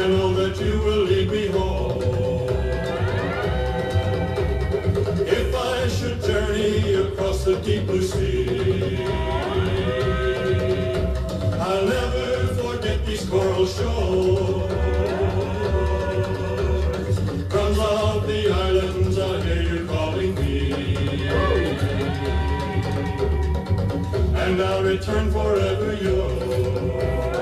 I know that you will lead me home. If I should journey across the deep blue sea, I'll never forget these coral shores. From of the islands I hear you calling me, and I'll return forever yours.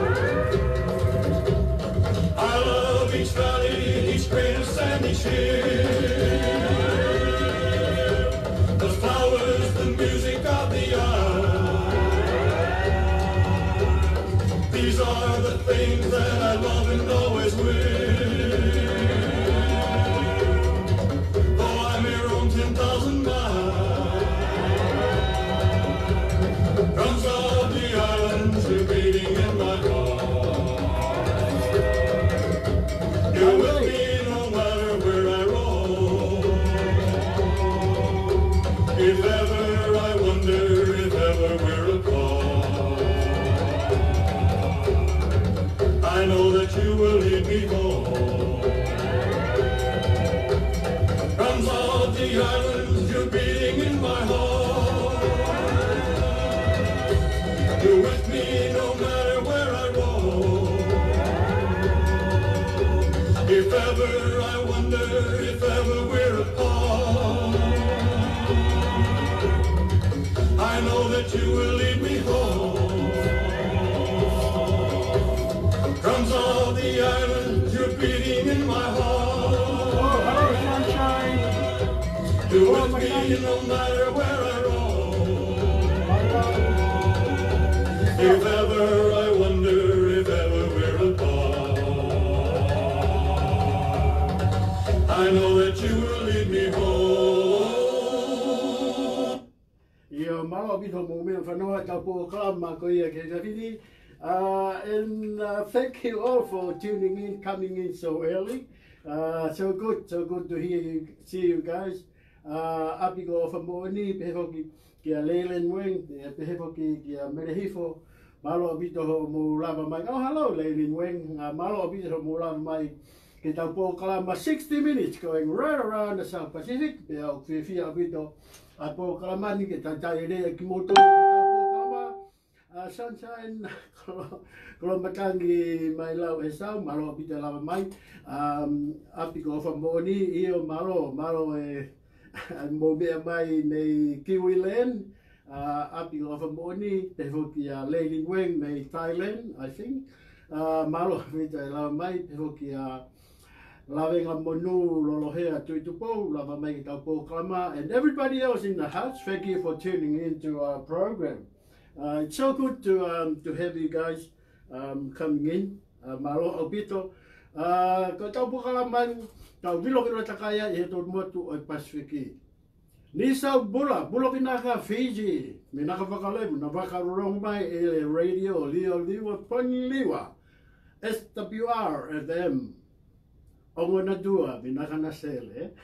I love each valley, each grain of sand, each hill, the flowers, the music of the isle. These are the things that I love and always will. Though I may roam 10,000 miles, drums of the islands are beating in my heart. You're with me no matter where I roam. If ever I wonder, if ever we're apart, I know that you will lead me home. Drums of the islands, you're beating in my heart. You're with me no matter where I roam. If ever I wonder, if ever we're apart, I know that you will lead me home. Drums of the islands, you're beating in my heart. Oh, hello, sunshine. You're with me no matter where I roam. If ever I wonder, if ever we're apart, I know that you will lead me home. Ia malo bito mo me whanoa ka polokalama ko ia ke tawhiti. And thank you all for tuning in, coming in so early. So good to hear you, see you guys. Api ko whamoni, pehefoki kia Leilen Weng, pehefoki kia Merehifo. Malo bito ho mo lava mai. Oh, hello Leilen Weng. Malo bito ho mo lava mai. Ke tau polokalama 60 minutes going right around the South Pacific. Pea o fiefia bito. Polokalama ni ke tai rea kimoutolu ke tau polokalama. Sunshine, kalau matangi mai lau esau, malo pita lava mai. Api ko whamoni, iyo malo mo mea mai nei Kiwi Land. Api ko whamoni, te hoki a Leilen Weng nei Thailand, I think. Malo pita lava mai, te hoki a Lavenga Monu Lolohea Tuitupo, lava mai ki tau polokalama. And everybody else in the house, thank you for tuning into our program. It's so good to have you guys coming in. Malo obito. Ko tau polokalama tau vilokino takaya e to motu o Pasifiki. Ni sau bula kinaka Fiji. Minaka vakalevu na vakarurong mai e radio liwa panliwa. SWR FM. Ongo na dua minaka na sele.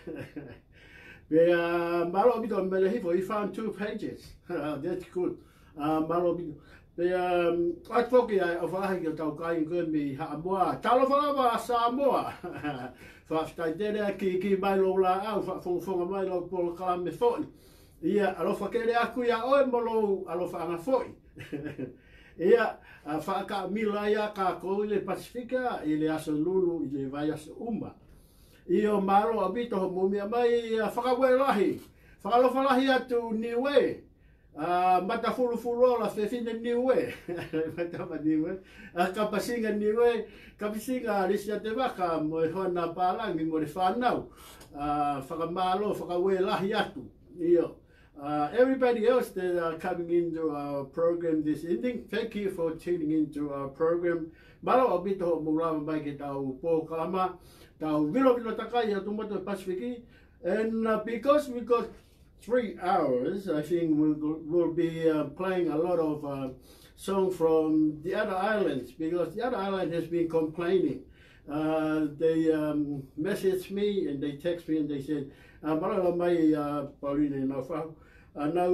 Malo obito Merehifo, he found 2 pages. That's good. Malo bito. At foki ai ofahi ki tau kai ngumi Haamoa. Talo whalama Samoa. Whaftai tere ki mai lo la au whafonga mai lo polokalama foi. Ia alofa kere aku ia oe molo alofa anga foi. Ia whaka'amila ia ka koile Pasifika i le aso lulu i le vai aso uma. Io malo abito ho mumia mai whakawe lahi. Whakalofa lahi atu niwe. Mata fulu la fefine niwe. Mata ma niwe. Kapasinga niwe. Kapasinga lisia te waka mo e hona palangi mo le whanau. Whakamalo, whakawe lahi atu. Io. Everybody else that are coming into our program this evening, thank you for tuning into our program. Malo abito ho mulama mai ke tau polokalama. Tau vilokino takai atu moto Pasifiki. And because we got 3 hours, I think we'll be playing a lot of songs from the other islands, because the other island has been complaining. They messaged me and they text me and they said, "Marala mai Pauline no fa,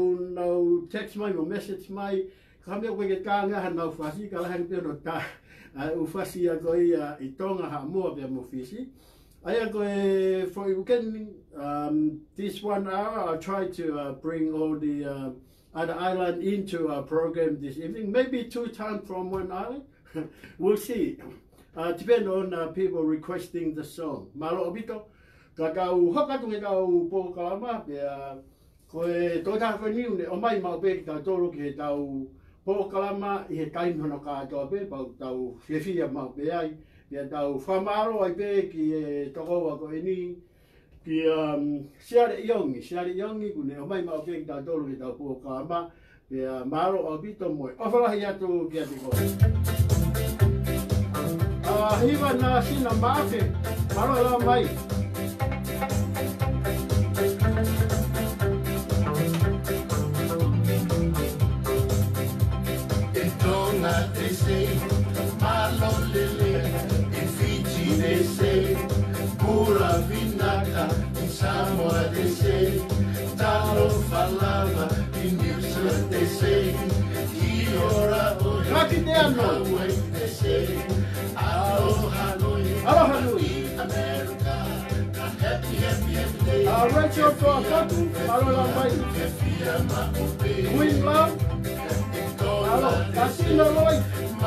no text mai, no message mai. Kami ko ke kanga no fa si kala hang pe no ta ufasi a ko ia I tonga ha mua pe mo fisi. Aya ko for you can this 1 hour I'll try to bring all the other island into our program this evening. Maybe 2 times from 1 island. We'll see. Depend on people requesting the song. Malo obito. Kakau hokatu ke kau polokalama pe koe tota ko niu ne o mai mau pe ka tolu ke tau polokalama I he time hono katoa pe pau tau fiefia mau pe ai pe tau whamaro ai pe ki e tokoa ko ni ki siare iongi kune o mai mau pe ka tolu ke tau polokalama pe maro obito moi ofalahi atu ki ati ko hiva na sina mafe maro la mai They say, malo lele, in Fiji they say, pura vinaka, in Samoa they say, talo falava, in New Zealand they say, kiora oya, they say, aloha nui, America, happy day. Rachel for Katu, aloha mai, Queen Love. Hello, Casino Lloyd.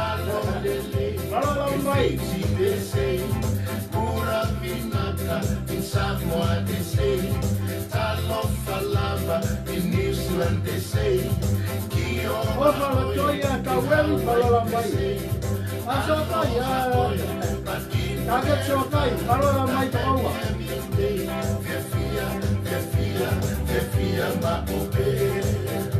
Hello, Lloyd. They say, pura vinata, in Samoa they say, talo falava, in New Zealand they say, Opa, Latoya, Kaweli, Hello, Lloyd. Asoka, Target Shokai, Hello, Lloyd, Owa. Fiefia, Mahe.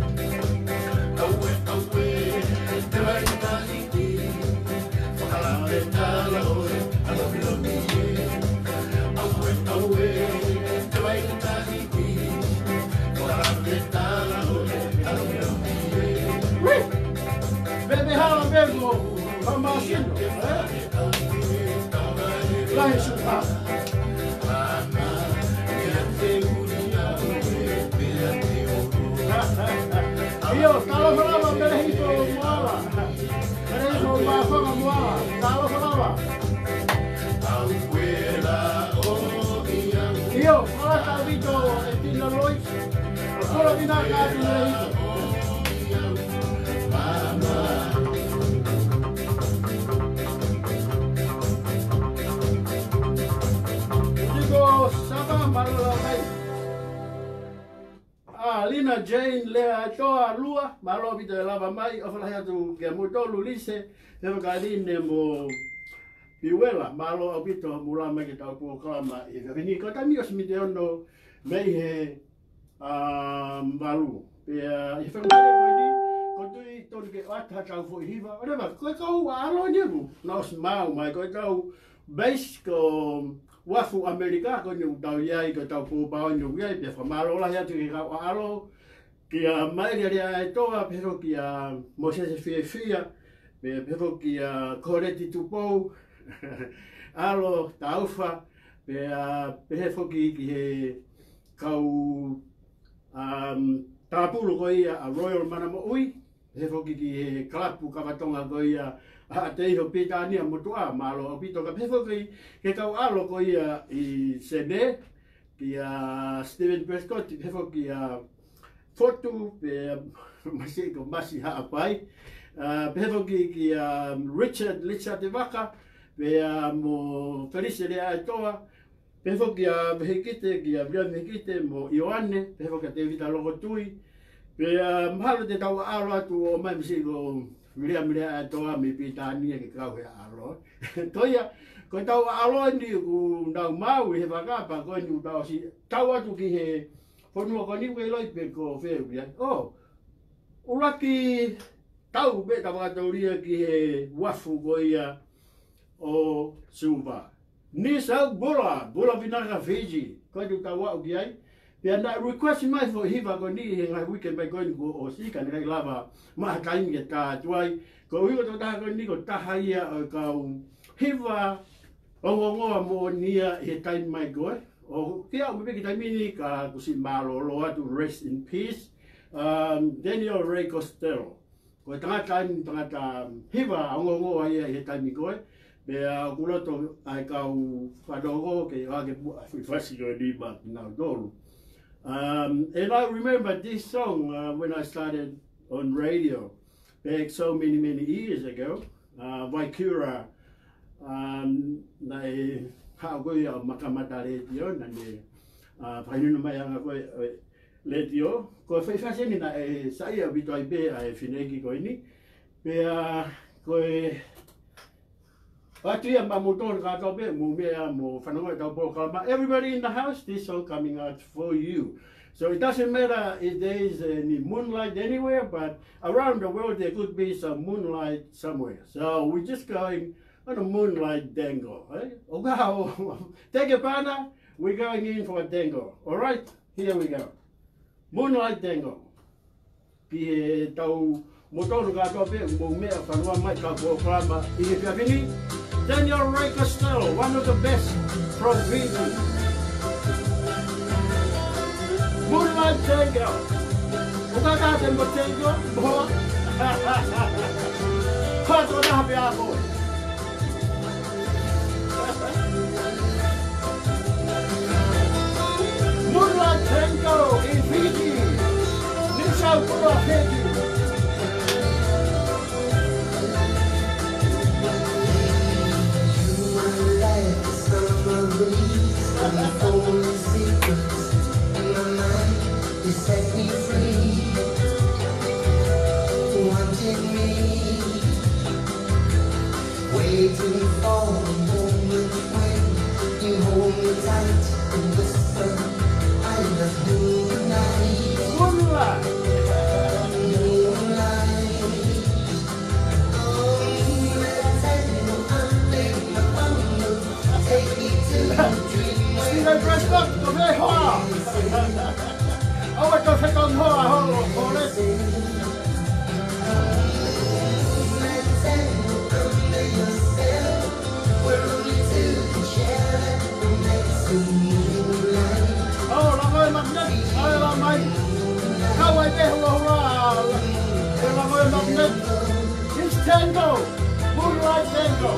Baby, how am I come on, lahi suka. Iyo, kalau berapa beli itu muara, beli itu mafana muara, kalau berapa? Iyo, kalau tahu itu tinggal lois, kalau tidak ada itu. Lina Jane lea toa lua malo bita lava mai ofalahi atu kimoutolu lise teva kadine mo piwela malo bita mulama ki tau polokalama I vini ko tami os mite ono mei he malu pe I whakare mo ni ko tui tonu ke wata tau fo hiva oreba koe kau alo nyeru na os mau mai koe kau base ko wafu Amerika ko ni tau iai ko tau pōpao ni iai pe whamalo la hea tu ki kau alo kia mai rea e toa pero kia mosese fiefia pero kia koreti tupou alo taufa pe foki ki he kau tapulu ko ia a royal manamo ui pe foki ki he klapu kakatonga ko ia a te iho pitania motua malo pito ka pe foki ke kau alo ko ia I sede kia Steven Prescott pe foki ia foto pe masi haapai pe foki ki Richard de Vaca pe mo Felice le toa pe foki hekite ki Viliami hekite mo Ioane pe foki te vita logo tui pe mahalo te tau alo atu o mai misi ko Viliami le toa mi pitania ki kau he alo toia ko tau alo ni ku ndau mau he vakapa ko ni tau si tau atu ki he Hono ko ni we loi pe ko fiefia. Oh. Uraki tau be ta wa tauria ki he wafu ko ia o suva. Ni sa bola vinaka Fiji. Ko tu ta wa ki ai. Pe na request mai for hiva ko ni he ngai weekend by going go o si kan ngai lava ma kai nge ta tuai. Ko wi ko ta ko ni ko ta haia o ka hiva o ngo mo nia he time mai go. O kia o mipeki taimini ka kusi malo loa to rest in peace. Daniel Ray Costello. ko tangata ni tangata hiva ongo ai he taimi koe be kuloto ai kau whadogo ke ake whasio ni ma na dolu. And I remember this song when I started on radio back so many years ago. Waikura nei haugoi a makamata letio na ne painuna mai anga koe letio ko whaifaseni na e saia vito ai be ai whinegi koe ni pe koe Atuia mamuton katoa be mo mea mo whanonga tau polokalama. Everybody in the house, this song coming out for you. So it doesn't matter if there is any moonlight anywhere, but around the world there could be some moonlight somewhere. So we're just going on a moonlight dango. Eh? Oh, wow. Take a partner, we're going in for a dango. All right, here we go. Moonlight dango. Kihe'etau motoru katoa be mo mea whanua mai ka polokalama i he whiawhini. Daniel Ray Costello, one of the best from Fiji. Moonlight Tango. Ukakate mo tango? Boa? Hato na hapi ako. Moonlight Tango in Fiji. Nisau Faka'afe'i. Unfolding secrets in my mind, you set me free. Wanted me, waiting for the moment when you hold me tight and whisper, I love you tonight. Moonlight, take me to the dream. Stephen Prescott, go very hard. Oh, I got to on hold it. Oh, la voy a magnet. Ay, la mai. How I get hurrah. La voy a magnet. It's tango. Moonlight tango.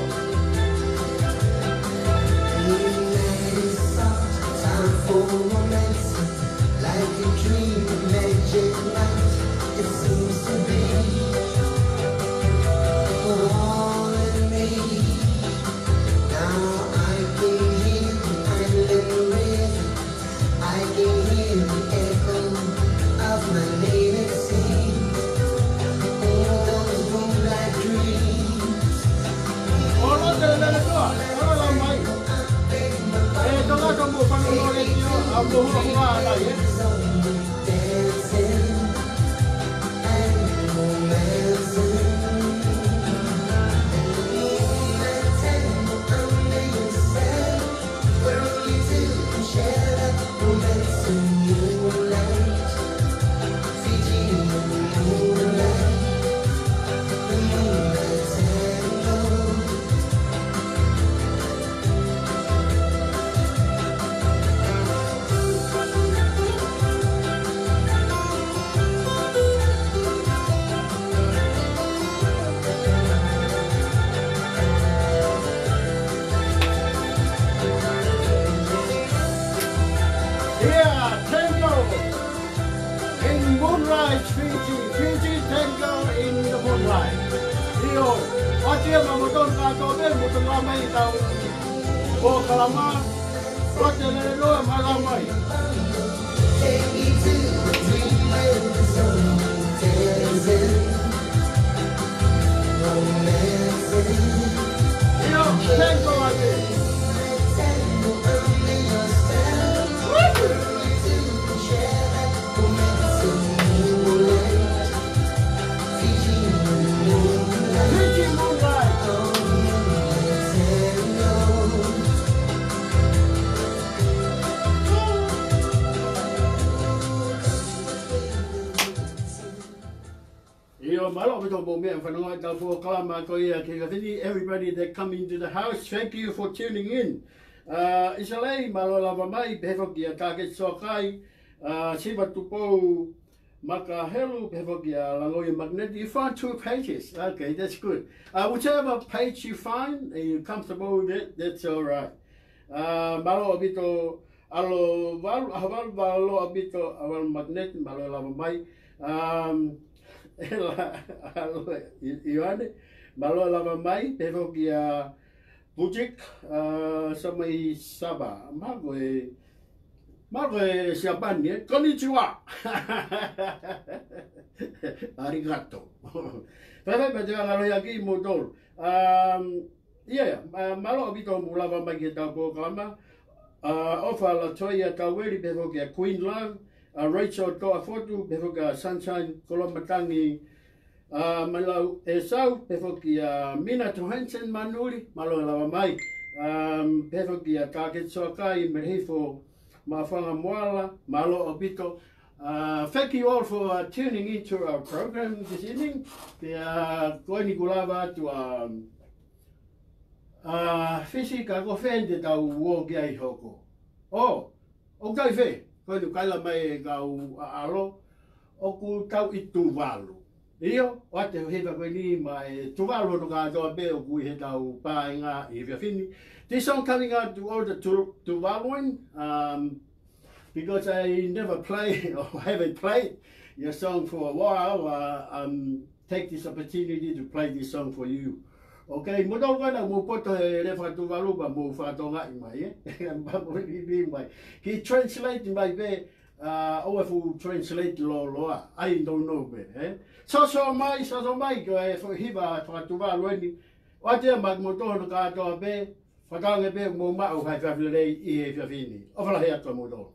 Time for romance, like a dream of magic night. It seems to be all in me. Now I can hear the island ring. I can hear the echo of my native sea. All those moonlight dreams. All of them, let it go. All of my. Tengah kamu panggil letio, aku hurrah lahi. Dancing and romancing. Under your spell, we're only two and share that romancing moonlight. Fiji moonlight, the moonlight tango. Moonlight, Fiji tango in the moonlight. Io, oggi abbiamo tornato bene, potremmo tau polokalama, fratello e noi malamai. Take me to the dream where the sun dancing, romancing. Io, tango oggi. Tango under your spell. We're only two and share that romancing moonlight. Fiji moonlight. Fiji moonlight. Everybody that come into the house, thank you for tuning in. Isalei malo lava mai beho ki a target sokai siva tupo Maka helu pevokia langoy magnet. You find 2 pages. Okay, that's good. Whichever page you find and you're comfortable with it, that's all right. Malo abito alo haval malo abito awal magnet malo lava mai. Ioane malo lava mai pevokia bujik samai saba Magoe siapan ya, konnichiwa. Arigato. Tapi baca kalau lagi motor. Malo abito mulava magi tau polokalama. Ofa la toya kaweri bevokia Queen Love, Rachel toa foto bevokia Sunshine kolomatangi. Malau esau bevokia Mina Johansen manuri malo lava mai. Bevokia kaget sokai merhifo mafana moala, malo obito. Thank you all for tuning into our program this evening. Koini kulava to fisi kako fende tau wogi ai hoko. Oh, okay fe. Koini kaila mai kau alo, oku tau itu walu. Iyo, wate heva koini mai tuvalu no ka toa be oku he tau painga i fiefini. This song coming out to all the Tuvaluan, because I never play or haven't played your song for a while. Take this opportunity to play this song for you. Okay, modal ka na mo poto refa Tuvalu ba mo fatonga imai He translate my be ofu translate lo I don't know be so mai ko for hiva for Tuvalu ni wate mag motor ka to be Faka'afe'i be mo ma o hai family e fiefini. Ofala he ato mo do.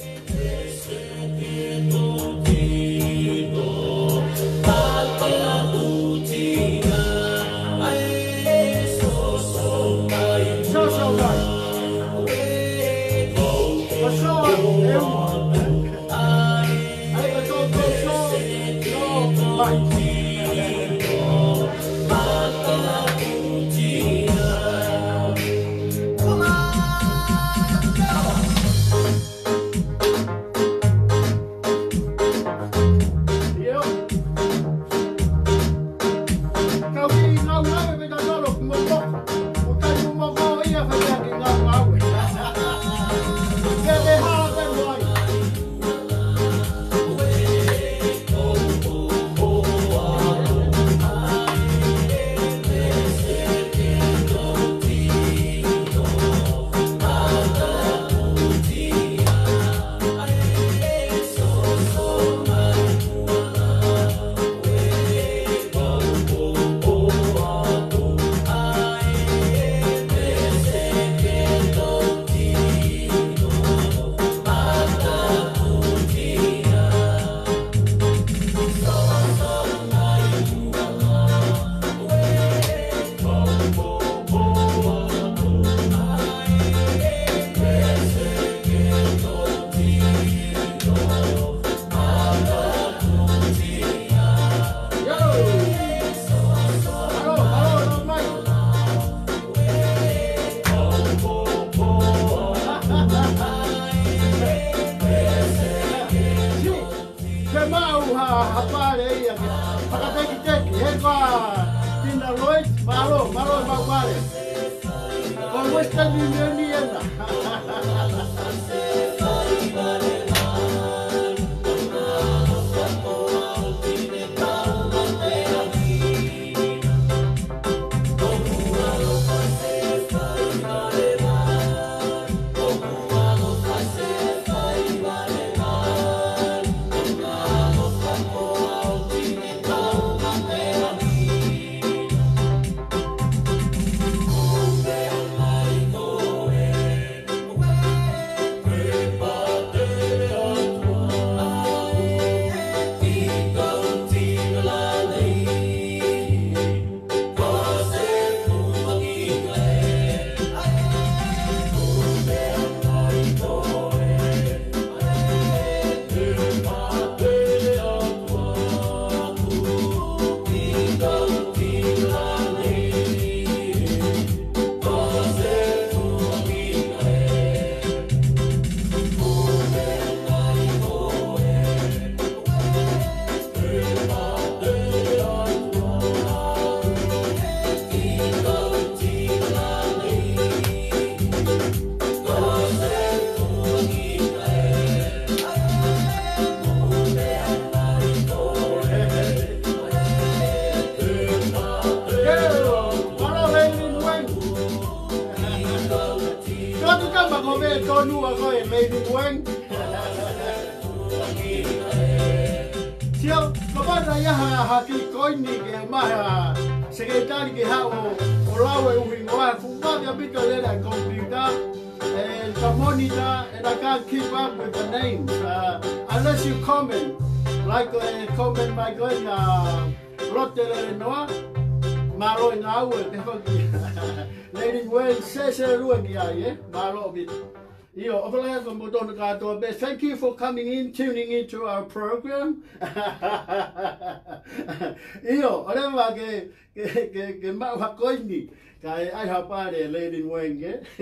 ko be tonu ako e lady weng. Tio, ko ba na ya ha ki koini ke ma secretary ke ha o lawe uhi ngoa fu ba ya bito le la computer and the monitor and I can't keep up with the names unless you comment like comment by going lote le noa malo ngau te foki lady weng se rua ki ai malo bit. Yo, thank you for coming in, tuning into our program. Yo, orema ke mawakoini kai ai hapare lady weng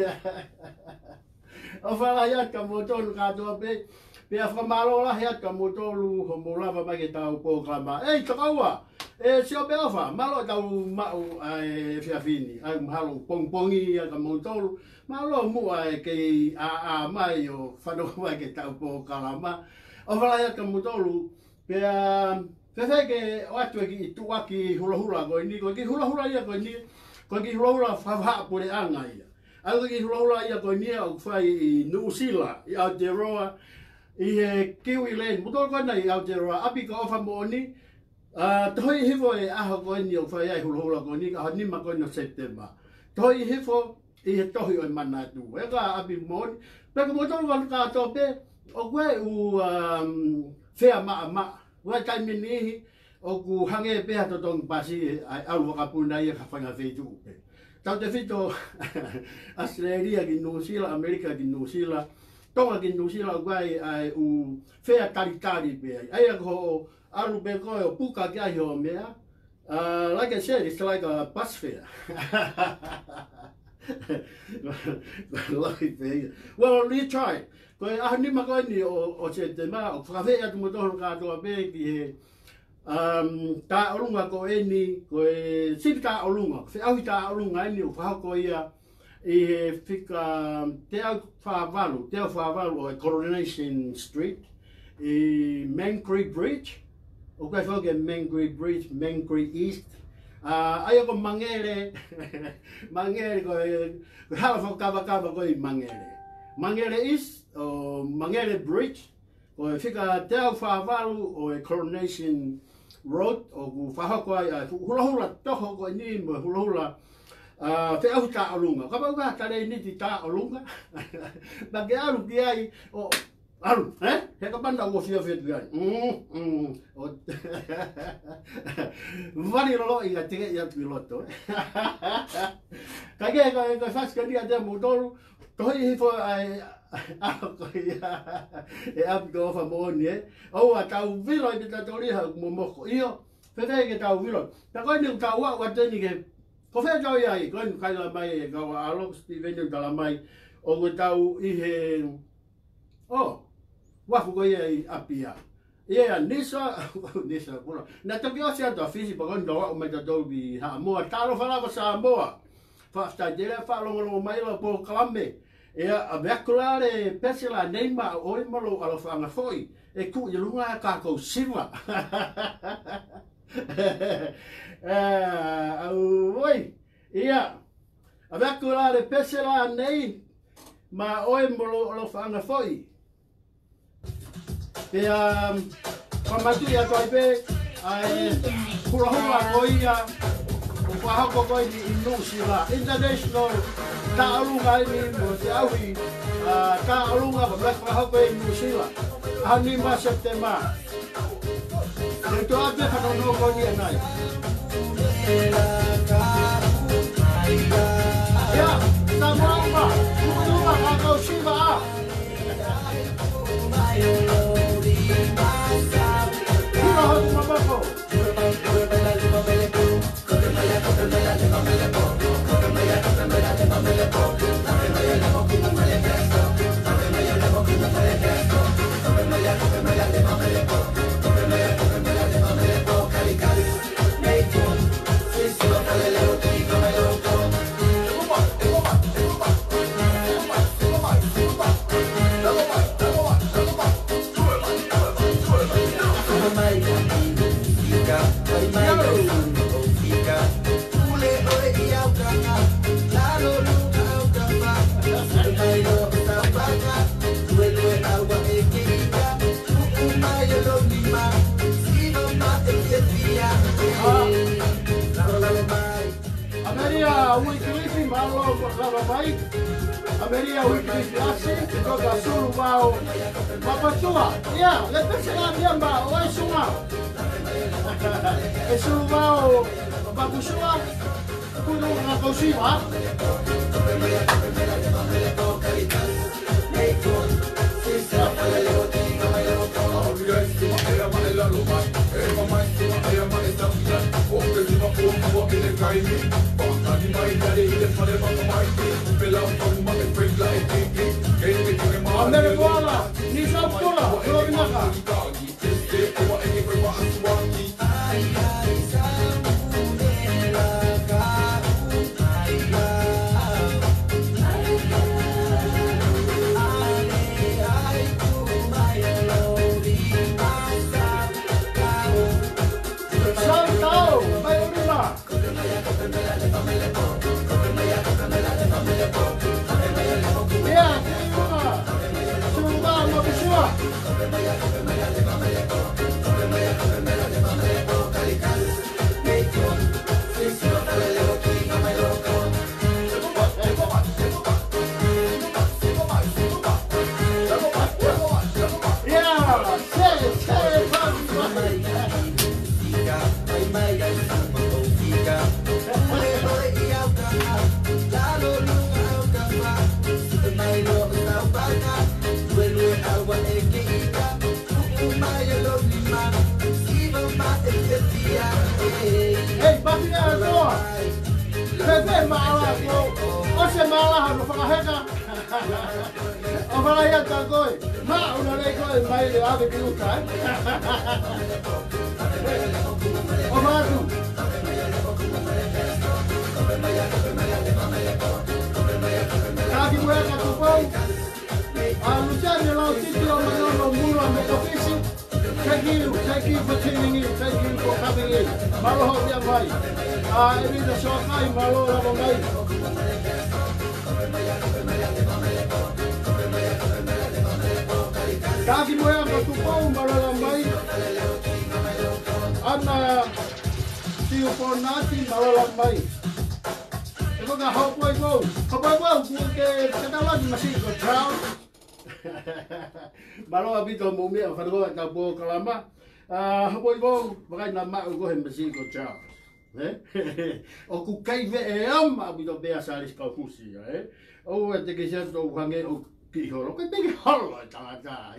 ofala ya kamoton kato be afamalo la ya kimoutolu homolava ba ke tau polokalama. Takawa. Sio be ofa malo tau mau fiafini ai mahalo pongpongi ya kimoutolu. Malo mu ke a mai o fano wa ke tau polokalama. Ofala ya kimoutolu pe ke watu ki tuaki hula ko ni ko ki hula ya ko ni ko ki hula fa pole anga ia. Ai ki hula ya ko ni o fai New Zealand i Aotearoa i Kiwi Land. Muto ko na i Aotearoa api ko ofa mo ni toi hifo e aho ko ni o fai ai hula ko ni ka ni ma ko no September. Toi hifo i tohi o manatu. E ka api mo ni pe ko muto ko ka to pe o kwe u fea ma wa kai mini o ku hange pe to tong pasi ai alu ka puna ia ka Faka'afe'i tu pe. Tau te fito Australia ki New Zealand, America ki New Zealand, tonga ki New Zealand guai ai u fea kari pe. Ai ko alu pe ko o puka ki ai o mea. Like I said, it's like a bus fare. Well, we try. Ko ni ma ko ni o se te ma o Faka'afe'i atu mo to ka to pe ki he ta olunga ko eni ko sipta olunga fe au ta olunga eni o fa ko ia e fika te au fa valu o Coronation Street e Mangere Bridge o ka fo ke Mangere Bridge Mangere East ai ko mangere ko hala fo kava ko i mangere East o Mangere Bridge o fika te au fa valu o Coronation Road o ku whahako ai hula toho ko ni mo hula te au ta olunga ka ba ka le ni ti ta olunga ba ke alu ki ai o alu he ka banda wo fia fe ai o vani lo i ga te ya piloto ka ke fas ka dia te modolu to hi fo ai ko ia e ap go fa moni o a tau vilo i ta tori ha mo io pe ke tau vilo ta ko ni tau wa te ni ke ko fe tau ia i ko ni kai la mai ga wa alo Steven ni la mai o go tau i he o wa fu ko ia i apia ia nisa pula na te pio sia ta fisi pa kon do o me ta do bi ha mo ta lo fa la sa mo fa sta dele fa lo mai lo polokalama a vekulare pesela neima o malo alo fanga foi e ku i lunga ka ko siwa oi ia a vekulare pesela nei ma o malo alo fanga foi pe pamatu ya toipe ai hula ko ia o pa ko i New Zealand international ta alunga ni mo te awi ta alunga ba ka ko i New Zealand ani ma September le to ape ka no ko ni nai ya ta mama tu ma ka ko shiva malo lava mai. Ameria weekly classe, toka sulu mau. Mapatua, ya, lepas sekarang dia mbak, oi sunga. Sulu mau, bagusua. Kuno ngakau siwa. Ambil bola, ni bola, kalau binaka. Malah no faka'afe'i. O faka'afe'i koi. Ma una lei koi mai le ave più kai. O matu. Kaki mueka tu pau. A Luciano lo titolo Manolo Muro me offici. Thank you for tuning in. Thank you for coming in. Malo ho dia mai. Evita so kai malo la mai. Kaki mo yan katupong malalamay. Ana siyo po natin malalamay. Ito nga hapoy mo. Hapoy mo. Kung katalan masiko. Ciao. Malo abito mumi ang fanago at polokalama. Hapoy mo. Bakay na maugohin masiko. Ciao. O kung kay ve'am abito bea salis kaukusi. O at kisya to hange o kihoro. Kaya bigi holo tanga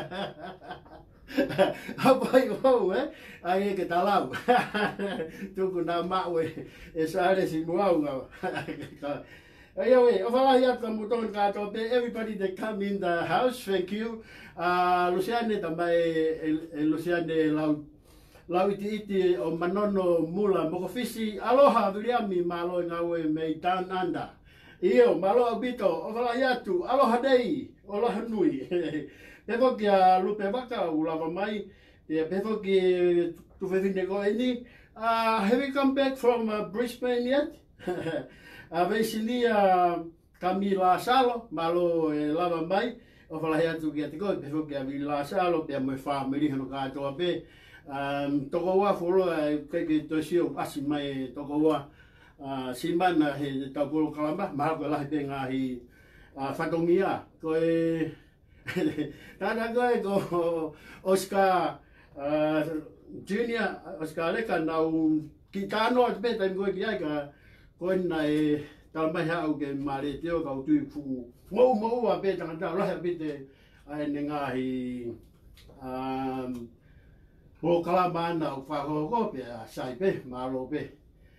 apa yo ai que talau tu kuna mawe esa are si muau nga ayo o fala ya kamuton ka to everybody that come in the house, thank you. Luciane tambay Luciane lau iti o manono mula mokofisi aloha Viliami malo ngawe me down under. Iyo malo abito o fala ya tu aloha dei aloha nui. Pefo kia lupe waka ulava mai, pefo ki tu whewhine ko ini. Have you come back from Brisbane yet? Veisini kami la salo, malo lava mai. O whalahi atu kia te koe, pefo kia vi la salo, pia moe whamiri hano katoa pe. Toko wa wholoa keke toisio asi mai toko wa. Simana he tau polokalama, maha koe lahi pe ngahi whatongia. Koe Tana koe ko Oscar Junior, Oscar Leka nau ki kano at pe taim koe ki ai ka koe na talmai hau ke letio kau tui fu mau a pe tangata lahi pite ai ne ngahi polokalama ana o whakoko pe a sai pe, malo pe.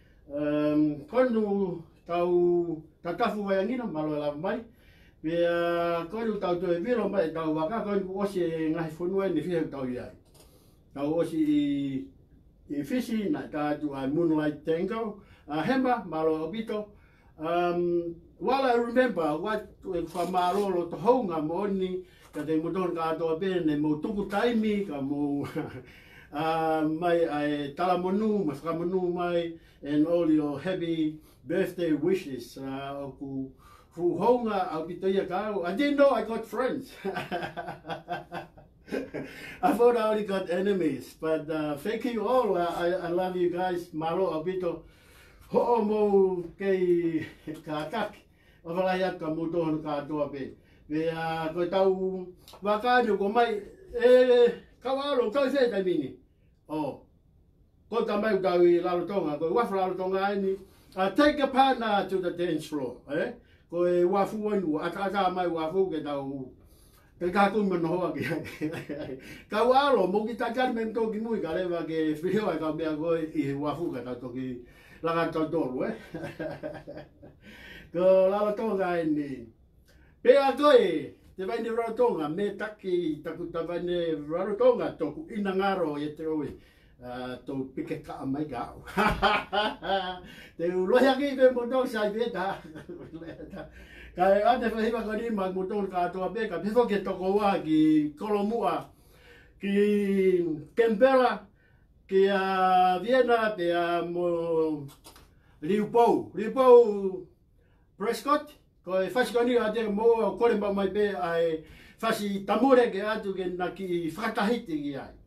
Konu tau tatafu waiangina malo e lava mai. Pia koe tau tue viro mai tau waka koe osi ngahi whunua ni whihau tau iai. Tau osi i fisi na tātu ai Moonlight Tango. Hema, malo obito. While I remember what whamarolo to honga mo ni ka te moton katoa pene mo tuku taimi ka mo mai ai talamonu, ma whakamonu mai and all your happy birthday wishes. Oku honga I'll be kau. I didn't know I got friends. I thought I only got enemies, but thank you all. I love you guys. Malo abito ho mo kei ka kaki. O whalai aka mo tohon katoa pe. Vea koe tau wakānu ko mai kawalo kau se tai mini. O. Ko ta mai tau I Rarotonga, ko wafu Rarotonga ai take a partner to the dance floor, eh? Ko wafu anu, aka mai wafu ke tau ke ka ku man hoa ke. Kawalo mo ki takar men to ki mui ka lewa ke fio ai ka mea ko I wafu ka tau ki langa tau tolu, eh? Ko Rarotonga ai Pea koe, te vai ni Rarotonga, me taki taku ta vai ni Rarotonga toku ina ngaro e te oe. Tō pike ka mai gao. Te ulohi aki pe motong sai peta. Kai ate whahiwa ko ni mag motong katoa pe, ka pifo ke toko wa ki Kolomua, ki Canberra, ki Vienna, pe mo Liupou Prescott, ko e whasi koni ate mo koremba mai pe ai whasi tamure ke atu ke na ki whakatahiti ki ai.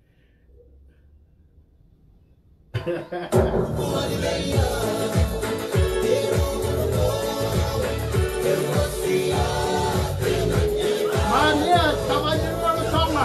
Malie, tamanho no toma.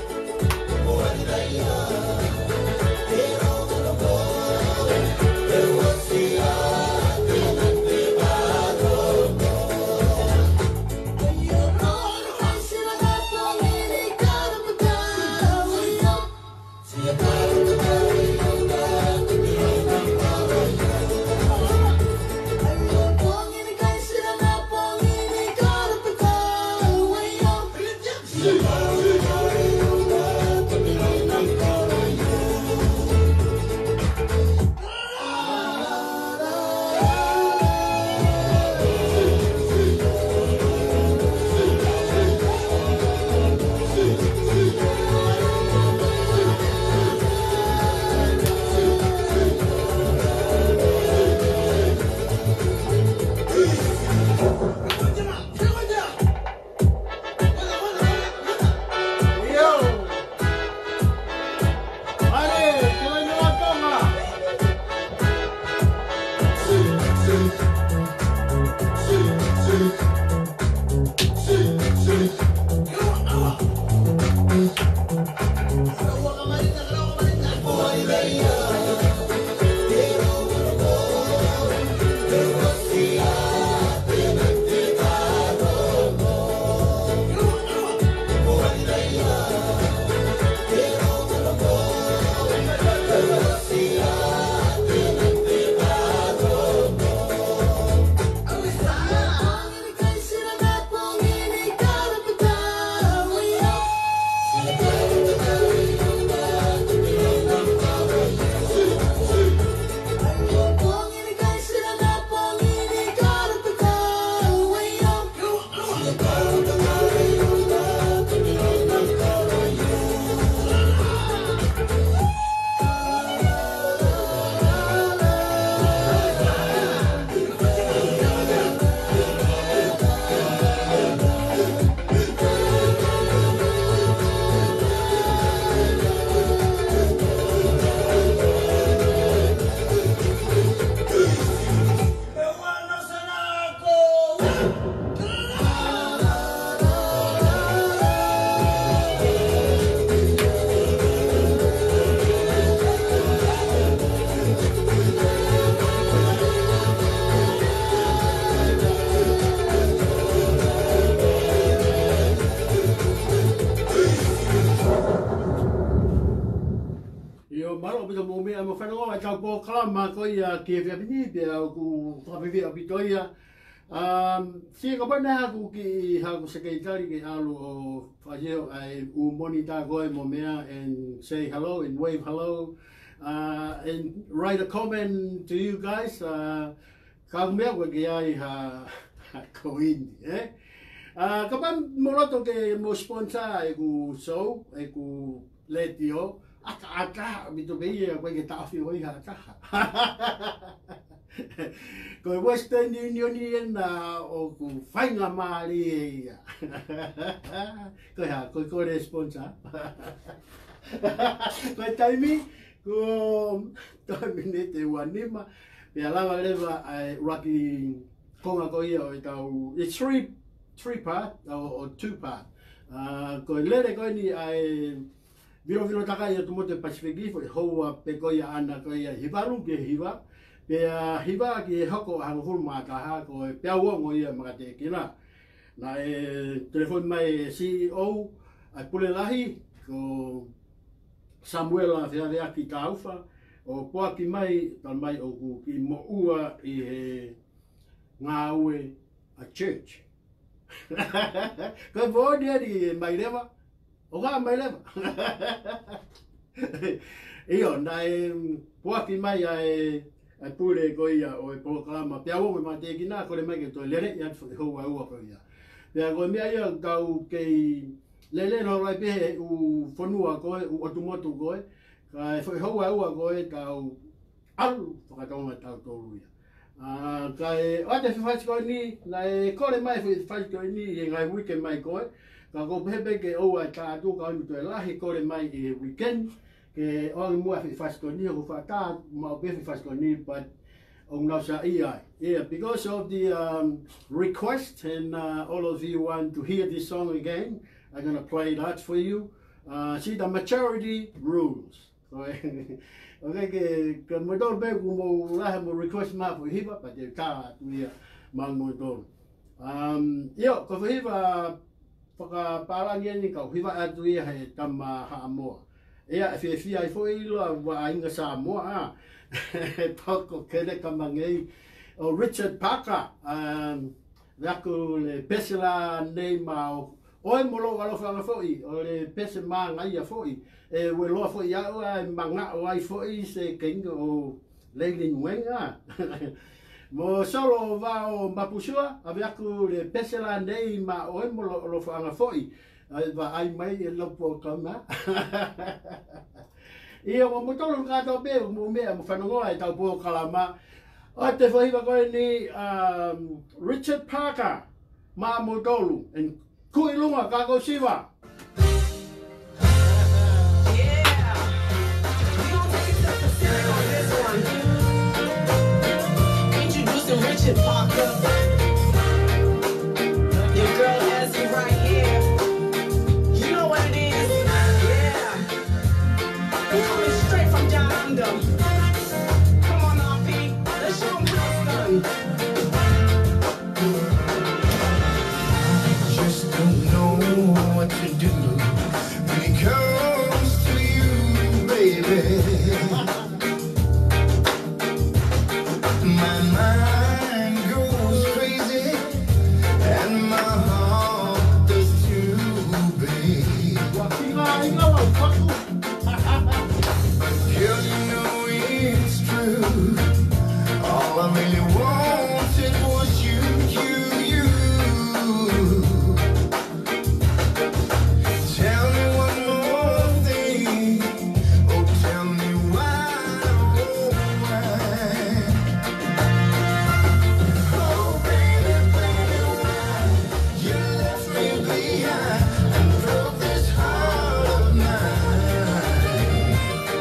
Polokalama ko ia kiefia ni dia ku fiefia bitoia si ko bana ku ki ha ku sekretari ki alu o fazio ai u monita go mo mea and say hello and wave hello and write a comment to you guys ka mea ko ki ai ha ko in kapan mo loto ke mo sponsor e ku show e ku letio aka bito be ko ke ta fi hoi aka ko Western Union na o ku fainga malie ko ha ko sponsor ko taimi ko taimi te wanima Pea lava leva ai raki konga ko ia o tau. It's three part or 2 part. Ko lere ko ni ai viro taka ia tumote Pacific fo hoa pe ko ia ana ko ia hivaru ke hiva. Pea hiva ki hoko hang hul mata ha ko pea wo ia makate kila. Na telefon mai CEO ai pule lahi ko Samuela fea ki taufa o poa ki mai tal mai o ku ki mo ua I he ngawe a church. Ko vo dia di mai leva. O ga mai leva. Io nai poa ki mai ai pule ko ia o polokalama pea wo me te kina ko le mai ke to lere ia fo ho ua ko ia. Pea ko me ia tau ke lele no rai pe u fonua ko u otumotu ko kai foi hoa ua ko tau alu whakatau tau tolu ia. Kai ate whawhati ko ni lai kore mai whawhati ko ni e ngai weekend mai ko ka ko pepe ke oua ta atu ka anu toi lahi kore mai e weekend ke o mua whawhati ko ni o whata ma o pe whawhati ko ni but on nasa ia. Yeah, because of the request and all of you want to hear this song again, I'm going to play that for you. See the maturity rules. Okay, ke mo dol be mo la mo request ma for hiva pa te ka tu ia mang mo dol. Yo ko hiva paka parangi ni ka hiva atu ia he tama ha mo. Ia fiefia I foi lo wa inga sa mo a. Pako kele kamangei o Richard Parker Naku le pesela nei mau oi molo alo fanga foi o le pese ma ngai foi e we lo foi ya manga o ai foi se kengo o leilin wenga mo solo va o mapusua aviaku le pesela nei ma oi molo alo fanga foi va ai mai e lo polokalama ia mo motolo ka be mo me mo fanonga e tau polokalama o te whahiwa koe ni Richard Parker ma motolu en kui lunga kako siwa. Introducing Richard Parker. Your girl has it right here. You know what it is? Yeah. We're coming straight from down under. Come on now, P. Let's show them how it's done. Just don't know what to do when it comes to you, baby. My mind goes crazy and my heart does too, babe. But girl, you know it's true. All I really wanted was you. Tell me one more thing. Oh, tell me why, oh, why. Oh, baby, baby, why you left me behind and broke this heart of mine.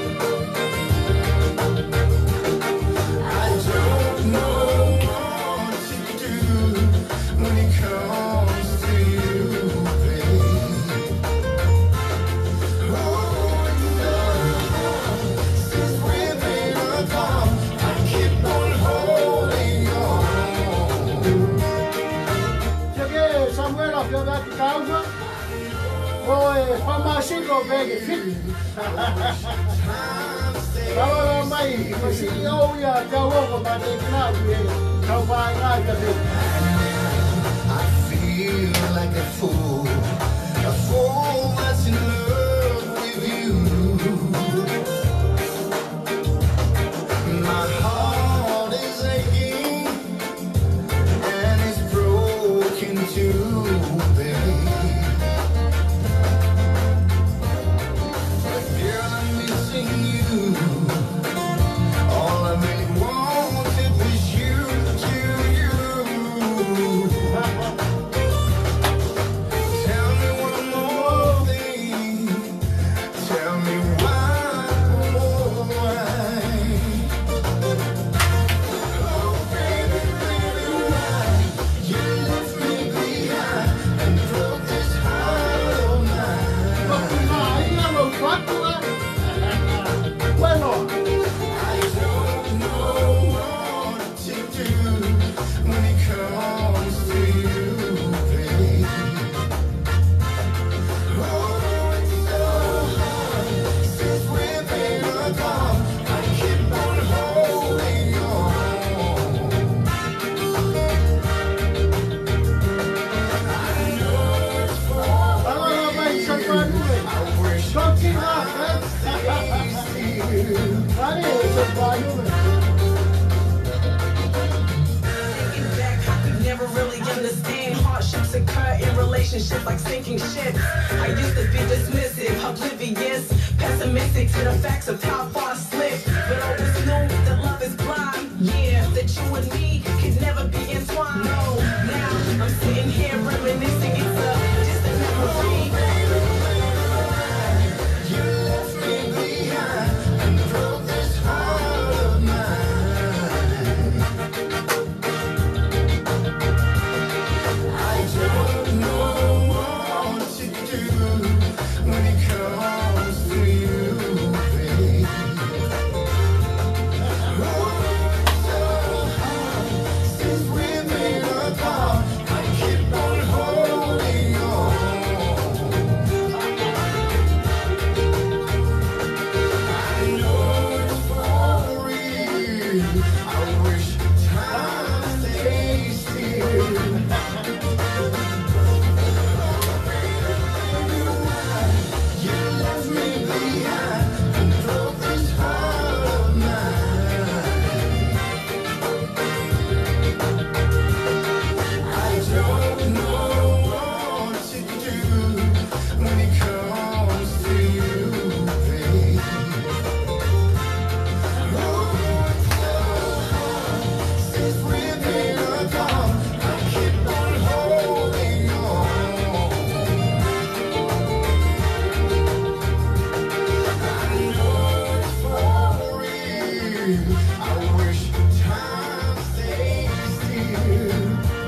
I don't know what to do when it comes to you, babe. Oh, no, since we've been apart, I keep on holding on. Cheguei, Samuel, a jogar de causa. Foi famosinho bem fit. Tava mai, mas CEO ia caô para terminar o não vai lá fazer. I feel like a fool that's in love with you. My heart is aching and it's broken too, babe. Girl, I'm missing you. All I really wanted was you. relationships like sinking ships. I used to be dismissive, oblivious, pessimistic to the facts of how far I slipped. But always knew that love is blind, yeah, that you and me could never be entwined. No, now I'm sitting here reminiscing, it's a distant memory. You left me behind and broke this heart of mine. I don't know what to do when it comes to you, babe. So hard since we've been apart, I keep on holding on. I know it's for real. I wish time stayed still. You left me behind and broke this heart of mine. I don't know what to do when it comes to you, babe. Since we've been apart, I keep on holding on. I know it's for real. I wish time stayed still.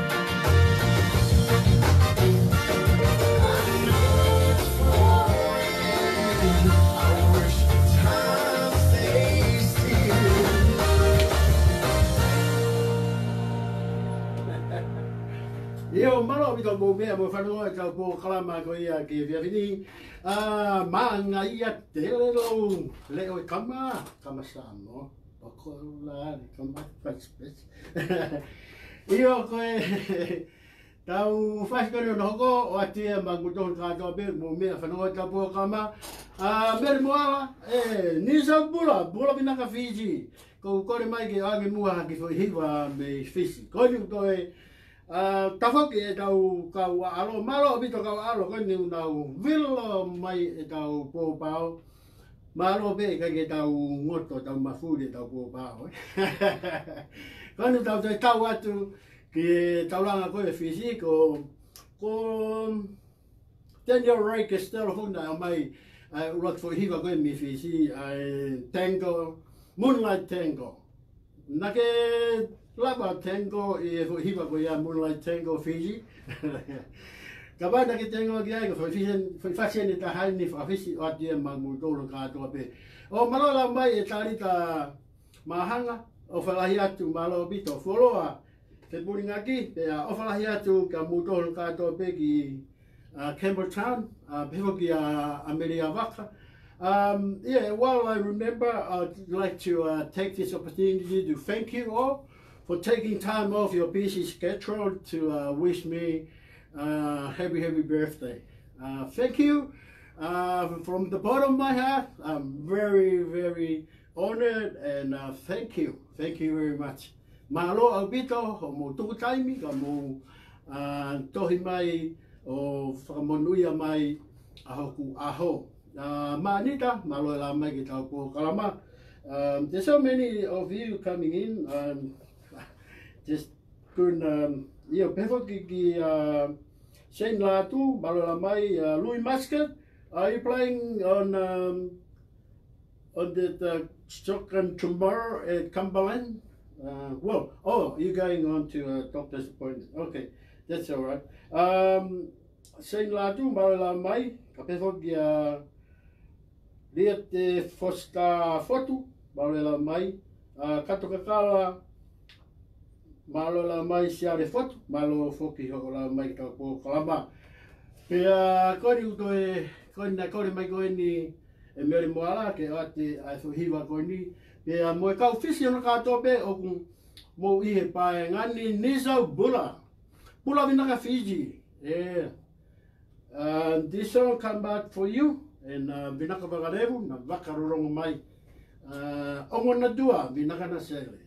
I know it's for real. I wish time stayed still. Io malo mi tomo mea mo whanua e tau polokalama ko ia ki Viliami. Maanga ia te leo e kama samo. Oko la kama paspes. Io koe tau whasikori ono hoko o atia mangutohon katoa be mo mea whanua e tau polokalama. Meri moala nisa bula pinaka Fiji. Ko kore mai ke age mua haki fo hiwa me fisi. Koni utoe tafoki e tau kau alo malo bito kau alo koni unau vilo mai e tau pōpao malo be ke tau ngoto tau mafuri tau pōpao koni tau te tau atu ki tau langa koe fisi ko 10-year rake stelo huna mai urat fo hiwa koe mi fisi tango moonlight tango nake lava tango e fo hiwa ko ia moonlight tango Fiji. Kabana ke tango ki ai ko fo fashion ta hani fo fisi o dia kimoutolu katoa pe. O malola mai e tarita mahanga o falahi atu malo bito foloa te buringa ki pe o falahi atu kimoutolu katoa pe ki Campbelltown befo ki Ameria Vaka. Yeah, while I remember, I'd like to take this opportunity to thank you all for taking time off your busy schedule to wish me happy birthday. Thank you from the bottom of my heart. I'm very honored and thank you very much. Malo albito ho mo tuku taimi ka mo tohi mai o whakamonuia mai ahoku aho. Manita malo la mai ki tau polokalama. There's so many of you coming in. Just kun ia pefo ki Saint Latu malo la mai Louis Muscat. Are you playing on the Stockton tomorrow at Cumberland? Well, you're going on to doctor's appointment. Okay, that's all right. Saint Latu malo la mai ka pefo ki Lia te fosta fotu malo la mai katokakala malo la mai siare fotu malo foki ho la mai ka polokalama pea kori uto e kori mai ko ni e meri moala ke ate ai fo hiwa ko ni pea mo ka ofisi ona ka tope o mo I he pae ngani nisa bula vinaka Fiji. Yeah, this song come back for you and vinaka vagarevu na vakarorongo mai ongo na dua vinaka na sele.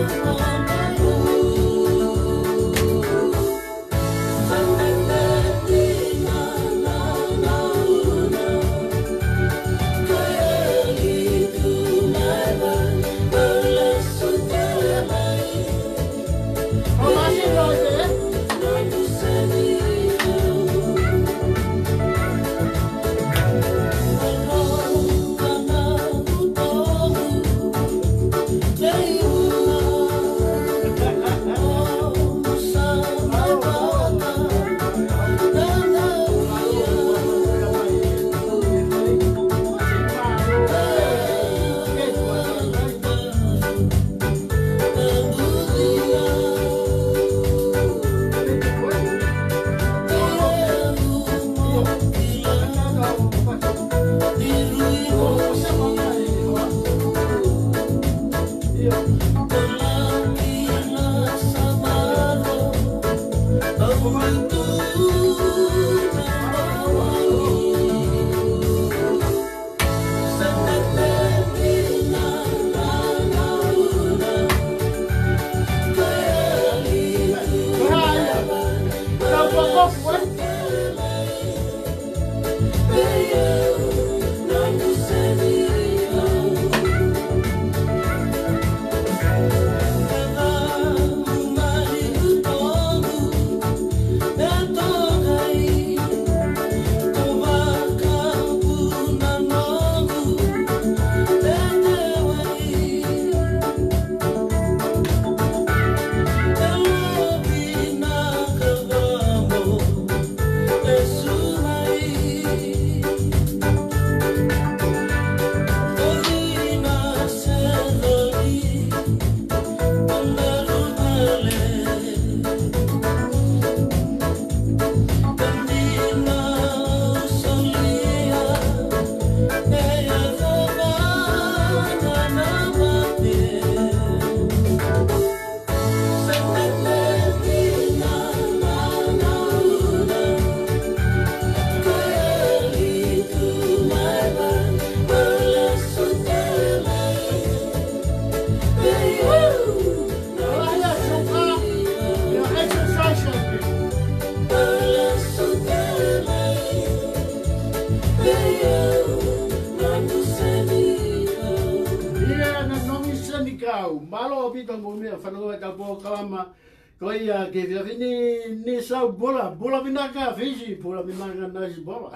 Malo pito mo mea whanua ka polokalama ko ia ke whiawhini ni sau bola minaka Fiji bola minaka nasi bola.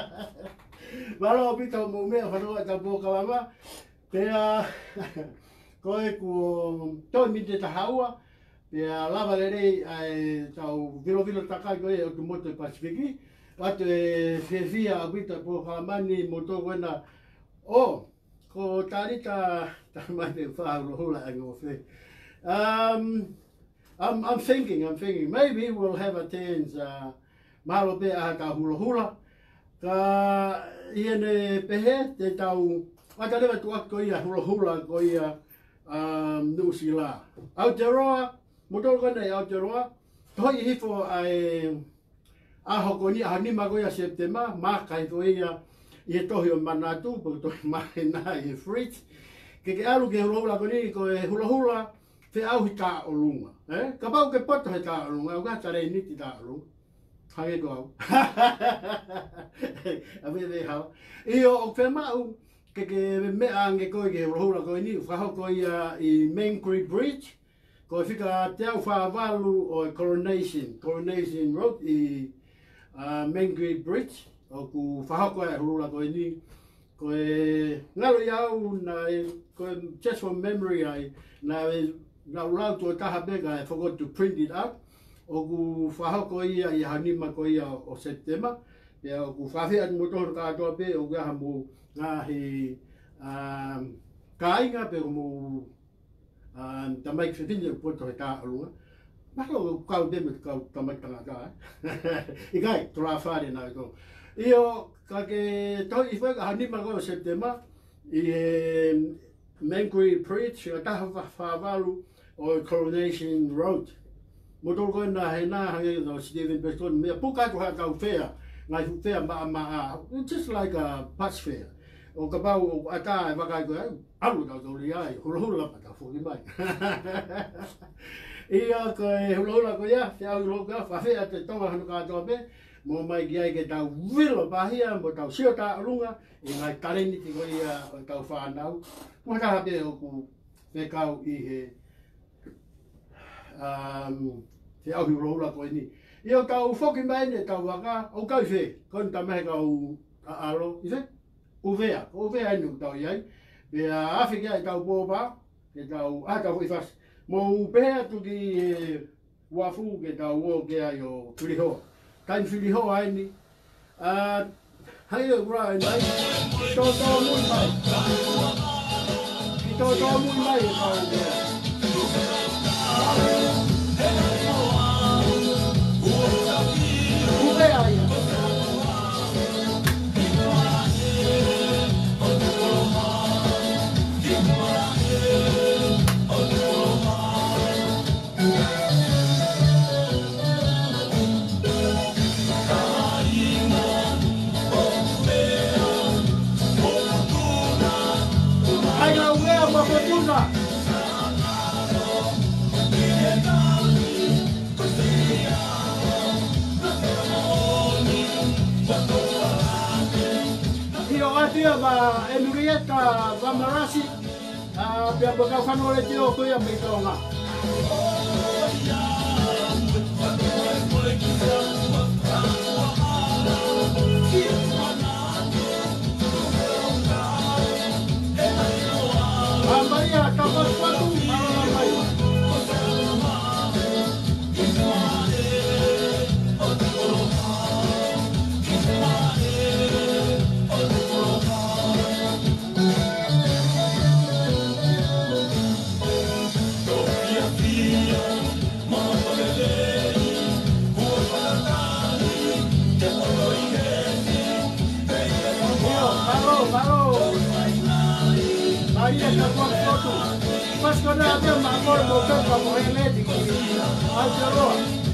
Malo pito mo mea whanua ka polokalama pea koe ku toi mite ta haua pea lava lerei ai tau vilo takai koe o ki moto Pasifiki atu e fiefia a pita polokalamani mo tō koena o ko tarita tamate whaarohula angofe. I'm thinking maybe we'll have a chance malo pe a ka hula ka iene pehe te tau ata lewa tu ko ia hula ko ia nusila Aotearoa motor kana Aotearoa toi hifo ai a hokoni a ni mago ia September ma kai ko ia I tohi o manatu, porque tohi mahe na I Frenz. Ke alu ke hula ko ni ko hula te au hi ta o lunga. Ka pau ke poto he ta o lunga, o gata rei niti ta o lunga. Hange ko au. A me hao. I o ke mau ke me ange ko ke hula ko ni, whaho ko I Mangere Bridge. Ko fika te au whaavalu o Coronation Road I Mangere Bridge. O ku whahako e hurula koe ni, koe ngalo iau na koe just from memory ai, na lau tua taha bega I forgot to print it out, o ku whahako ia I hanima ko ia o September, pia o ku whawhea ni motohoro katoa pe o gaha mo ngā he kāinga pe o mo tamaik whiwhine o poto he tā alunga. Mako kau deme kau tamaik tanga ka, I kai, tora whare nā ko. Io kake toi I whaka hanima ko September I Mangere Bridge a taha whaawalu o Coronation Road. Motoro koe nā he nā hange o Stephen Beston mea pukato ha kau whea ngai whea maa just like a bus fare. o ka pau o ata e wakai koe au, alu tau tōri ai, hula pa tau whuki mai. Ia koe hula koe ia, te au hula koe, whawhea te tonga hanu kātoa pe, mō mai ki ai ke tau wilo pahia, mō tau sio tā arunga, i ngai tareni ti koe ia tau whanau. Mō taha pe o ku whekau i he te au hula koe ni. Ia tau whoki mai ne tau waka, au kau whe, koe ta mehe kau alo, i whe? Uvea inu tau iai. Pea Afrika e tau pōpā, ke tau ata hui whas. Mō pēhea tuki wafu ke tau o ke ai o whirihoa. Kain whirihoa ai ni. Hai o kura ai mai, ki tō mui mai. Ki tō mui mai e tau ke. Uvea ia. Ia ba Enrietta Vamarasi pia bakau whanau letio koe a mei tonga. Maria kapas watu ala mai. Maria kapas watu. Pas kena ada makor motor kamu hele di Aljaro.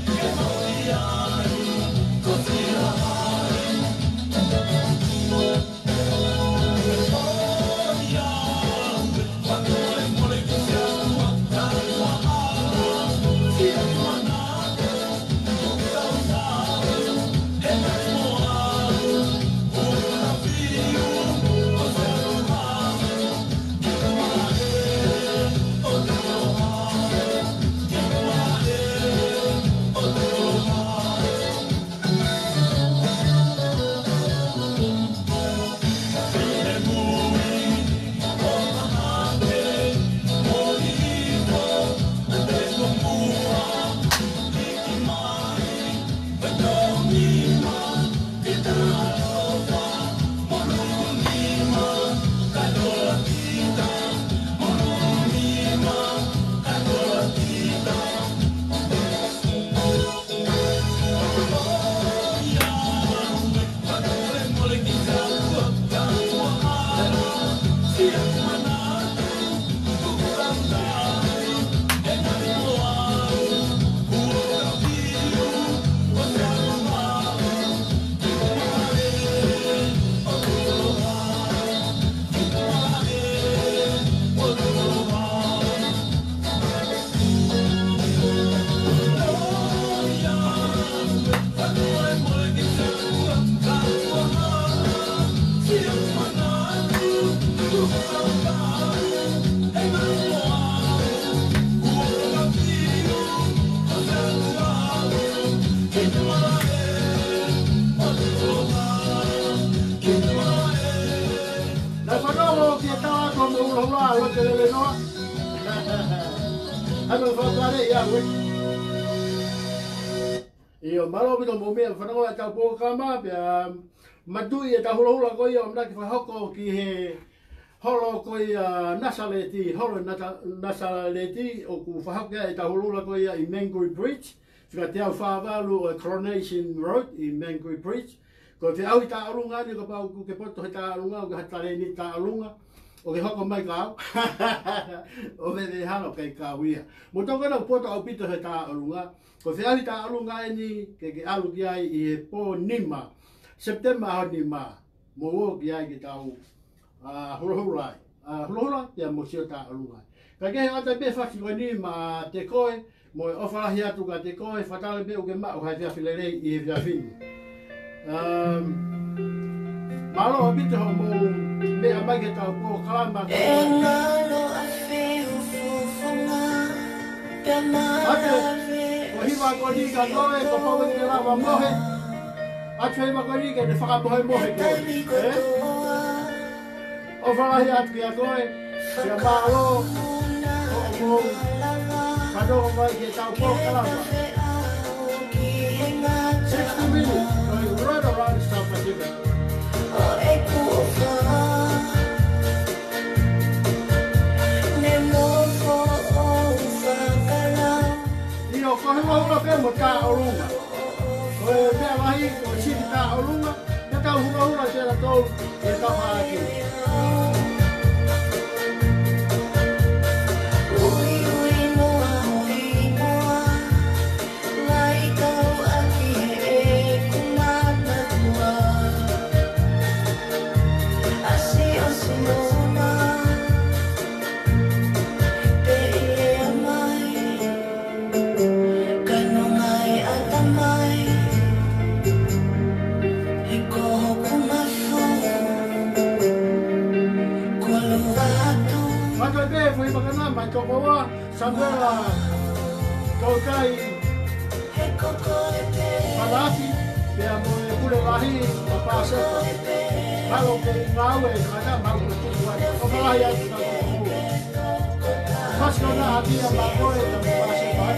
Iyo malo bito mo mea whanau e tau polokalama pia matui e tau hula koe o mnaki whahoko ki he holo koe nasa leti, holo nasa leti o ku whahoko e tau hula koe i Mangui Bridge. Whika te au whāwalu o Coronation Road i Mangui Bridge. Ko te au i tā arunga ni ko pau ku ke poto he tā arunga o ke hatare ni tā arunga. O ke hoko mai kāu. O me hano kei kāuia. Mo tō kena poto au pito he tā arunga. Ko te ahi tā arunga e ni ke alu ki ai i he pō nima. September hau nima. Mo o ki ai ki tau hula hula te mo sio ta lunga ka ke ata be fa ki ni ma te koe mo ofa hi atu ka te koe fatale be o ke ma o ha fia filere I via vini malo bito mo me amage ta po kalama engalo afeu fufunga o hiwa ko ni ka koe ko pa ni la wa mohe a tshwe ma ko ni ke te faka mohe mohe ko o fa hi atu ya koe ya malo o kado mai ke ta po kalama 60 minutes right around stuff like that Io ko hula pe mo ka orunga. O me lahi ko si ka orunga, na ka hula te la to e ka ha ki. Fui makana mai kokoa sambela kokai malaki pe mo pule lahi papasa malo ke ngawe kana mau tu ko mai ya tu mas kona hati ya mau e ta pasa pas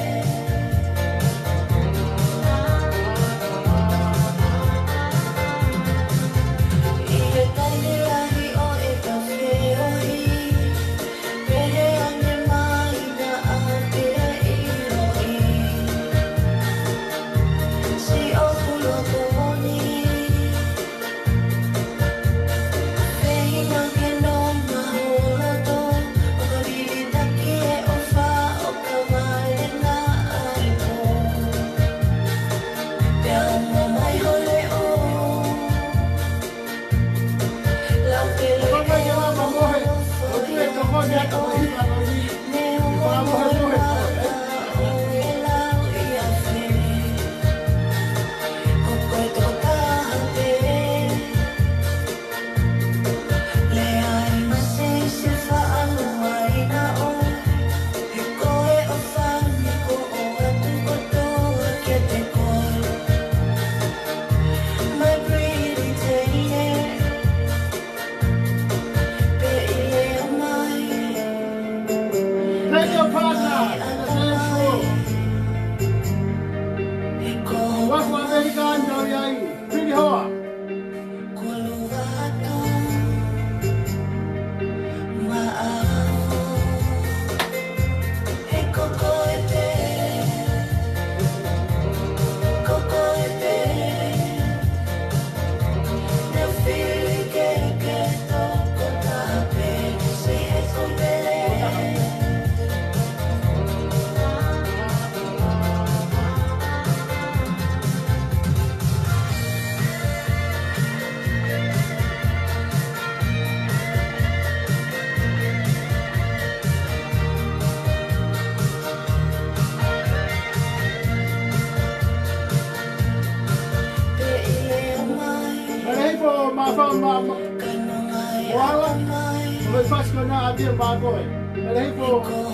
Bagoi, malay po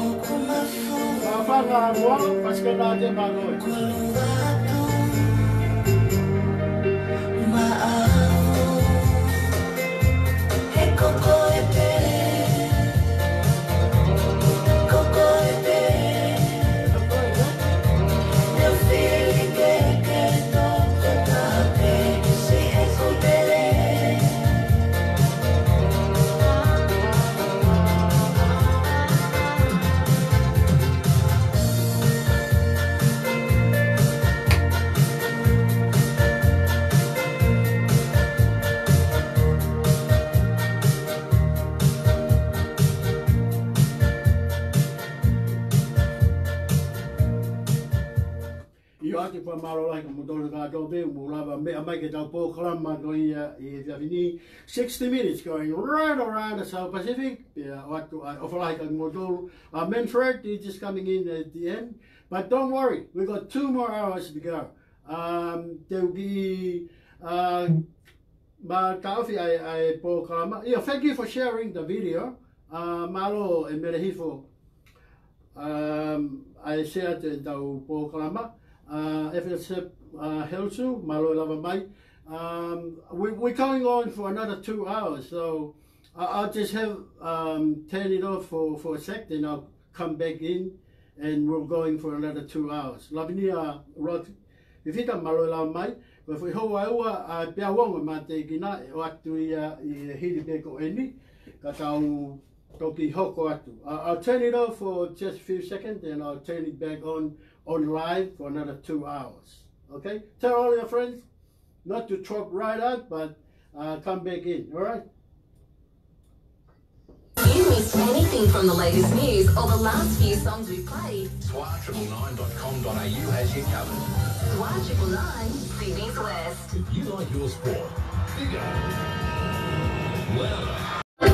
mafana mo paska natin bagoi. Io ate pa malo like mo dolo ka do be mo lava me mai ke tau polokalama ko ia I Viliami 60 minutes going right around the South Pacific. Yeah, what of like mo dolo. Manfred is just coming in at the end, but don't worry, we got 2 more hours to go. There'll be Faka'afe'i polokalama. Yeah, thank you for sharing the video. Malo e merehifo. I shared the tau polokalama. If it's helsu, malo lava mai. We're going on for another 2 hours, so I'll just have turn it off for a sec, then I'll come back in, and we're going for another 2 hours. Lavinia rock, if it malo lava mai, but if we ho aua pia wonga mate kina watu I hiri beko eni, katau toki hoko atu. I'll turn it off for just a few seconds, and I'll turn it back on live for another 2 hours. Okay? Tell all your friends not to drop right out, but come back in. All right? If you missed anything from the latest news or the last few songs we played, Swire999.com.au has you covered. Swire999, Sydney's West. If you like your sport, bigger, louder.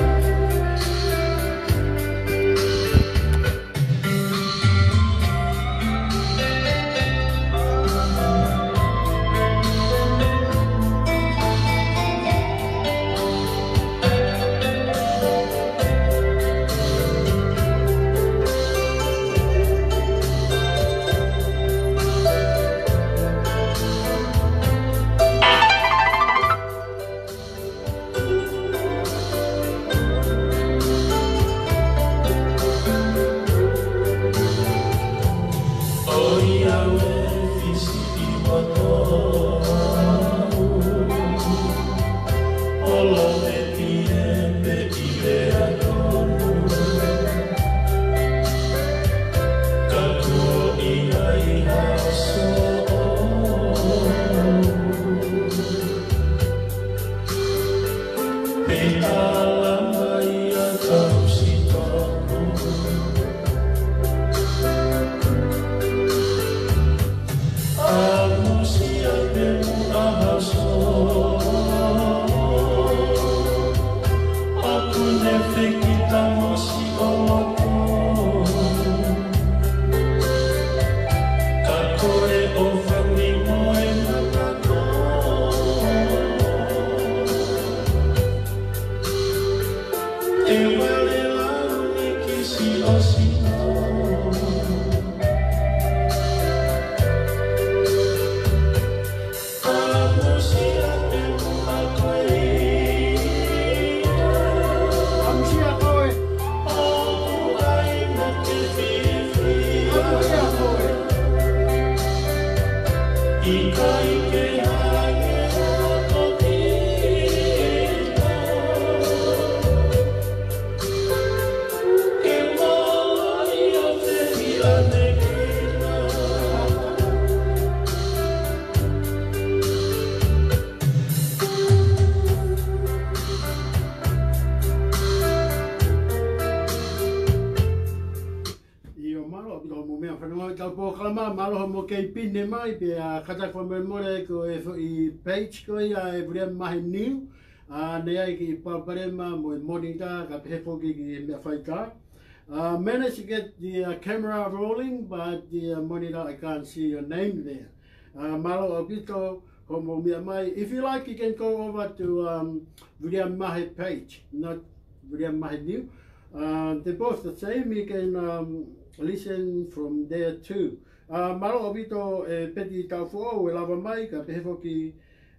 Malo mo kei pine mai pe kata kwa memore ko I page ko I Viliami Mahe new ne ai ki paparema mo morninga ka pefo ki me faika. Managed to get the camera rolling, but the monitor I can't see your name there. Malo obito homo mi mai. If you like, you can go over to Viliami Mahe page, not Viliami Mahe new. They're both the same. You can listen from there too. Malo obito peti taufuo we lava mai ka pefo ki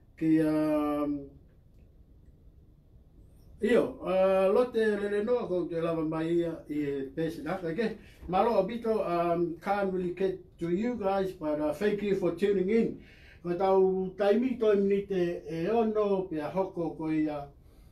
io lote lele no ko te lava mai I pesi na okay. Malo obito can't really get to you guys, but thank you for tuning in. Ko tau taimi to minite e ono pe hoko ko ia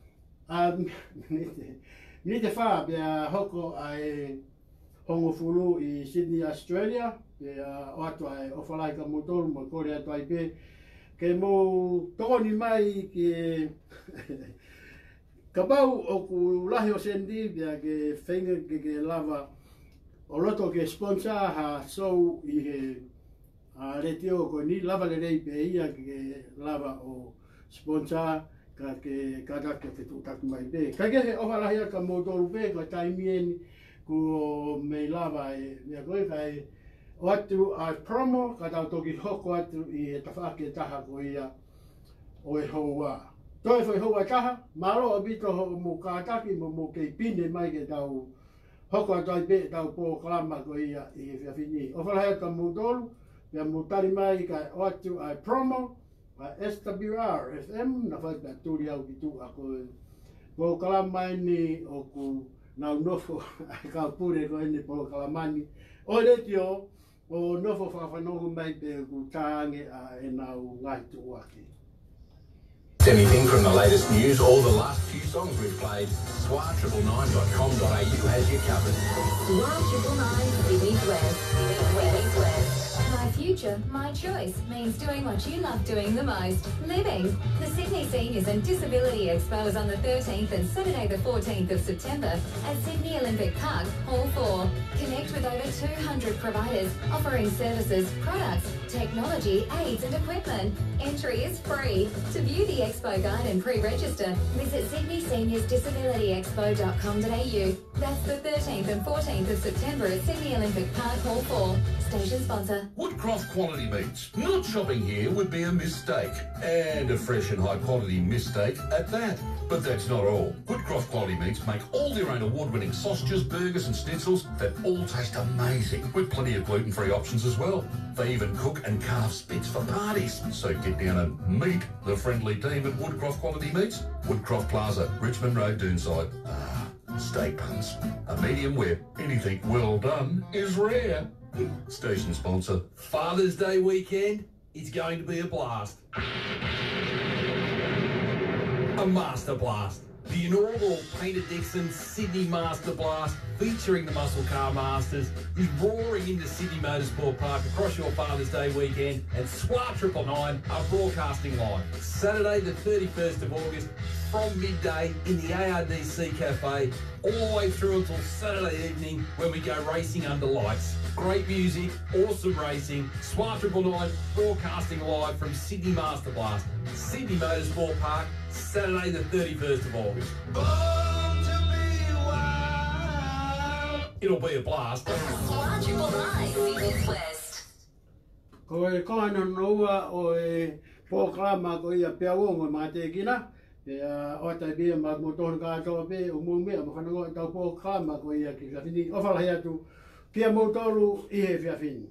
minite fa pe hoko ai hongo fulu I Sydney, Australia. O atu ai o whalai ka motoro mo kore atu ai pe ke mo tokoni mai ki ka bau o ku lahi o sendi pia ke whenga ke lava o loto ke sponsor ha so I he letio ko ni lava le rei pe ia ke lava o sponsor ka ke kada ke tu tak mai be ka ke o hala ia ka motor be ka taimien ku me lava e me ko kai o atu a promo ka tau toki hoko atu i ta fa ke taha ko ia o e hoa toi foi hoa taha malo abito mo ka taki mo ke pine mai ke tau hoko atu be tau polokalama ko ia i fiefia o hala ia ka motor ya mutari mai ka o atu a promo SWR FM na fai turi au ki tu ako polokalama ni o ku na nofo ka pure ko ni polokalama ni o letio o nofo whawhanongo mai pe ku tānge a e nau ngai tu waki. Anything from the latest news or the last few songs we've played, swa999.com.au has you covered. Swa999 Sydney's West. Sydney's West. My future, my choice means doing what you love doing the most, living. The Sydney Seniors and Disability Expo is on the 13th and Saturday the 14th of September at Sydney Olympic Park, Hall 4. Connect with over 200 providers offering services, products, technology, aids and equipment. Entry is free. To view the Expo guide and pre-register, visit sydneyseniors.disabilityexpo.com.au. That's the 13th and 14th of September at Sydney Olympic Park, Hall 4. Station sponsor. Woodcroft quality meats. Not shopping here would be a mistake. And a fresh and high quality mistake at that. But that's not all. Woodcroft quality meats make all their own award-winning sausages, burgers and schnitzels that all taste amazing, with plenty of gluten-free options as well. They even cook and carve spits for parties. So get down and meet the friendly team at Woodcroft Quality Meats. Woodcroft Plaza, Richmond Road, Doonside. Steak puns. A medium where anything well done is rare. Station sponsor. Father's Day weekend, it's going to be a blast. A master blast. The inaugural Peter Dixon Sydney Master Blast, featuring the Muscle Car Masters, is roaring into Sydney Motorsport Park across your Father's Day weekend, and SWA999 are broadcasting live. Saturday the 31st of August from midday in the ARDC Cafe, all the way through until Saturday evening when we go racing under lights. Great music, awesome racing, SWA999 broadcasting live from Sydney Master Blast, Sydney Motorsport Park, Saturday the 31st of August. It'll be a blast. SWA999 Sydney's West. Ko e kohana noua o e polokalama ko ia peawongo ma te kina. E o tai bia ma motohon katoa pe o mumea ma whanango tau polokalama ko ia ki fiafini. O whalahi atu kimoutolu I he fiafini.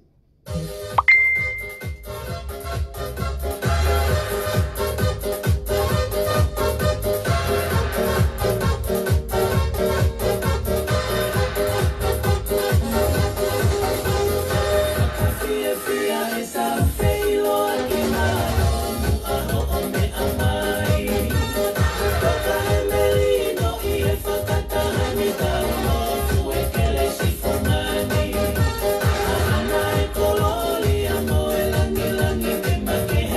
Kihe'etau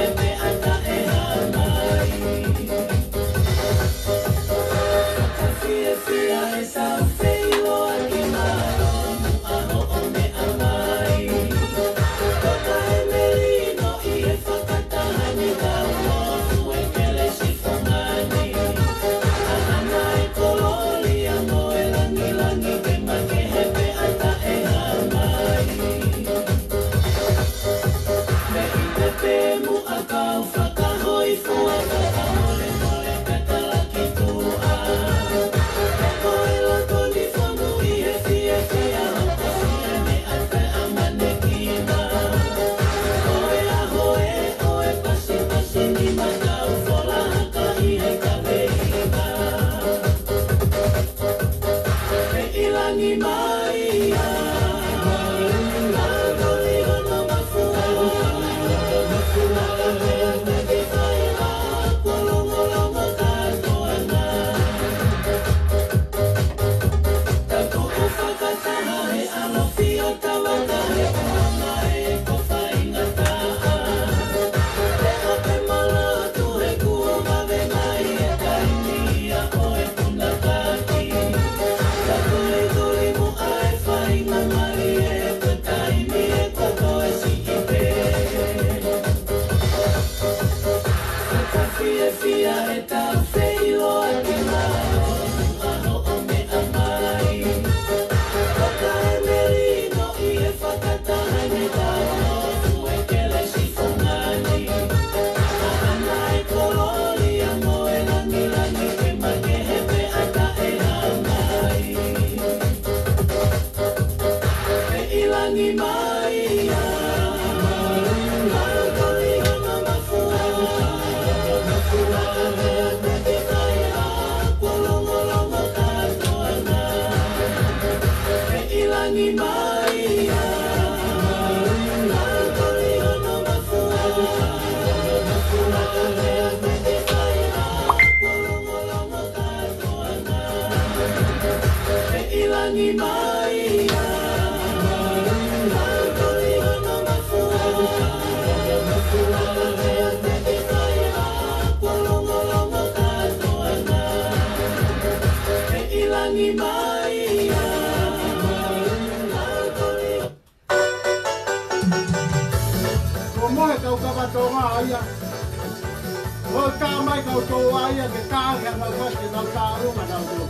katoa ia. O ka mai katoa ia ke ka ka ma ka ke na ka ro ma na ro.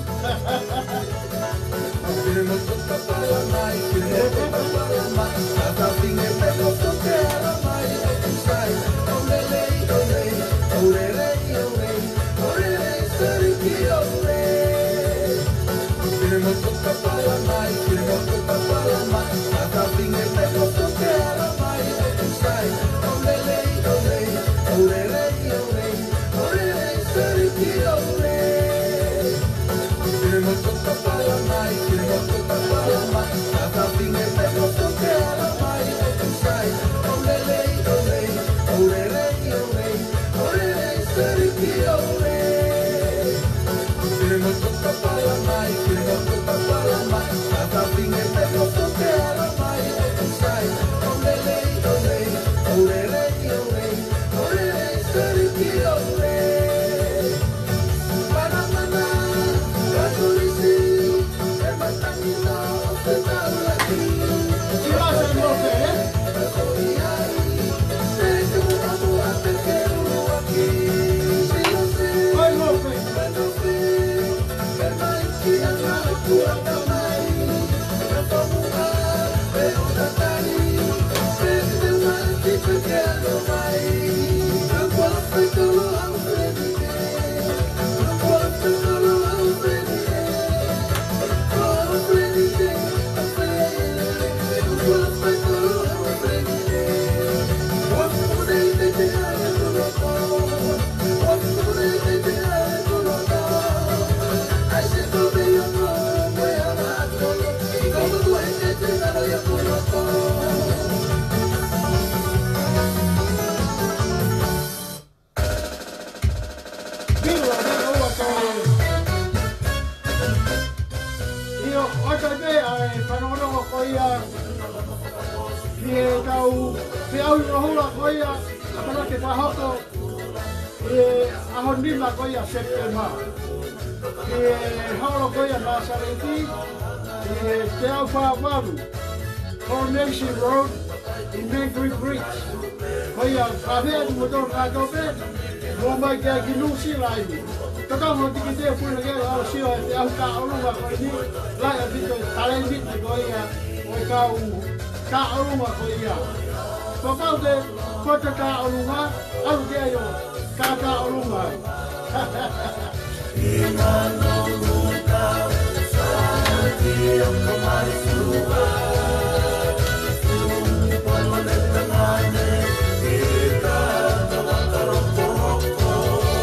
Kire mo to pala mai, kire mo to pala mai. Ata pinge me lo to ke ara mai o sai. Olele ole, olele ole, olele sari ki ole. Kire mo to pala mai, kire mo to pala mai. Ata pinge me lo to ke ara mai o sai. Olele ole, olele ole, olele sari ki ole. Kire mo to pala mai, kire mo to pala mai. Ata pinge me lo to ke ara mai o sai. Olele ole, olele ole, olele sari ki ole. Kire mo to pala mai, kire mo to pala mai. Ata pinge me lo to ke ara mai o sai. Olele ole, olele ole, olele sari ki ole. Mana mana, katulisi, ematangina, otetauaki. Sila sa mo ke. Oi mo ke. Io ota be ai whanono ko ia kihe'etau te au rohula ko ia apana ke tahoko ahon lima ko ia September haulo ko ia Nasareti te au whaawaru Coronation Road in Mangry Bridge ko ia kawhea ni motor kato be mo mai kia kinusi lai Toka mo tiki te puna ke au sio te au ka au ma ko ni lai a bito tale bito ko ia o ka au ma ko ia ko ka de ko te ka au ma au ke yo ka au ma ina no luta sa ti o ko mai suwa tu po mo de tamane ita to wa karo ko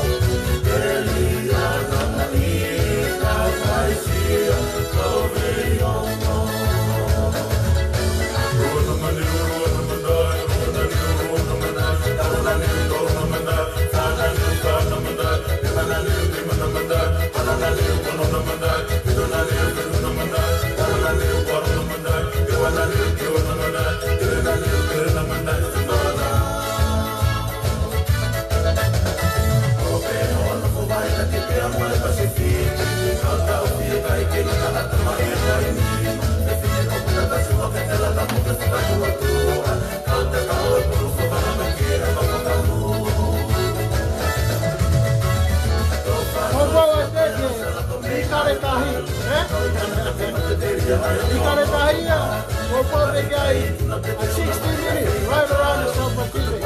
We'll probably go 60 minutes right around the South Pacific.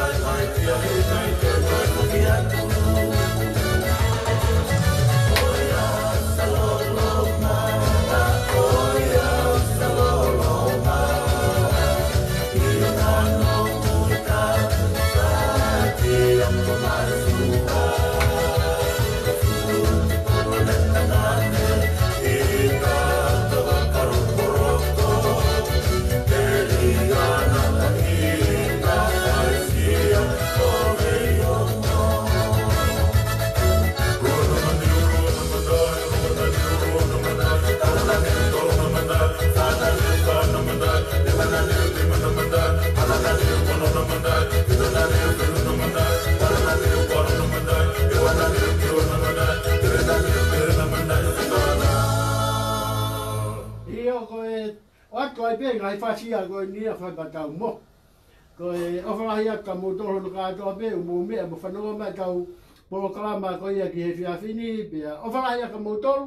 Io ko e o ko e be ngai fasia ko ni a fa ba mo. ko e ofalahi aka motoro no katoa pe umu mea mo whanua mai kau polokalama ko ia ki he fiafini pia ofalahi aka motoro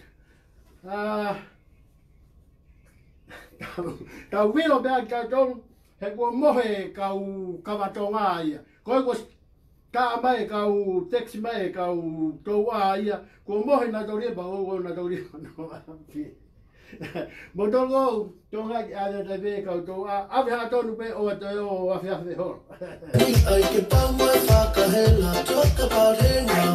kau wilo pia katoa he kua mohe kau kawatonga ia koe kua ka mai kau teksi mai kau toa ia kua mohe na torieba o na torieba no pia Motongo, tonga ki ada te ve kau toa, awe ha tonu pe o te o awe ho. I can buy my faka'afe'i, talk about it now,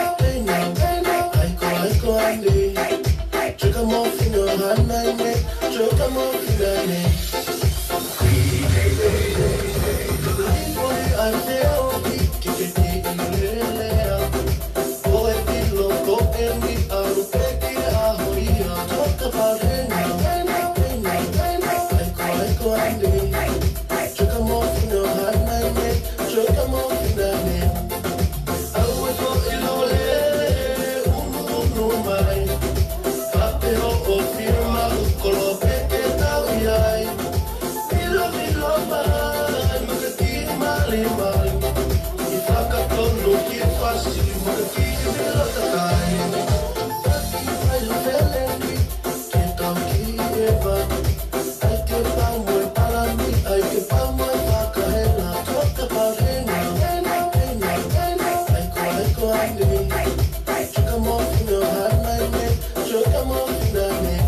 I go and be. Check 'em off in your hand, I make, check 'em off in your neck. I'm there, oh, keep it in the oh, if you look up and we are taking a hoya, talk about it now, I go and be. Check 'em off in your hand, I make, check 'em off in the neck. I would go in all no mai. Happy ho firma ukolo kihe'etau iai. Vilo mai, makati malie. I faka'afe'i ki fasi, makati vilo takai. Taki mai veleni, kihe'etau kihe'eva. I can buy my palami, I can buy my faka'afe'i, talk about it now. I go and be. Check 'em off in your hand, I make, check 'em off in the neck.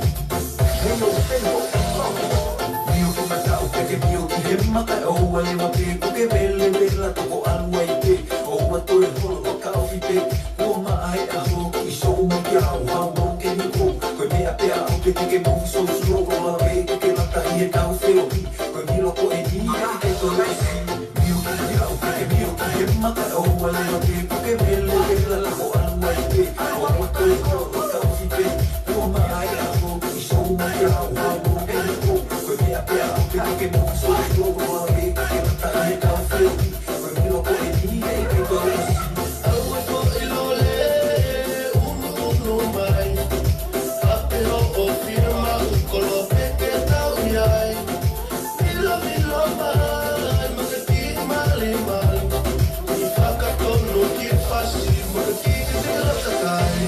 Mio ke matau ke mio ki he maka o wale wa pe ko ke mele mela to ko alwai te o wa to e holo o ka ofi te o ma ai a ho ki so mo ki a o ha mo ke ni ko ko me a pe a o ke mo so so ro ma pe ke mata i e tau fe o ki ko mi lo ko e ni a e to lai mio ke mio ki he maka o wale wa pe ko ke mele mela to ko alwai te o wa to e holo o ka ofi te o ma ai a ho ki so mo ki a o ha mo ke ni ko ko me a pe a o ke mo so so ro ma pe ke mata i e tau fe o ki ko mi lo ko e ni a e to lai I would go in all no mai. Happy ho firma ukolo kihe'etau iai. Vilo mai, makati malie. I faka'afe'i ki fasi, makati vilo takai.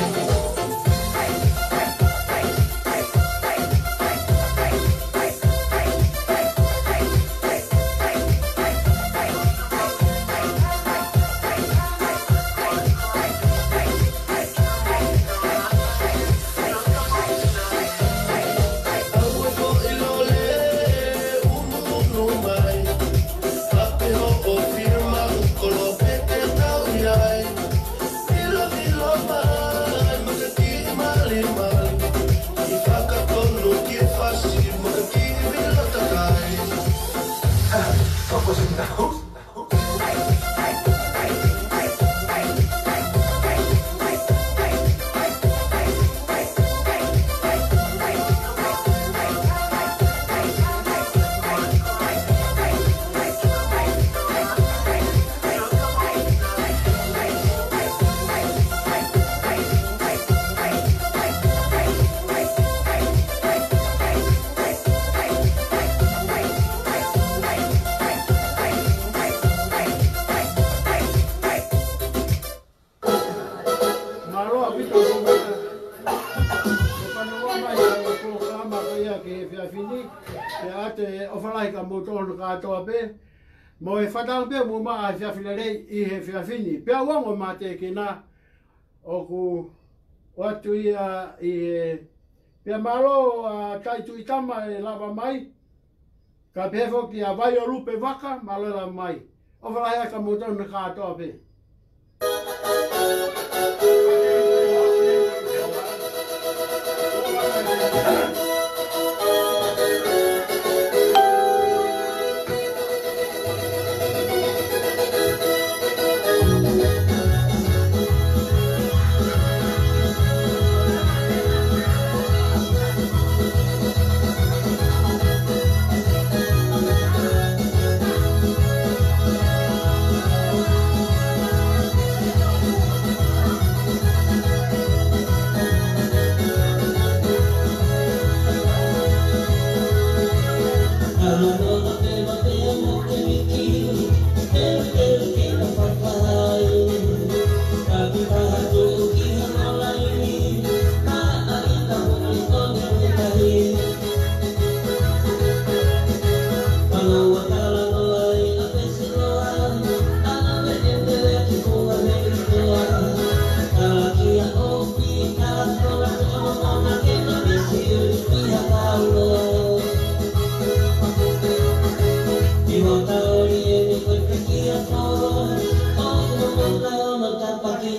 Maroa pita ko mai. Ko whanua mai kau polokalama ko ia ki he fiafini. Pe ate ofalahi ka motoro no katoa pe. Mo e whatau pe mo maa e fiafina rei i he fiafini. Pea wango mā te kina o ku watu ia i e pea maro taitu i tama e lava mai. Ka pefo ki a vai o rupe waka malo la mai. Ofalahi ka motoro no katoa pe.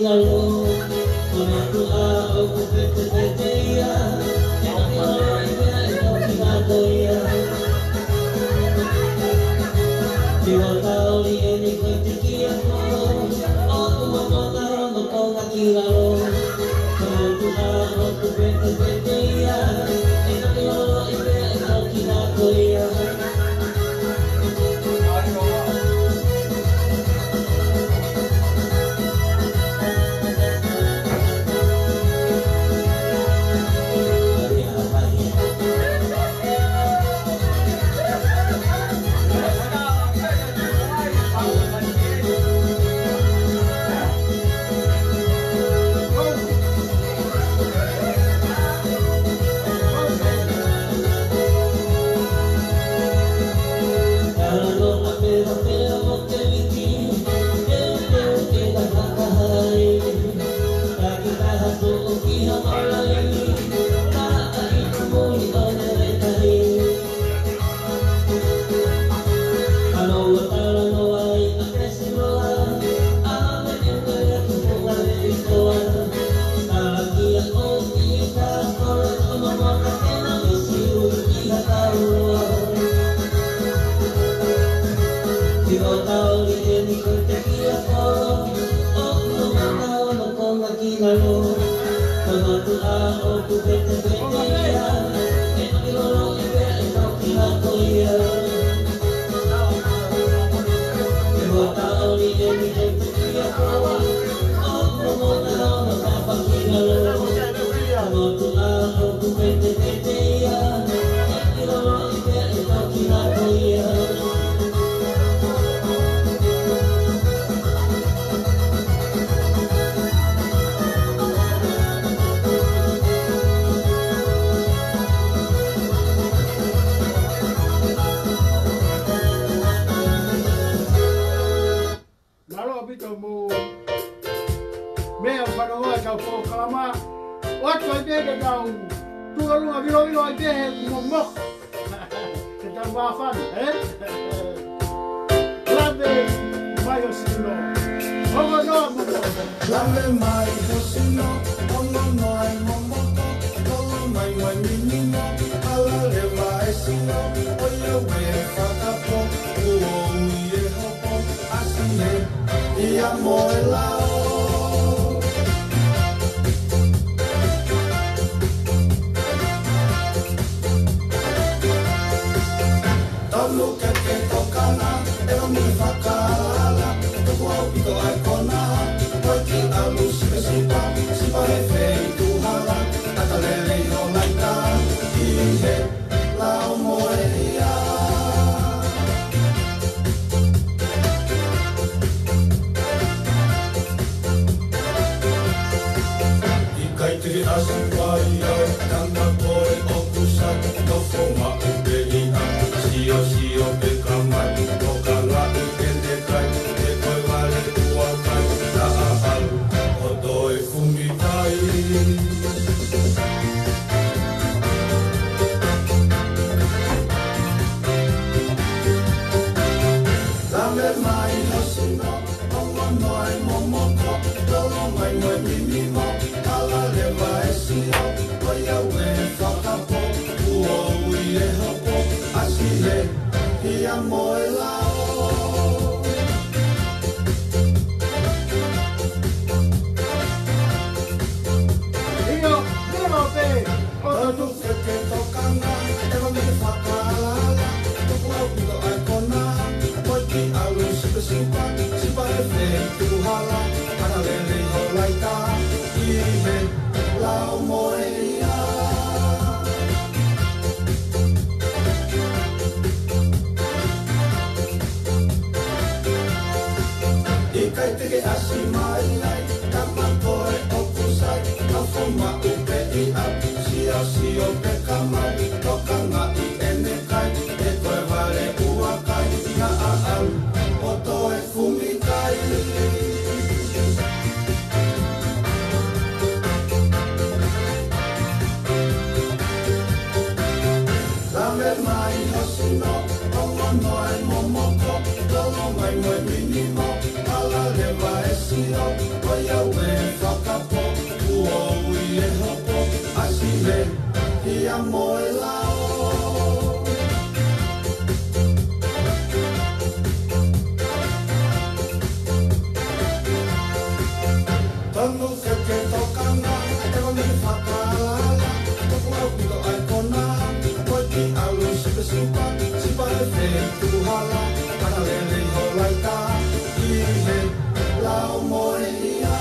Momoko, tolo mai mai minimo, ala leva esino. oia ue whakapo, ua ui e hopo, asile, ia moe lao. Tango ke tokanga, te wami whakaala, toku au pito ai kona, koe ki alu sipa, sipa e whei tuhala, kana lele ho laita, i he lao moe ia.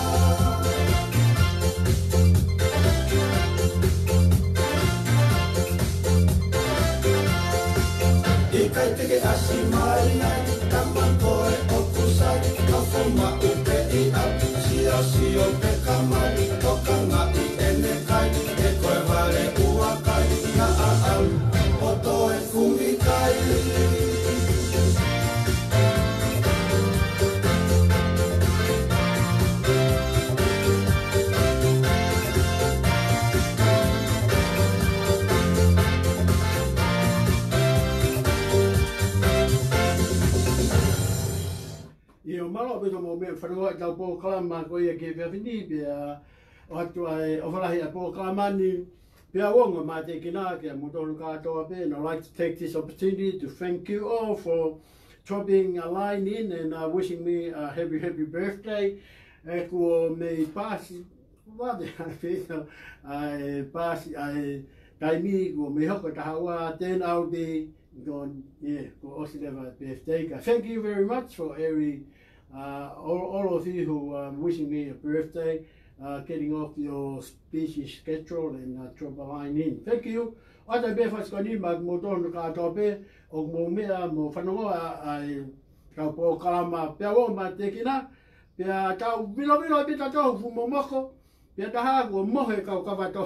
I kai teke asi mai ai, kaman koe o kusai, ka fuma upe i au, si o pe kamai, tokanga i ene kai, e koe vale ua kai, na a au, o to e kumi kai. Io malo vedo mo me whanua tau polokalama ko ia ke whiawhini pia o hatu ai o whalahi a polokalama ni pia wonga mā te kina kia motonu katoa pe, and I'd like to take this opportunity to thank you all for dropping a line in and wishing me a happy birthday. E ko me pasi wade a whina ai pasi ai taimi ko me hoko tahawa, then I'll be gone, yeah, ko osi lewa birthday. Thank you very much for all of you who are wishing me a birthday, getting off your busy schedule and drop a line in. Thank you. Ata be whaskani mag motonu katoa pe, o mo mea mo whanongoa ai kau polokalama pia o ma te kina, pia tau vilo pita tau fumo moko, pia taha ko mohe kau kawato.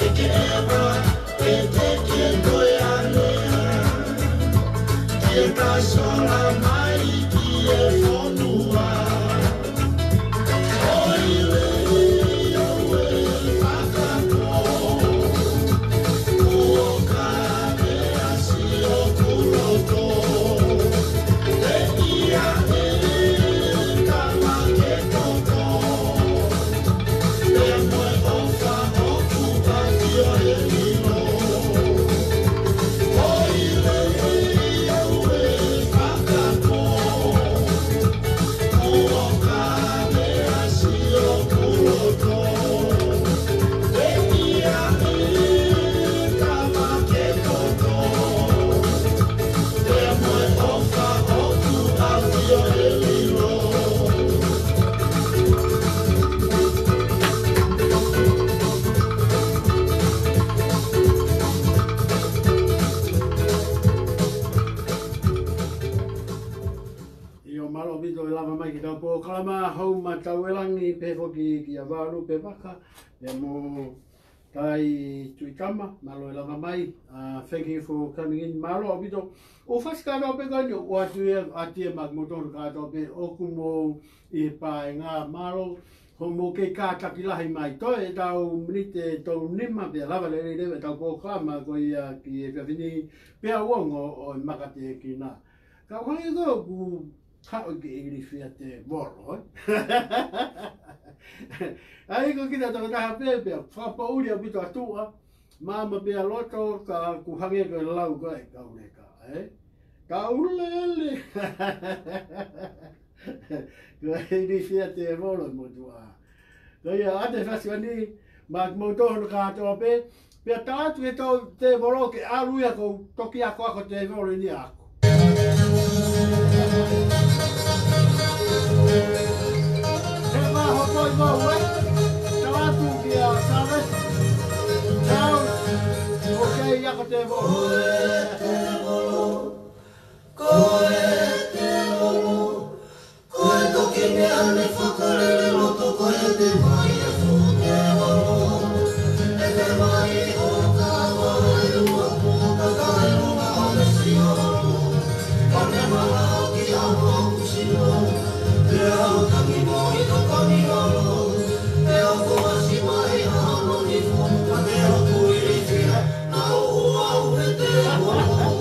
Polokalama hau matauelangi pe foki ki avalu pe waka e mo kai tuitama malo lava mai. Thank you for coming in malo obito o faskado pe ganyo o atie magmotor kado pe okumo I pa nga malo homo ke ka lahi mai to e tau minite tau nima pe lava le le tau Polokalama ko ia ki e vini pe awongo o makate ki na ka wai go ku How ke English te bolo. Ai ko kita tau taha pepe, whapa uri a bito atua, mama pe loto ka ku hange ko lau ko e kaureka, Kaulele. Ko English te bolo mo tua. Ko ia ate fasiwani, mak mo tohon ka toa pe, pe tātu e tau te bolo ke aluia ko toki ako te bolo ni ako. Oh,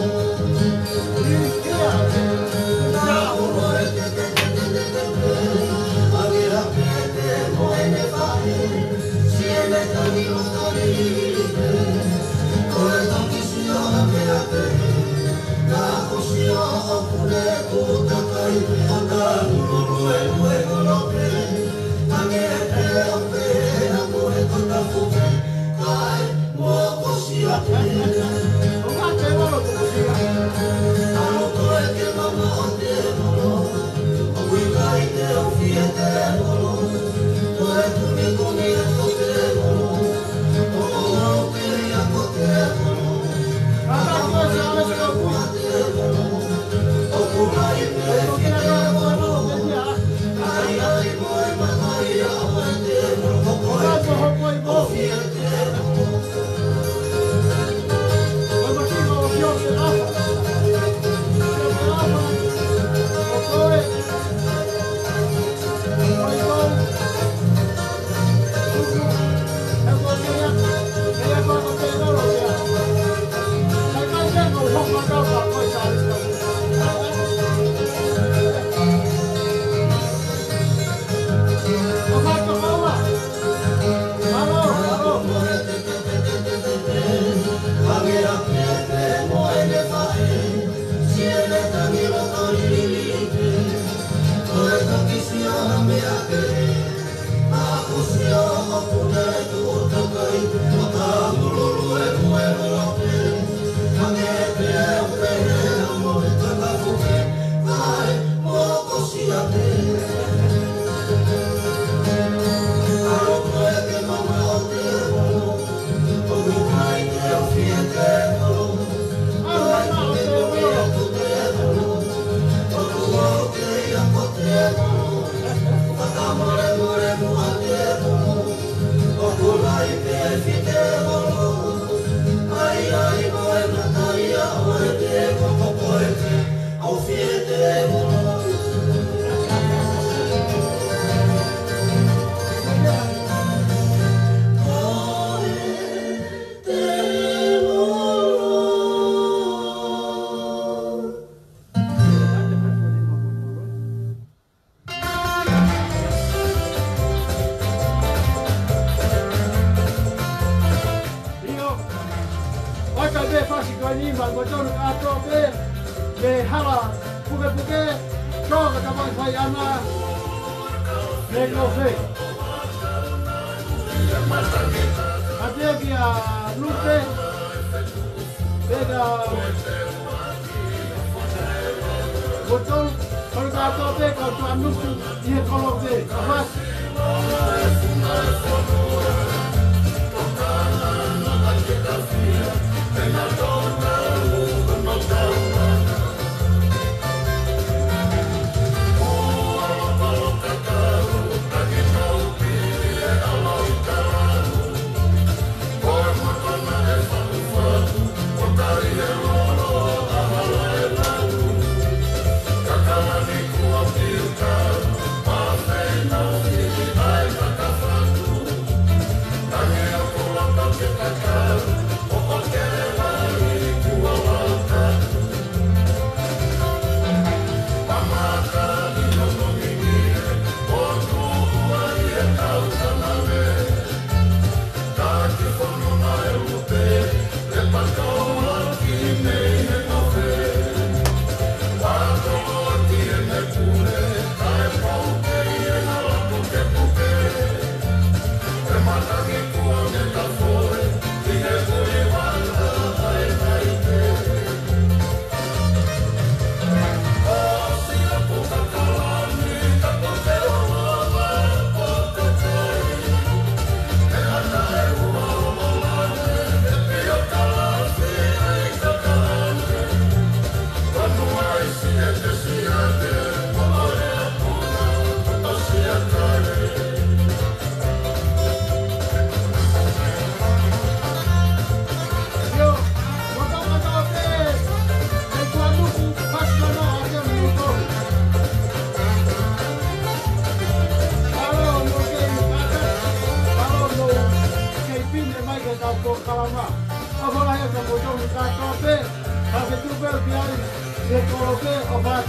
Ata be fasi ko ni ma ko tonu ato be hala puke toga tama fai ana le no fe ate kia lupe bega botol kalau ato be ko tu anuku ye kolo be avas polokalama. Apalagi yang kemudian katoa, tapi tu biar dekolope obat.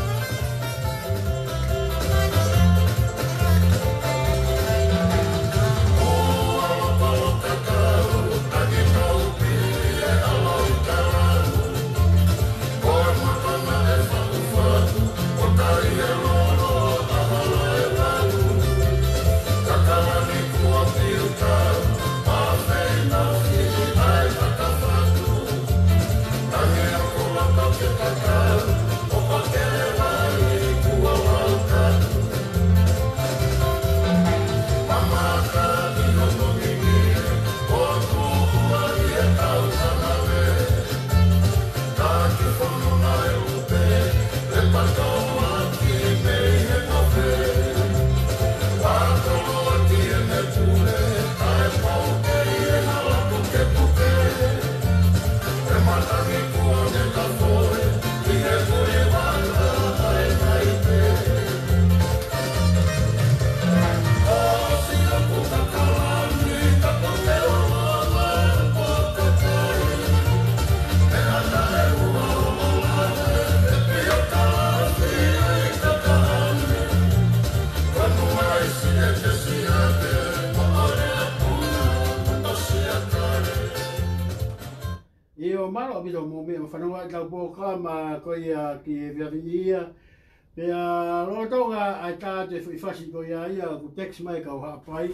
Malo bido mo me mafana ka polokalama ko ia ki Viliami Pea loto ga ata te fasi ko ia ku text mai ka ha pai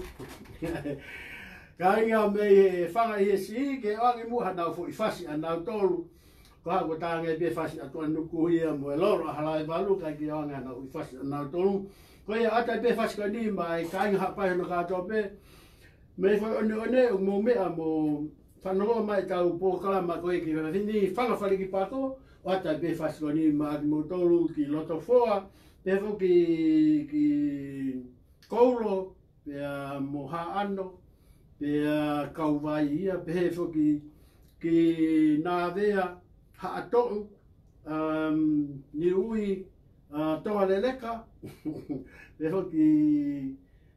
ka ia me Faka'afe'i ke o mu hana fu fasi ana tolu ko ha ko tange be fasi atu nuku ia mo loro hala balu ka ki ona na fasi ana tolu ko ia ata be fasi ko ni mai ka ha pai no ka to be me fo one mo me amo whanonga mai tau polokalama koe ki Viliami whangawhare ki pato o ata be whasikoni ma kimoutolu ki loto foa pefo ki koulo pea moha ano pea kauwai ia pefo ki nāwea haato'u ni ui toa leleka pefo ki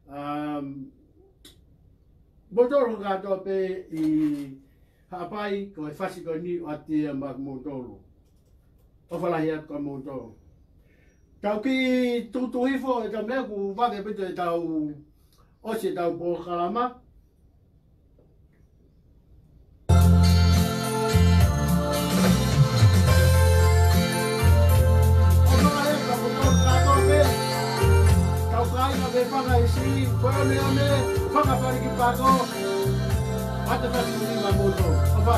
Motoro katoa pe I hapai ko e fasi ko ni o atia ma kimoutolu. O whalahi atu ka kimoutolu. Tau ki tutuhifo e ka mea ku wake pito e tau ose tau polokalama. si pone one Faka'afe'i ki pako ate fasi ni mamoto opa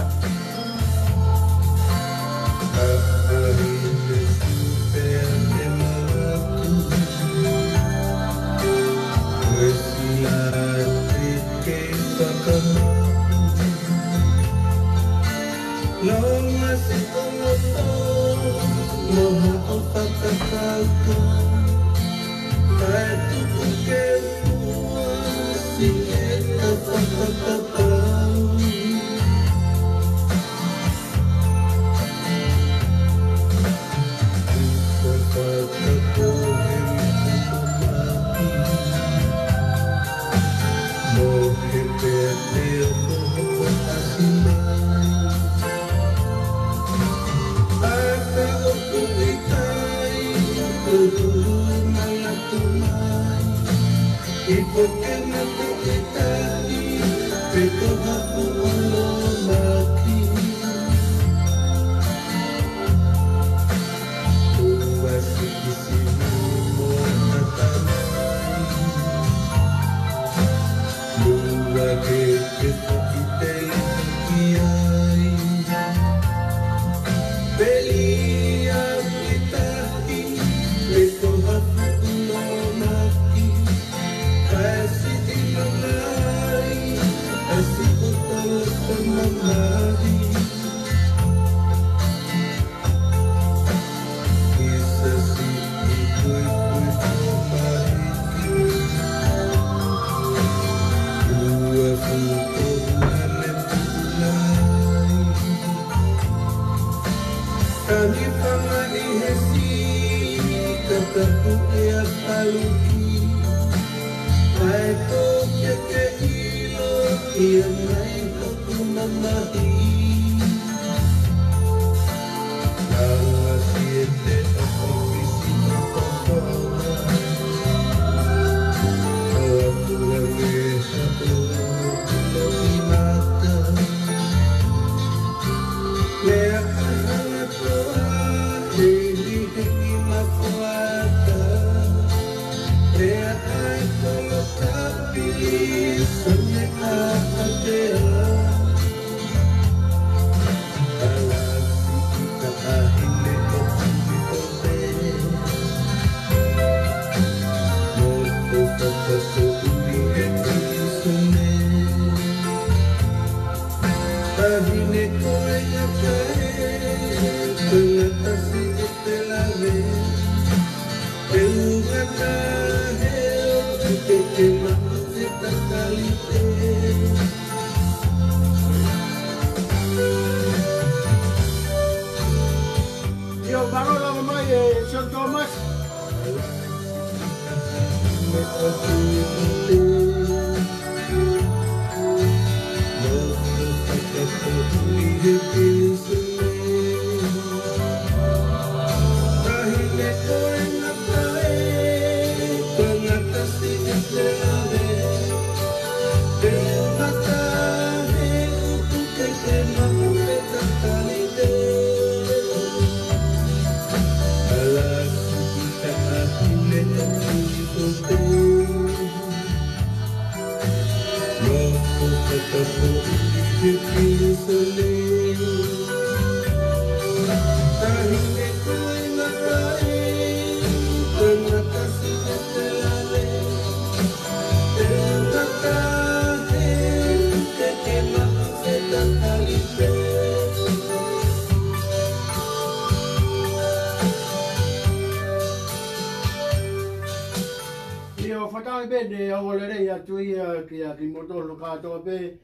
kimoutolu katoa pe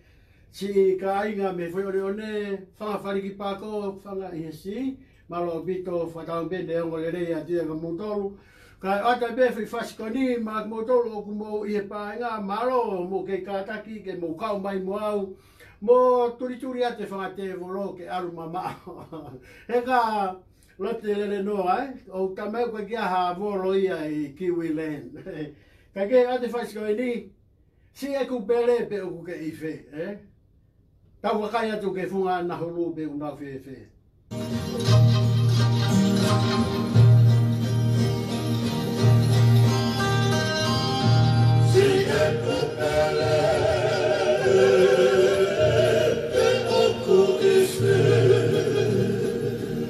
si ka inga me foi one Faka'afe'i ki pako fanga isi malo bito fatau be de ngolere ya dia kimoutolu ka ata be fi faskoni ma kimoutolu ku mo I pa nga malo mo ke kataki ke mo kau mai mo au mo turi ate fanga te volo ke aru mama he ka lote lele no ai o tamau ko kia ha volo ia I Kiwi land ka ke ate faskoni si e kupere pe o ke ife, Tau wakaya tu ke funga na hulu pe una fiefia. Si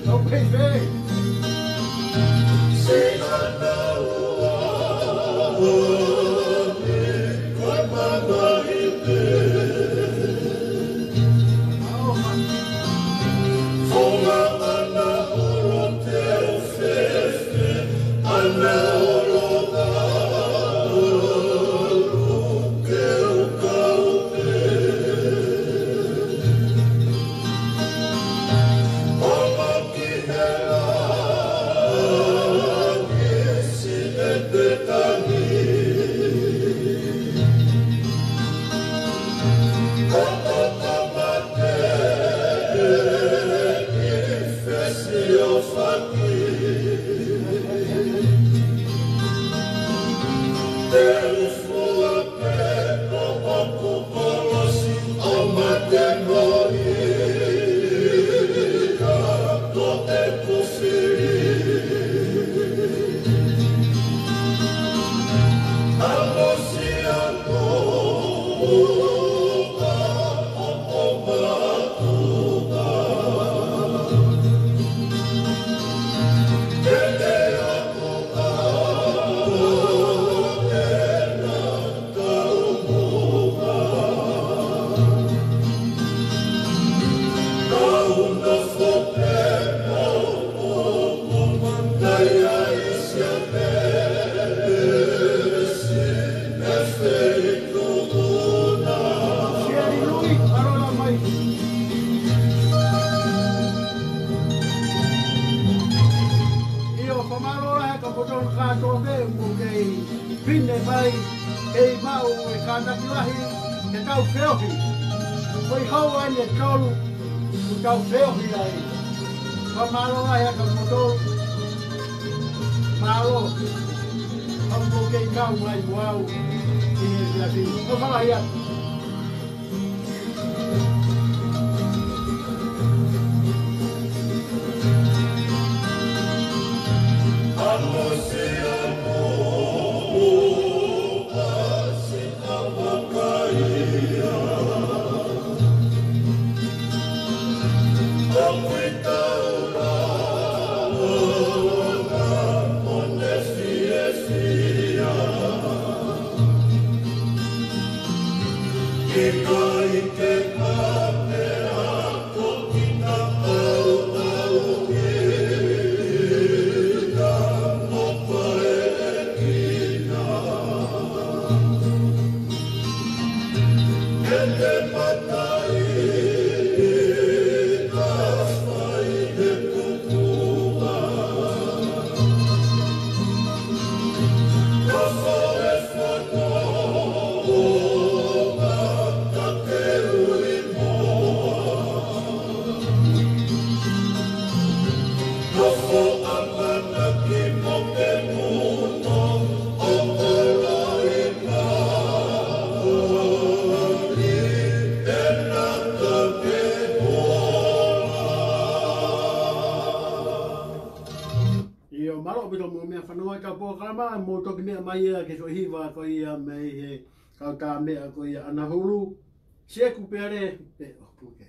polokalama mo toki mea mai ea ke so hiwa ko ia mei he kauta mea ko ia anahulu seku pere pe opuke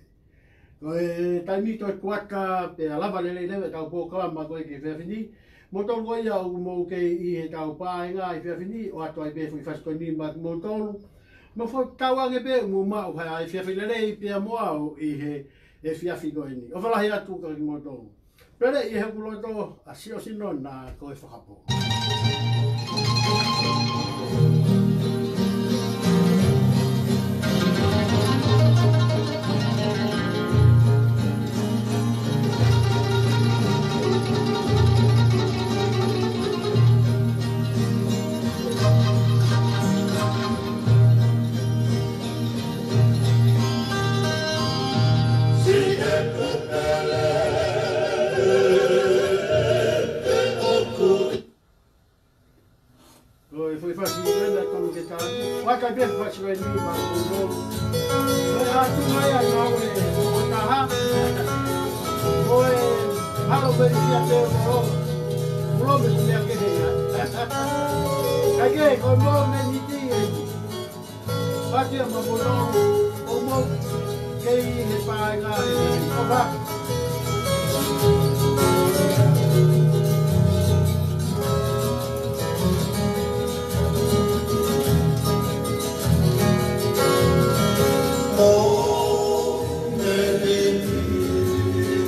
ko e taimito e kuaka pe alava lele lewe tau polokalama ko i ke whiawhini mo tolu ko ia u mo ke i he tau pāenga i whiawhini o ato ai pe fui whasko ni mak mo tolu mo fo tau ange pe mo mau hai ai whiawhilere i pe moao i he e whiawhi ko ini o whalahi atu ka ki mo tolu pere i he kuloto a sio sino na ko e whakapo. Foi facilitando a comunicação. Vai caber para chegar ali, mas não. Ah, tu vai a não é. Tá. Oi, alô, verificador, o nome do meu querido. Aqui, como me disse, aqui é uma bola, o meu que ele paga, o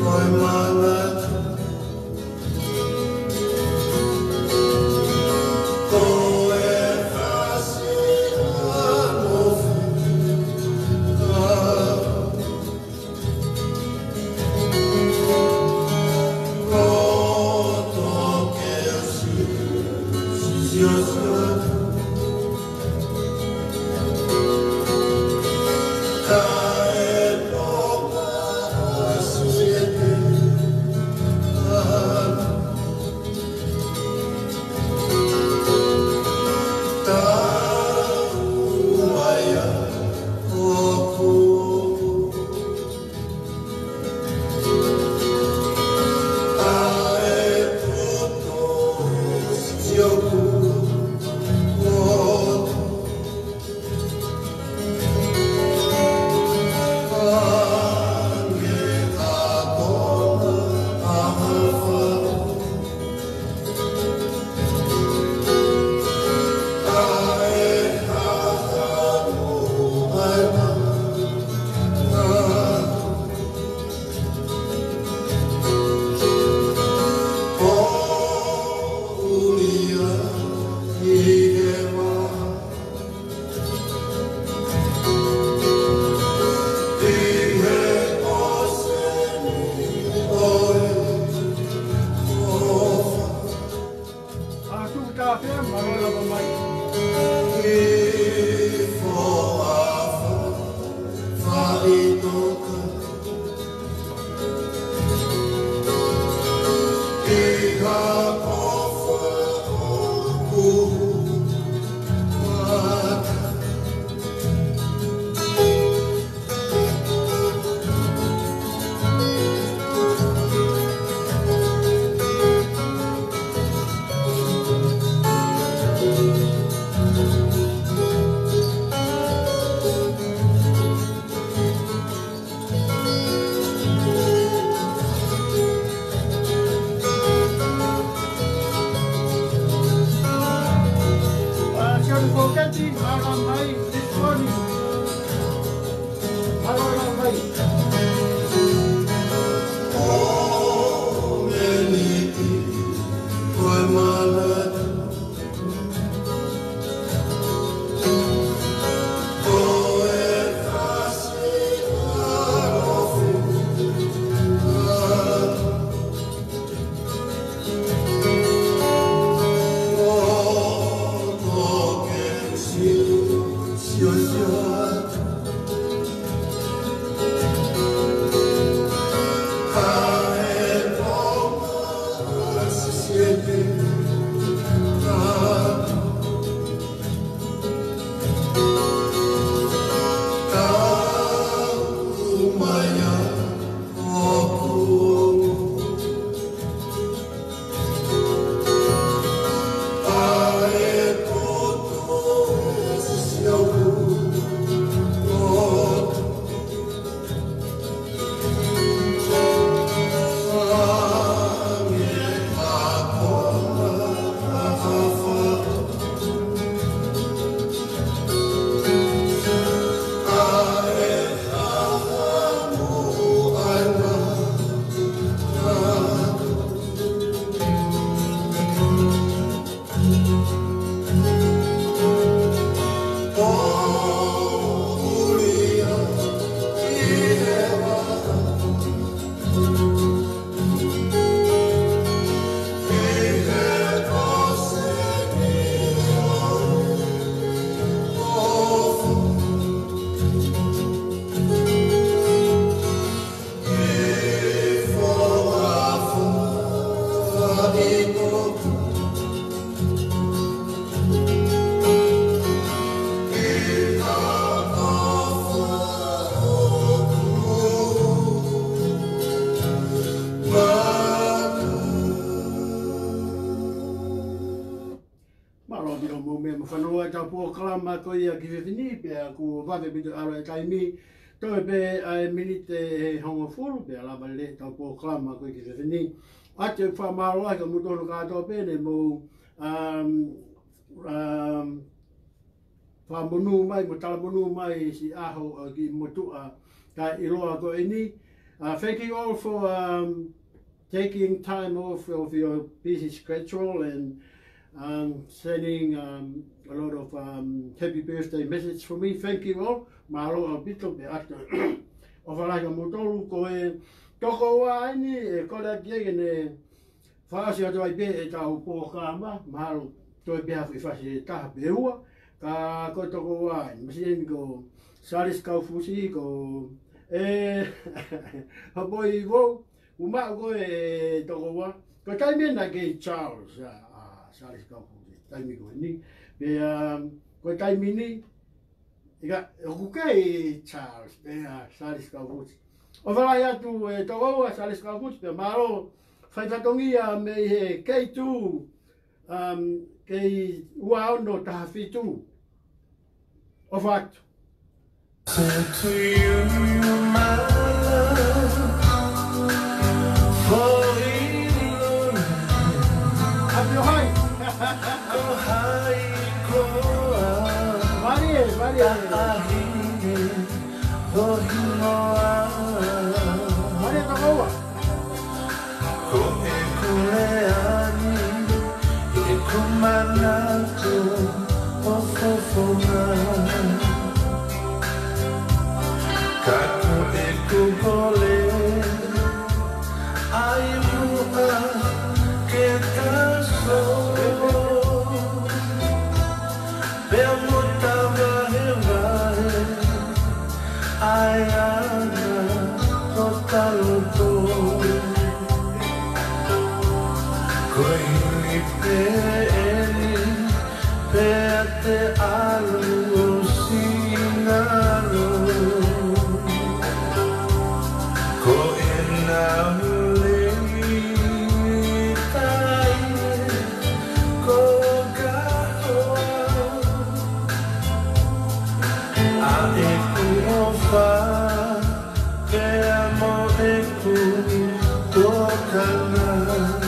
Polokalama ko ia ki whiwhini pia ku wawe bitu aro e kaimi toi pe ai minite he hongo fulu pia lava le tau polokalama ko ki whiwhini ate whamaro ai ka mutono katoa pene mo whamonu mai mo talamonu mai si aho ki motua ka iloa ko ini Thank you all for taking time off of your busy schedule and sending a lot of happy birthday message for me. Thank you all. Mahalo bito be ato. O whalaika motolu ko e toko wa ini e kora kia ne whaasi ato ai be e tau polokalama. Mahalo toi beha fu whaasi e taha beua. Ka ko toko wa ini. Masien ko saris kau fusi ko hapoi wo. Uma ko e toko wa. Ko taimena ke Charles. Saris kau fusi. Taimi ko ni. Be ko taimini. Ika, kukai Charles, salis kau fusi. O whalai atu e tokoua salis kau fusi, pe maro whaitatongia me he kei tū, kei ua ono taha whitu. O whaktu. Say to you, my love, for you, Up your high. go high, go up. Malie. Malie tokoua. Ko e kuleani, e kumanato, o fofona. Kako e kukole, ai mua ke taso. Pea motava he vahe, ai ana o taloto. Koini pe eni, pea te alu o sinaro. Ko ena ulei taie, ko katoa. A eku o wha, pea mo eku tokana.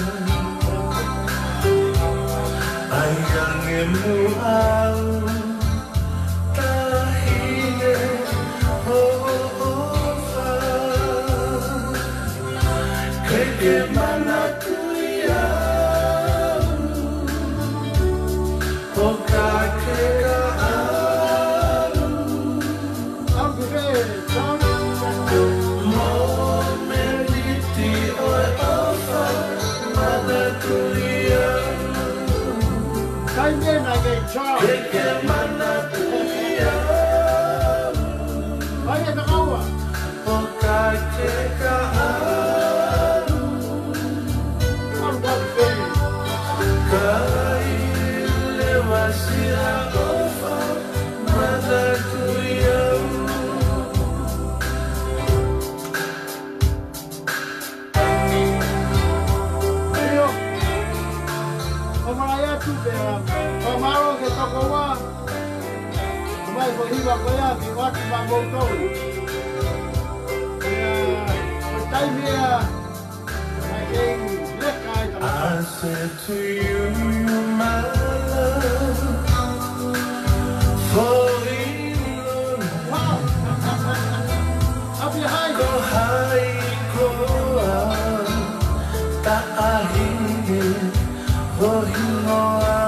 Ai ange mu au, tahine o wha. Keke mana tui au, o ka keka alu. Up your head, Mo me liti oe ofa, mana tui au. taimena ke Charles. Keke mana tui au, Malie tokoua. o ka keka alu. Kai le wasia ofa, mana tui au. O whalai atu pe o maro ke tokoua. O mai ko hiwa ko ia ki watu ma kimoutolu. O taimea mai kei leka ai I tamata. said to you, my love, for you, Wow! Up your high. go high, go up, ta'ahine, ho hinoa.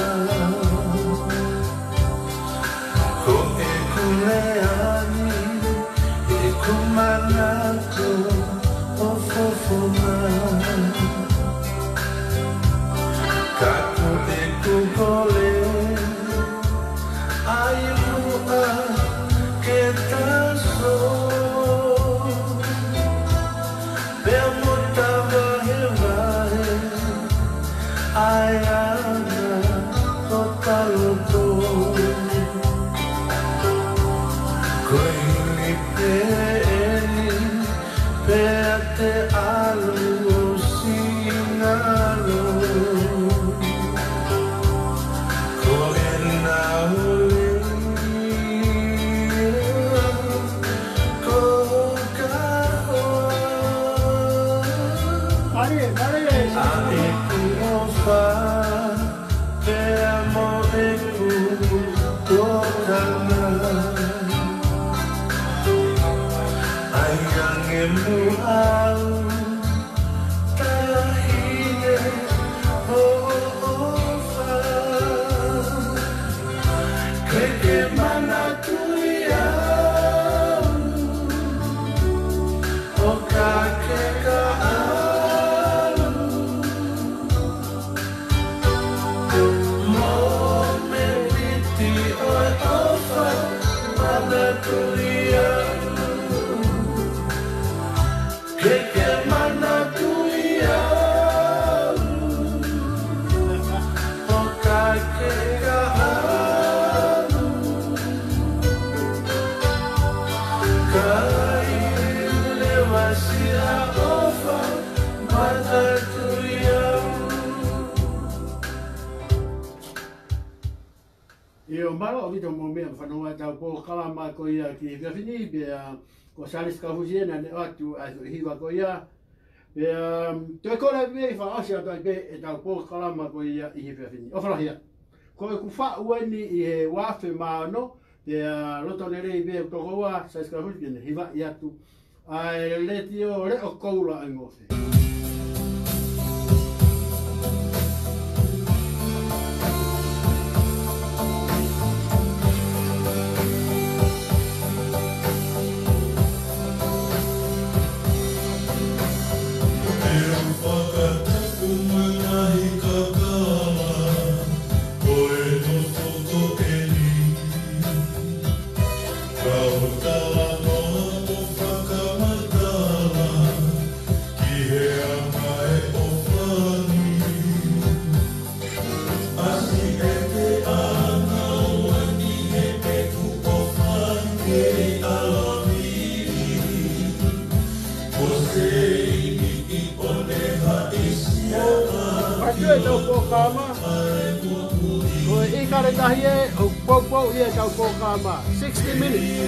Ko e kuleani, e kumanato, o fofona. Kako e kukole, ai mua ke taso. Pea motava he vahe, ai ana o taloto. Koini pe eni, pea te alu o sinaro. Ko ena ulei, ko katoa. Malie. A eku o wha, pea mo eku tokana. Ai ange Io malo ho visto un momento fanno un polokalama con ia che vi finì con salis cafusiena ne attu hiva con ia te kola vi fa asia da be da polokalama con ia vi finì o frahia ko ku fa uani I wafe mano loto nere be to goa salis cafusiena hiva ia tu ai letio re o koula angofe Lahi o popo ia kau polokalama 60 minutes.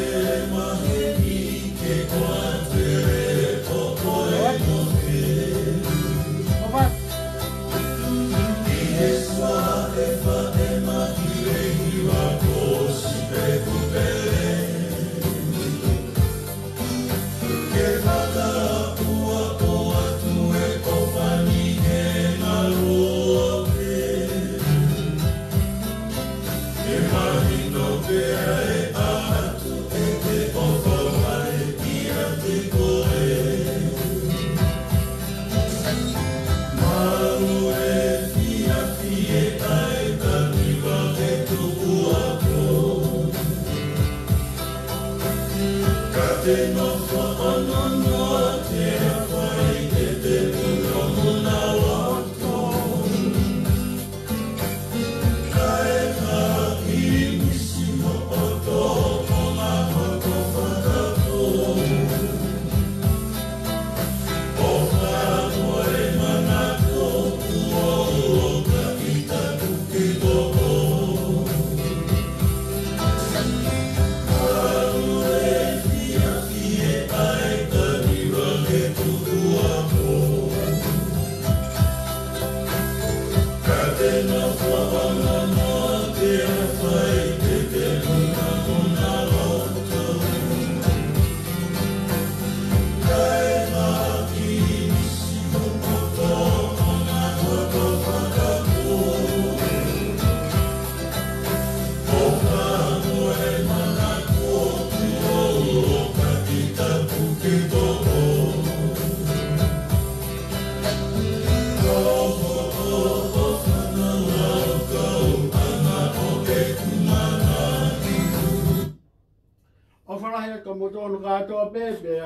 Kimoutolu katoa pepe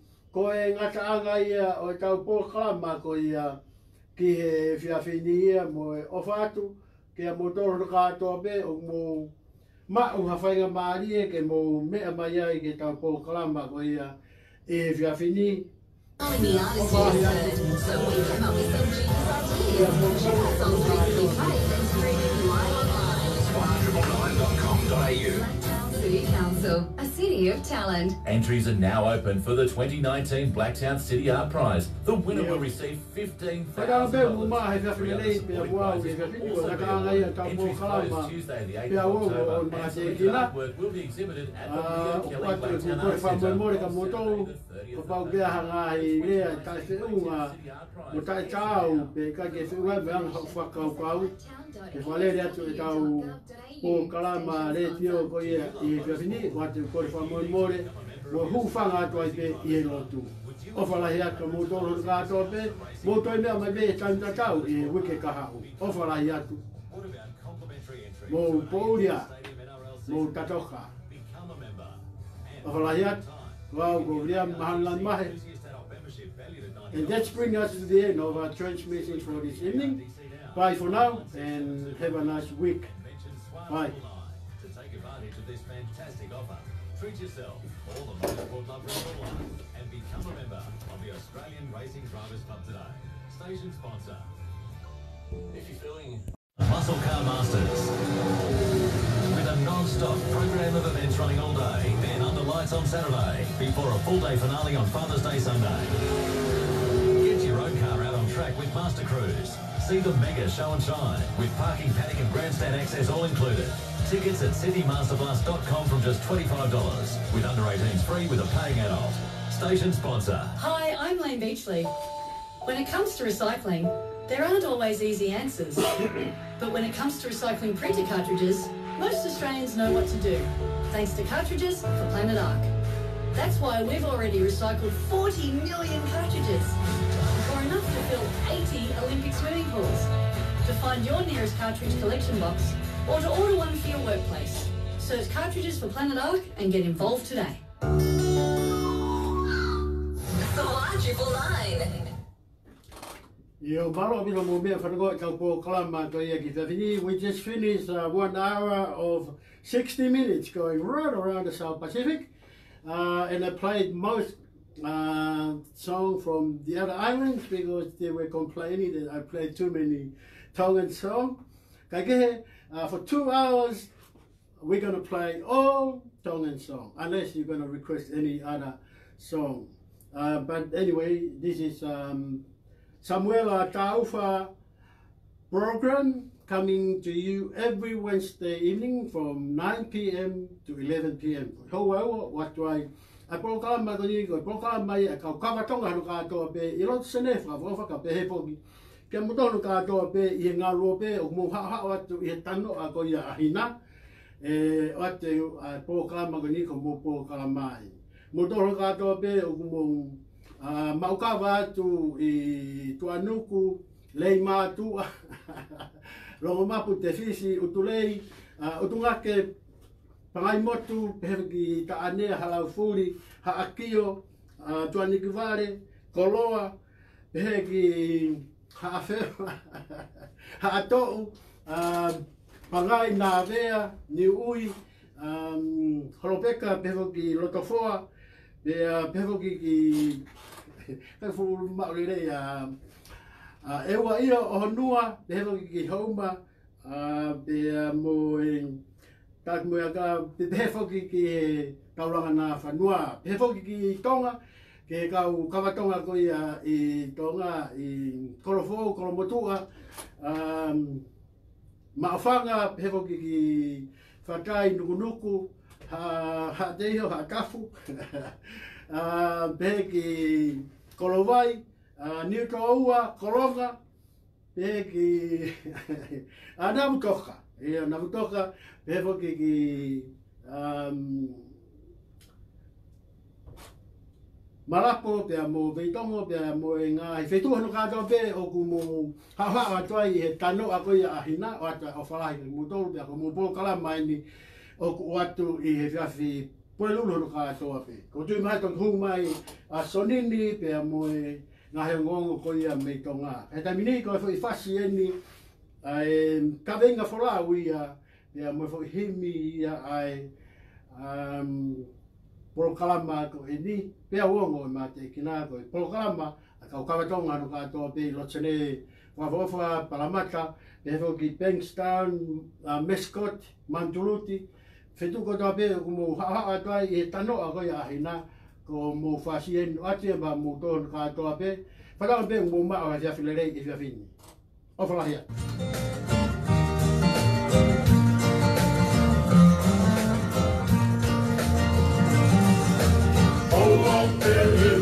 ko e ngata anga ia o tau polokalama ko ia ki he fiafini ia mo e ofatu ke a moutolu katoa pe o mo ma'u hawhainga malie ke mo mea mai ai ke tau polokalama ko ia e fiafini. Following the artist you heard, so we came up with some genius ideas. Check out songs recently played and streaming live online. 999.com.au City Council, a city of talent. Entries are now open for the 2019 Blacktown City Art Prize. The winner will receive $15,000. Entries close Tuesday, the 8th of October. And artwork will be exhibited at the Kelly Blacktown Art Centre on Saturday, the 3rd. ko pau bea hanga i lea tai whiunga mo tai tau pe ka ke whiunga me anga whakau kau ke whalere atu e tau polokalama letio ko ia i whiawhini watu kore whamori more mo hūwhanga atu ai pe i e lotu o whalahi atu mo toro katoa pe mo toi mea mai be taimta tau i wike kahau o whalahi atu mo pouria mo tatoka o whalahi atu wow go Viliami Mahonilai Mahe. And that's bring us to the end of our transmission for this evening. Bye for now and have a nice week. Bye. To take advantage of this fantastic offer, treat yourself, all the motorsport lovers in your life, and become a member of the Australian Racing Drivers Club today. Station sponsor. If you're feeling Muscle Car Masters, with a non-stop program of events running all day, then under lights on Saturday, before a full-day finale on Father's Day Sunday. Get your own car out on track with Master Cruise. See the mega show and shine, with parking, paddock and grandstand access all included. Tickets at citymasterblast.com from just $25, with under 18s free with a paying adult. Station sponsor. Hi, I'm Lane Beachley. When it comes to recycling, there aren't always easy answers. But when it comes to recycling printer cartridges, most Australians know what to do, thanks to Cartridges for Planet Ark. That's why we've already recycled 40 million cartridges, or enough to fill 80 Olympic swimming pools. To find your nearest cartridge collection box, or to order one for your workplace, search Cartridges for Planet Ark and get involved today. The logical line. Yo, malo bilo mo mea whanako kau polokalama ko ia ki whiawhini. We just finished 1 hour of 60 minutes going right around the South Pacific. And I played most songs from the other islands because they were complaining that I played too many Tongan songs. For 2 hours, we're going to play all Tongan songs, unless you're going to request any other song. But anyway, this is Samuela Taufa program coming to you every Wednesday evening from 9 p.m. to 11 p.m. However, what do I polokalama ko ni ko polokalama ia ka kawatonga no katoa pe I loto senefa ka pe he poki ke motono katoa pe I ngalo pe o mo ha atu I tano a ko ia ahina atu polokalama ko ni ko mo polokalama motono katoa pe o mo maukawa atu I tuanuku lei mātua longo mapu te fisi utulei utungake pangai motu pehe ta anea halau furi haakio tuaniki vare koloa pehe ki haafewa haatou pangai na vea ni ui holopeka pehe ki lotofoa pehe ki Kafu maulire ewa ia o honua peho ki hauma pe mo tak mo ka peho ki tauranga na whanua peho ki tonga ke kau kawatonga ko ia I tonga I korofo koromotua mafana peho ki whakai nukunuku ha teho ha kafu pehe ki kolovai Niu toa koronga peki navutoka ia navutoka pevo ki malapo pe mo veitongo pe mo nga fetu no ka pe o kumu ha atoa I tano ako ia ahina o ata o fala I mutolu pe mo polokalama ni o watu I fiafi polulu no ka toa pe ko tu mai ton hu mai a sonini pe mo nga he ngongo ko ia me tonga e tamini ko foi fasi eni ai ka venga fola ia ia mo foi himi ia ai polokalama ko eni pe wongo ma te kina ko polokalama ka ka tonga no ka to pe lotsene wa vofa palamaka pe fo ki Bankstown Mescot Mantuluti fetu ko to pe ko mo ha to I tano ko ia hina ko mo fasien ate ba mo ton ka to ape para be mo ma ya filere I fini o fala ya Oh,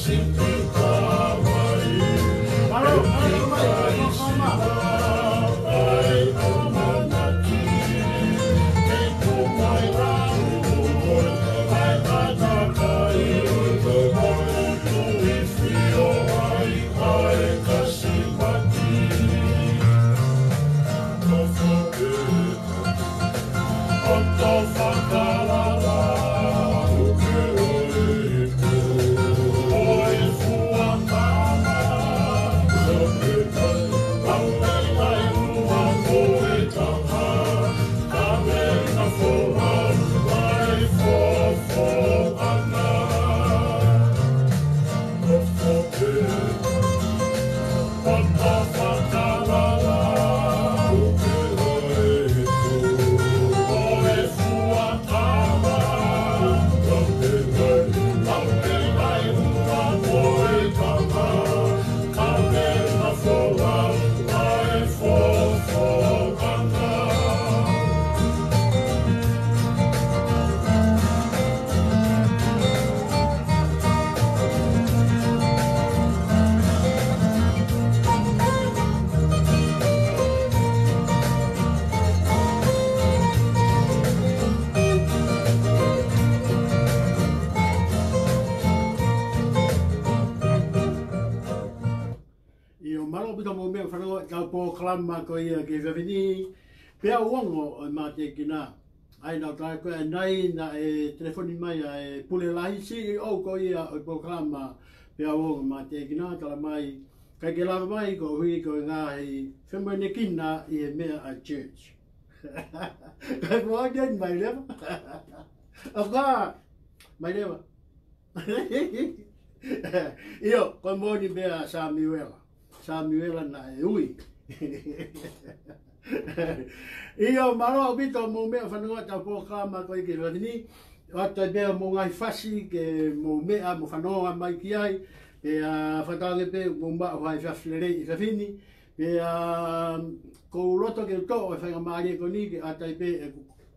Polokalama ko ia ke vavini pea uongo o mate kina ai na ta ko nai na e telefoni mai e pule lahi CEO ko ia o Polokalama pea uongo mate kina kala mai kai ke lava mai ko hui ko ngā i whemane kina i e mea a church kai mo again mai lewa of God mai lewa io ko mo ni bea Samuela na e ui io maro bito mo me whanua tau Polokalama ko i ke wadini wata bea mo ngai whasi ke mo mea mo whanua mai ki ai pe whatange pe mo maa whai whiawhilere i whawhini pe ko loto ke to e whainga malie ko ni ke atai pe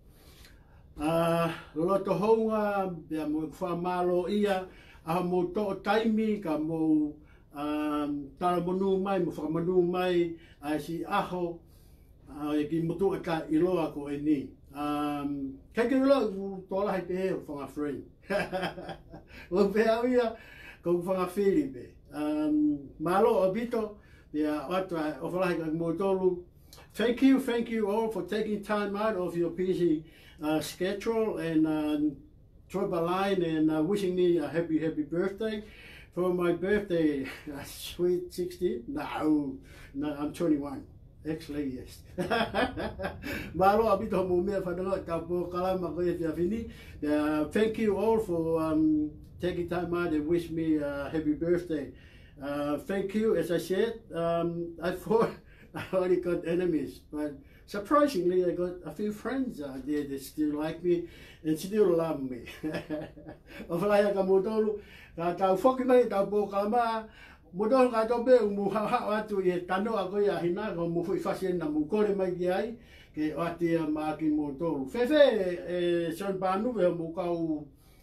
loto hounga pe mo whamalo ia a mo to taimi ka mo tala monu mai mo whakamanu mai ai si aho e ki motu a ka iloa ko e ni kei ke iloa tola hei pehe o Faka'afe'i o pea ia ko Faka'afe'i pe malo o bito pea wata o whalahi ka kimoutolu. Thank you all for taking time out of your busy schedule and drop a line and wishing me a happy birthday. For my birthday, sweet 16? No, I'm 21. Actually, yes. Malo abito mo mea whanua tau Polokalama ko e whiawhini. Thank you all for taking time out and wish me a happy birthday. Thank you, as I said, I thought I only got enemies, but surprisingly I got a few friends out there that still like me and still love me. O whalaya ka kimoutolu, ka tau whoki mai tau Polokalama, modon ka tau pe mu hao atu i tano a koe a hina ko mu hui whasien na mu kore mai ki ai ke o ati a maa ki kimoutolu. Whewhe son pānu e mu kau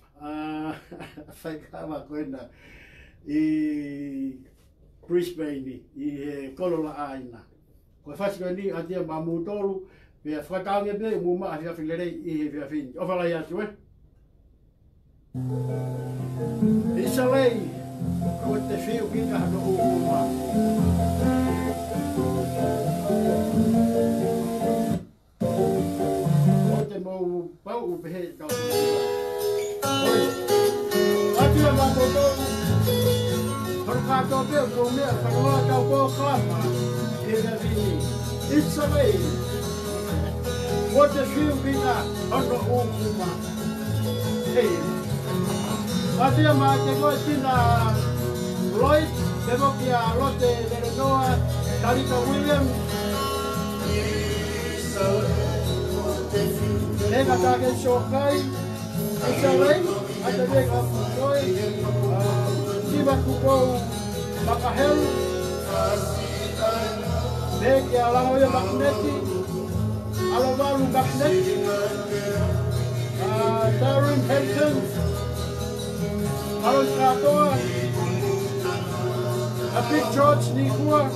whaikawa koe na i Brisbane i Kolola aina. Ko whasi koe ni ati a maa kimoutolu pia whakatange pe mu maa whiawhilere i he whiawhini. O whalai atu e. Isa lei, ko te whiu ki ka hano uuma. O te mou pau upehe tau oi. Ati a maa kimoutolu, horo kātou peo ko mea whanoa tau Polokalama e whiawhini. Isa lei, ko te whiu ki ka hano uuma. Hey. Atia ma te koe tina Lloyd, te moki a lote Lerenoa, Tarita William. Nena tāke shokai, Isa Lei, ata meka kukoi, Siva kukou Makahel, Neki a Langoia Magneti, Alovalu Magneti, Darren Henton, Harold Katoa, A big George ni kua.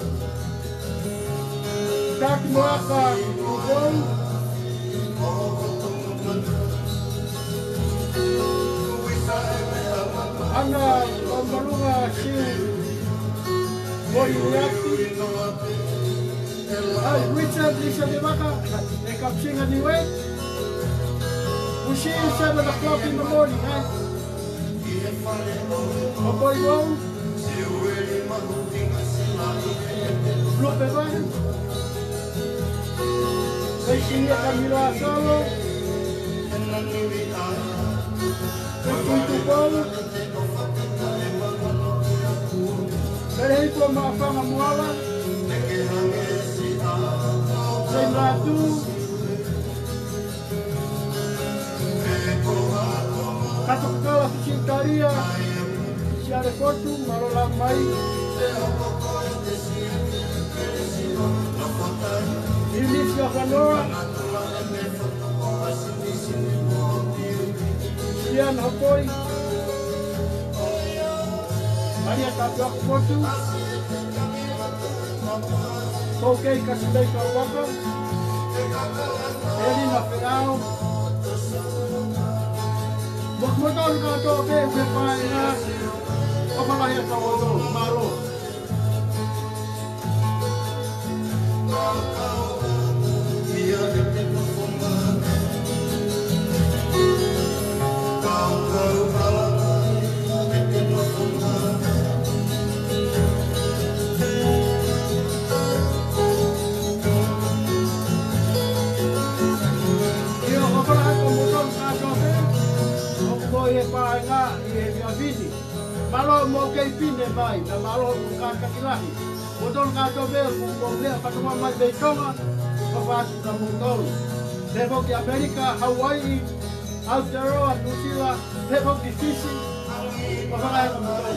Tak moaka ubon. Ana ombalunga siu. Boliaki. Ai Richard Lisa de Vaca. E kapsinga ni we. We see you 7 o'clock in the morning, eh? A boy wrong. Look at that. Facing here, Camila Solo. Facing ball. Very for mafana muala. Same latu. Katoa fisintaria. Siare foto, marola mai. Inicia Fanoa. Sian Hopoi. Maria Tapioca foto. Tokei Kasidei Kawaka. Elina Ferao. Motor katoa be paina. Apa lahir kawodo malo. Malo mo kay pine mai, na malo ka kakilahi. Motor ka to be mo le pa to mai be tonga, pa pa ka motor. Debo ki America, Hawaii, Aotearoa, New Zealand, debo ki Fiji. Pa pa ka motor.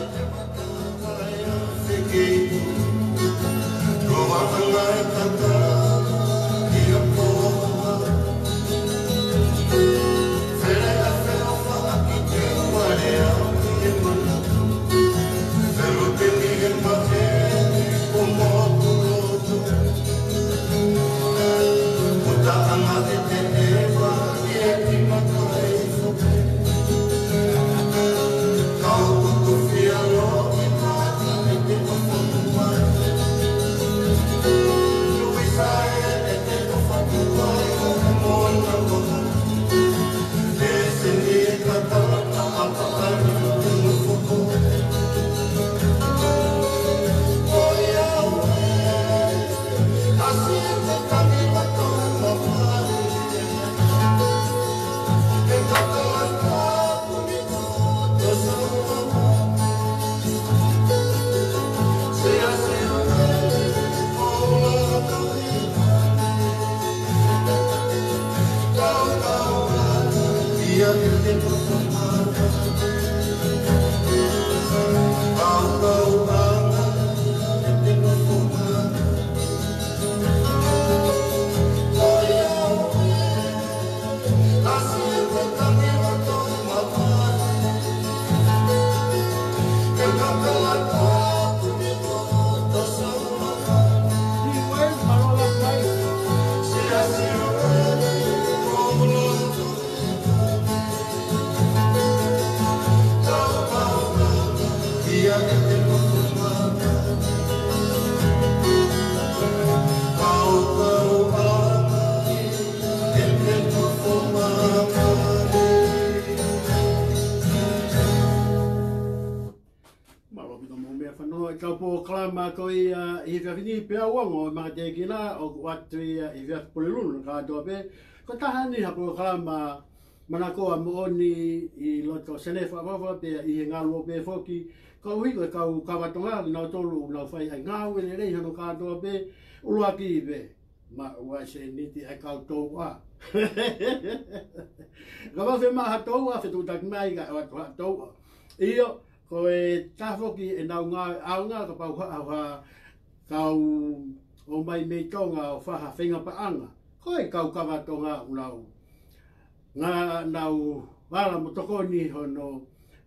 Polokalama ko i whiawhini pia wango o mga tekina o watu i whiawhipolelunu katoa pe. Ko tahani ha polokalama manako a mooni i loto senefa wawa pe i ngalo pe foki. Ko hiko kau kawatonga nau tolu nau whai ai ngau e rei hano katoa pe uluaki pe. Ma ua se niti ai kau tau a. Kawa whi maha tau a whetu tak mai ka watu ha tau a. Iyo ko e tafoki e nau ngā aunga ka pau haa kau o mai mei tonga o whaha whenga paanga. Ko e kau kawatonga nau ngā nau wala motokoni hono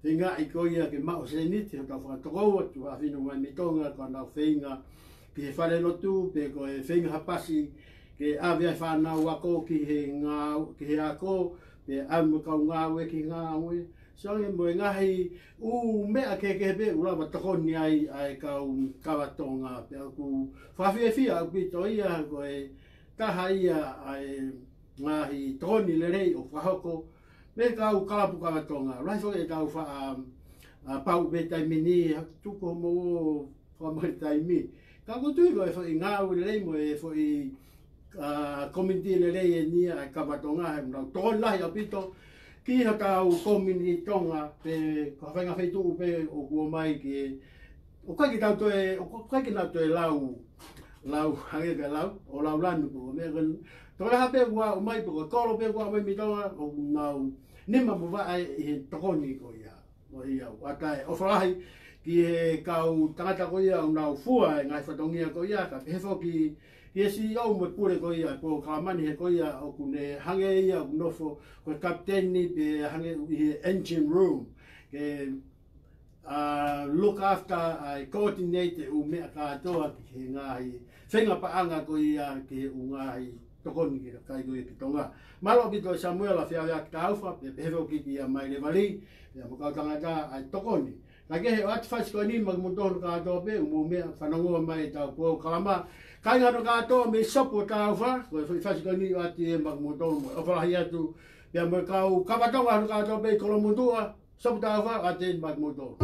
Whinga I koia ke mao se niti, ka whakatoko atu a whino mai mitonga, ka nau whinga ki he whare lotu, pe ko e whinga hapasi, ke awea whanau ako ki he ngā, ki he ako, pe amu kau ngāwe ki ngāwe. So e mo ngahi u mea ke pe urawa tokoni ai kau kawatonga, pe aku fiefia au pito ia ko e taha ia ai ngahi tokoni le rei o whahoko, me kau kalapu kawatonga, rai so e kau wha pau me taimini, tuko mo whamari taimi. Ka kutui ko e whai ngāwe le rei mo e whai komiti le rei e nia ai kawatonga, he mrau tokoni lahi au pito, ki ha tau komini tonga pe Faka'afe'i tu pe o kua mai ki o kai ki tau toe o kai ki nau toe lau hange ka lau o lau lanu ko me kan to la pe wa o mai ko ko pe wa mai mi tonga o nau nima mo va ai he tokoni ko ia o atai o farahi ki e kau tangata ko ia o nau fua ngai whatongia ko ia ka he foki Ia si au mo pure ko ia polokalama he ko ia o kune hange ia o nofo ko kapteni pe hange i engine room ke look after coordinate u me katoa ki he ngahi whenga paanga ko ia ke u ngahi tokoni ki kai ko i pitonga. Malo bito Samuel a fiefia ki tauwha pe pehewo ki ia mai le wali ia mo kau tangata ai tokoni. Ka ke he o atifasi ko ni magmutono katoa pe u mo mea whanongoa mai tau polokalama. Kai ngaro katoa me sopo tauwha, ko e whasi ko ni o ati e magmutono mo. O whalahi atu, pia mo kau kawatonga hano katoa pe kolomutua, sopo tauwha ati e magmutono.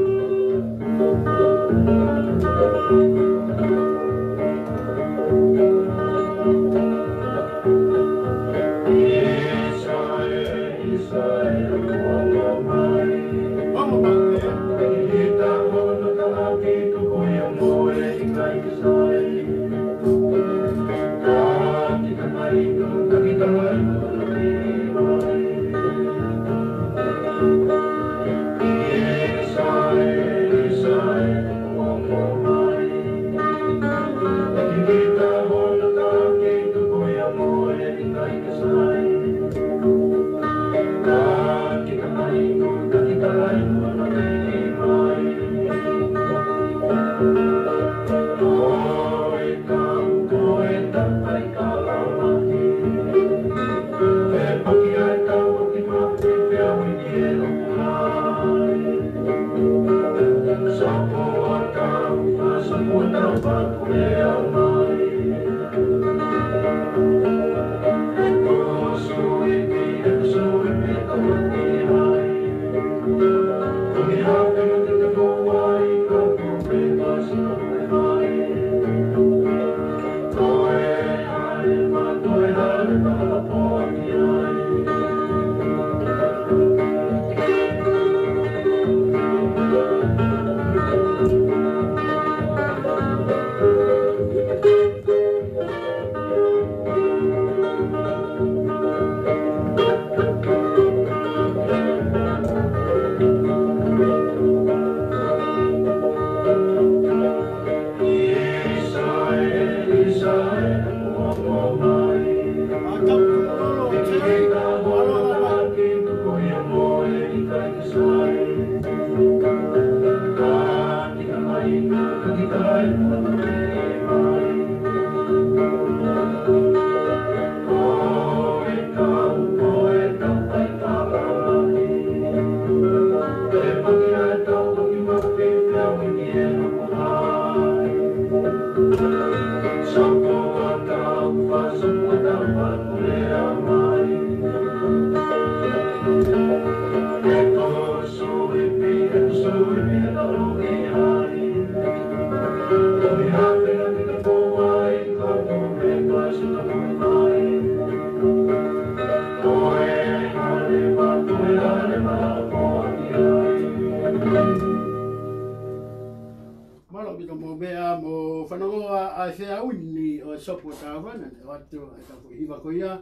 Sopo tawana o atu ka hiva ko ia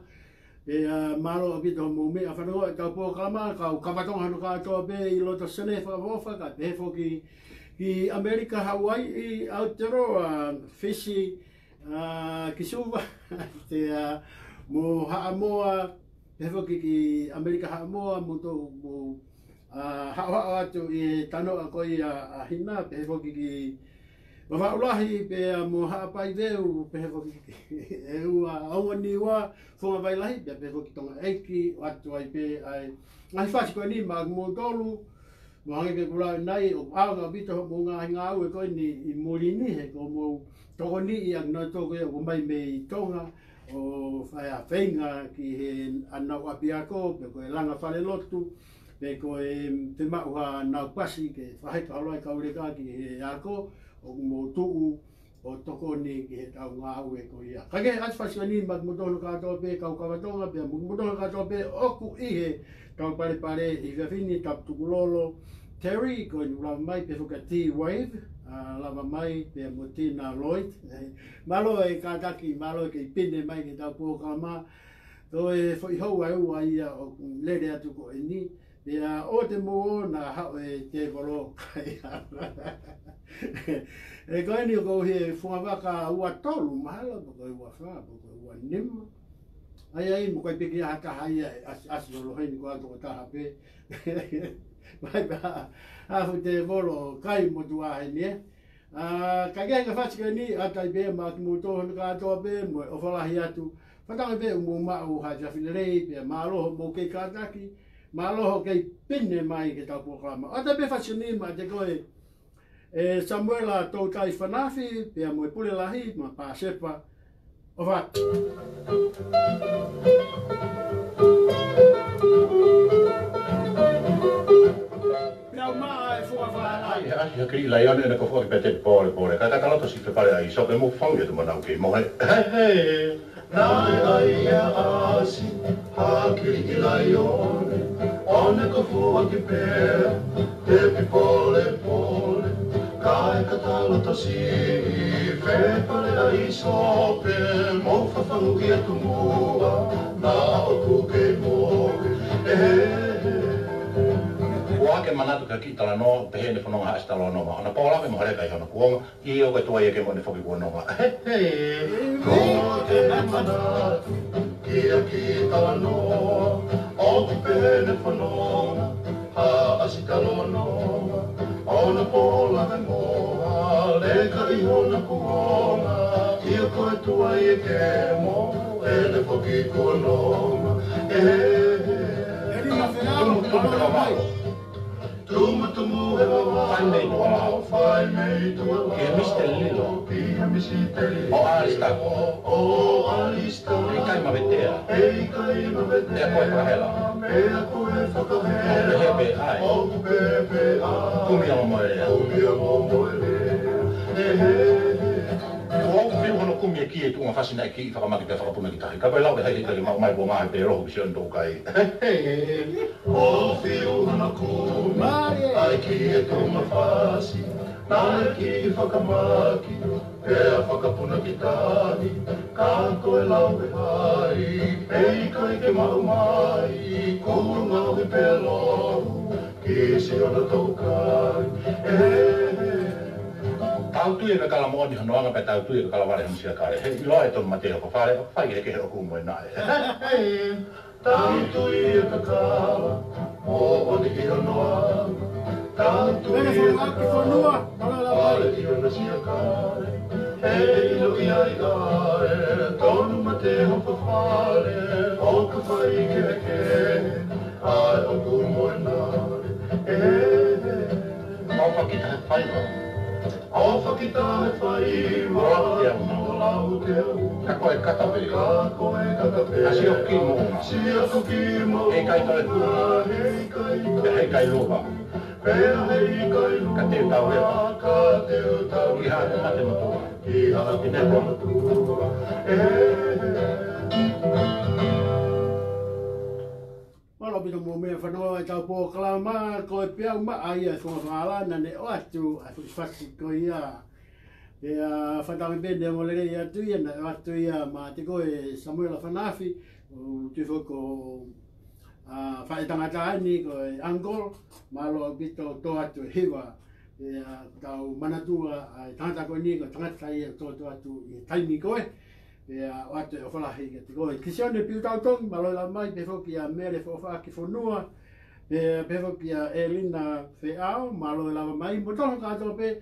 e malo a bito mo me a whanau ka polokalama ka kawatonga hano katoa pe i loto sene whakawofa ka te hefo ki Amerika, Hawaii, Aotearoa, Fiji, ki Suva, te mo Haamoa, hefo ki Amerika Haamoa, mo hao atu I tanoa koi a hina pe foki ki lahi pe mo hapai deu pe foki e ua awani wa fonga vai lahi pe foki tonga eiki atu ai pe ai whasi koe ni ma kimoutolu mo hangi ke kula nai o aanga bito mo ngā hinga au e koe ni I morini he ko mo toko ni I ang na toko e o mai me I tonga o Faka'afe'i ki he anau api ako pe koe langa whale lotu pe koe te mauha nau pasi ke whaheka haloi kaureka ki he ako o kimoutolu o toko ni ki he tau ngā au e koe ia. Kage ati whasi ni ma kimoutolu katoa pe kau kawatonga pe kimoutolu katoa pe oku I he kau pare pare I whiawhini tap tukulolo Terry koe ni ulawa mai pe whuka T-Wave lava mai pe mo tina Lloyd malo e kakaki malo e ke pine mai ke tau polokalama to e whaihau ai ua ia o lere atu ko e ni pe o te mo na hao e te volo kai e koe ni ko he whungawaka ua tolu mahala po koe ua wha po koe ua nima ai mo koe peki haka hai asi olo hei ni ko ato ko taha pe mai ba hafu te volo kai mo tua he ni ka genga whatika ni atai pe ma kimoutolu katoa pe mo o whalahi atu whatanga pe umu mau ha jawhinarei pe maaloho mo kei kātaki maaloho kei pine mai ke tau polokalama atai pe whatika ni ma te koe Samuela tau tai whanafi pe mo e pule lahi ma pāsepa o wha Ja kyllä ei ole kuin fuokipetet puoli. Kai kaloto sitten paljon ei sope muu fanget mun auki. Mohe. Hei. Nai ai ja aasi, haakiri ilaione, onneko fuokipe, tepi pole, kaika taloto fepale ai sope, moufa fangu kietu mua, na oku kei muovi, Kuake manatu ka kitala no pehene fono ha stalo no ma. Na pola mo hale kai hono kuonga I o ke tuai ke mo ne foki kuonga. Kuake manatu kia kitala no o pehene fono ha asitalo no ona pola mo le kai hono kuonga I o koe tuai ke mo ele foki kuonga. Tumu he wawa, whai mei tua Ke miste lilo. Pia misite lilo. O alista. O alista. Ei kai ma vetea. Ei kai ma vetea. Ea koe whakahela. Ea koe whakahela. O pepe ai. O pepe ai. Kumia mo moelea. Kumia mo moelea. Kuau piu hono kumia ki e tunga whasina e ki whakamaki te whakapuna ki tahi. Ka koe lau e hei kai mai bua mahi pe rohu kisi ontou kai. O fiu hono kumia. Ai ki e tunga whasi. Nai ki whakamaki. Pea whakapuna ki tahi. Ka koe lau e hai. Ei kai ke mau mai. Kurunga hui pe lohu. Ki si ona tau kai. Tau tui e kala mooni hono anga pe tau tui e kala wale hamsia kare. Hei loa e tonu mateo ko whare. Whai e ke heo kumoe nae. Tau tui e kala. O oni ki hono anga. Tau tui e kala. Wale ki ona sia kare. Hei lo i ai ae. Tonu mateo ko whare. O ka whai ke. Ai o kumoe nae. Mau whakita he whai wau. O whakita he whai lau te au. Ka koe katape. Ka koe katape. A si o ki mounga. Si o ki mounga. Hei kai toe tu. Hei kai lupa. Pea hei kai lupa. Ka teo tau ewa. Ka teo tau ewa. I haa te mate matua. I haa te mate matua. Malo pito mo mea whanoa e tau polokalama ko e pia uma ai a whunga whalana ne o atu a whaki ko ia e a whatami bende mo lere ia tu ia na o atu ia ma te koe Samuela Whanafi o te whoko whaetangata ani ko e Angol malo pito to atu e hiwa e a tau manatua a tangata ko ni ko tangata ia to atu i taimi koe o atu e o whalahi ke te koe. Kisione piu tau tongi, malo la mai pe whoki a mere whawha ki whanua, Pewa pia Elina Fe'au, malo lava mai, motono katoa pe,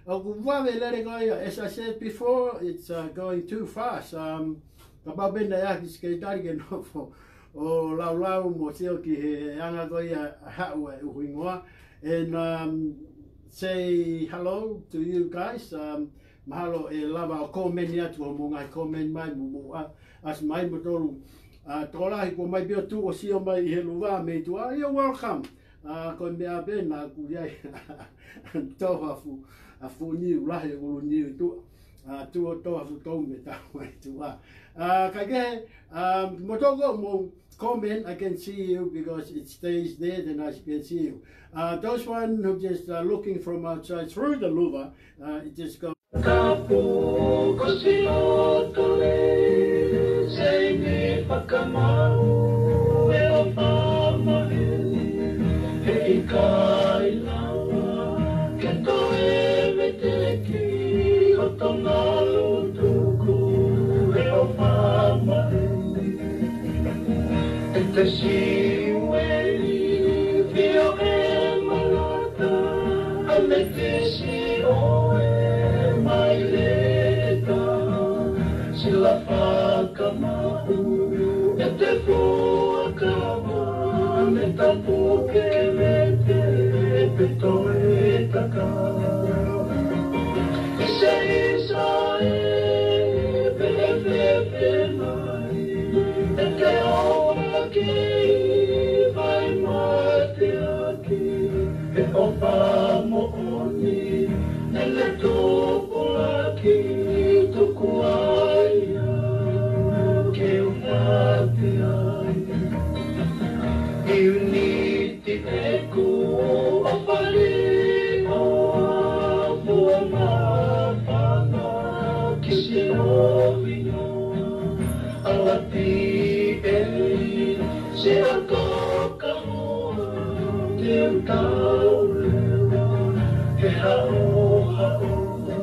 as I said before, it's going too fast. Kapau benda yaki skaitari ke nofo o lau mo seo ki he anga koia hau e uhingoa. And say hello to you guys. Mahalo e lava o komen atu o mongai komen mai mo as mai motolu. Tolahi ko mai bia tu o sio mai he luva me tu. You're welcome. Ko mea bena ku yai toha fu. A fu niu lahi ulu niu tu tu o toa fu tau me tau mai tu kage motoko mo comment, I can see you because it stays there, then I can see you. Those one who just looking from outside through the luva, it just goes. Kapu kosiloto le sei ni pakamau e o fama e kai lawa ke toe meteki o tonalu tuku e o fama e te siweli fio e malata a me te si oe mai leta sila faka'afe'i e te fuakama me tapu ke mete pe toe taka e se isa e pe mai e te oa ki vai mate aki e o famo oni e le tupu laki tuku aia ke o mate ai e uniti e ku o pali o fua mafana ki si o vino alati e se a toka hoa te utau leo e hao hao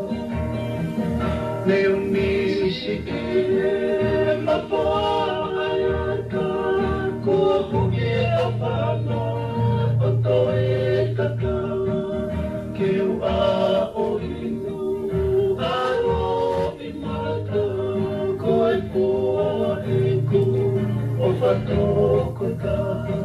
ne umisi e mapoa ayaka kua huki a whana o toe taka ke ua o hinu a o i mata koe pua e ku o whatoko ta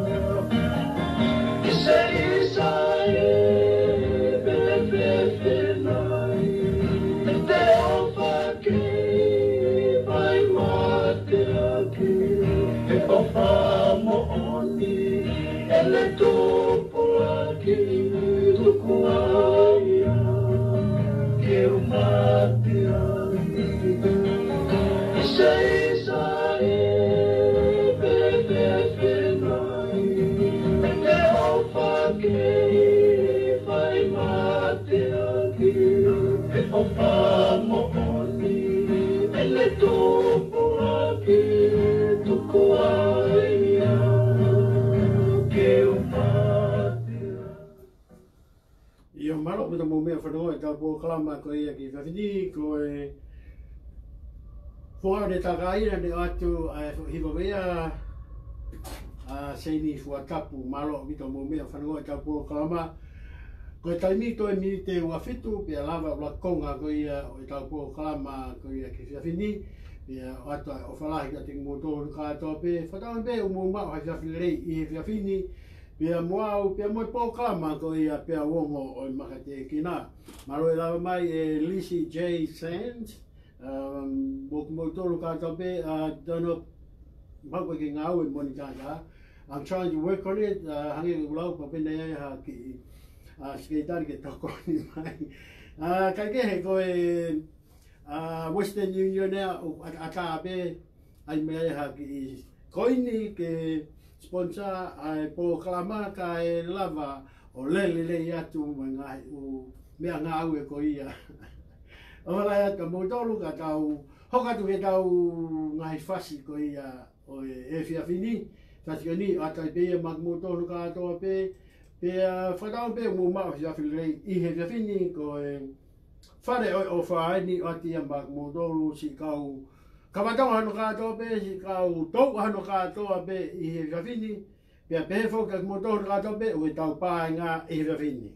i se isa e pewewhe nai e te ofa ki vai mate aki e ofa mo oni e le tupu aki tuku aia ke o mate aki i se isa e pewewhe nai e te ofa ki vai mate aki e ofa mo oni e le tupu aki tuku aia ke o mate Ia maro me mo mea whanau e ka polokalama ko ia ki whawhini ko e whoa ne takaira ne atu hiwa mea seini fuatapu maro mito mo mea whanau e ka polokalama ko e taimi to e mi te uawhitu pia lava ula konga ko ia o e ka polokalama ko ia ki whawhini pia o atu o whalahi ka te kimoutolu katoa pe whatau pe o mo mao hai whawhirei i he whawhini pia moau pia mo polokalama ko ia pia wongo o i makate kina maro e lava mai e Lisi J. Frenz mo kimoutolu katoa pe dono mau ki ngau e moni kaka I'm trying to work on it hangi ulau pa pena ia ha ki skaitari ke toko ni mai kai ke he ko e Western Union ea o ata pe ai mea ha ki koini ke sponsor ai polokalama ka e lava o lele atu ngai o mea ngau e ko ia o la ata moutolu ka tau hoka tu ke tau ngai fasi ko ia o e fiafini tasikani ata pe mag moutolu ka toa pe pe whatau pe mo mau fiafirei i he fiafini ko e whare o whaeni ati a mag moutolu si kau kamatau hano katoa pe si kau tau hano katoa pe i he fiafini Pia pefo ka motor katoa be ui tau pāinga i rewhini.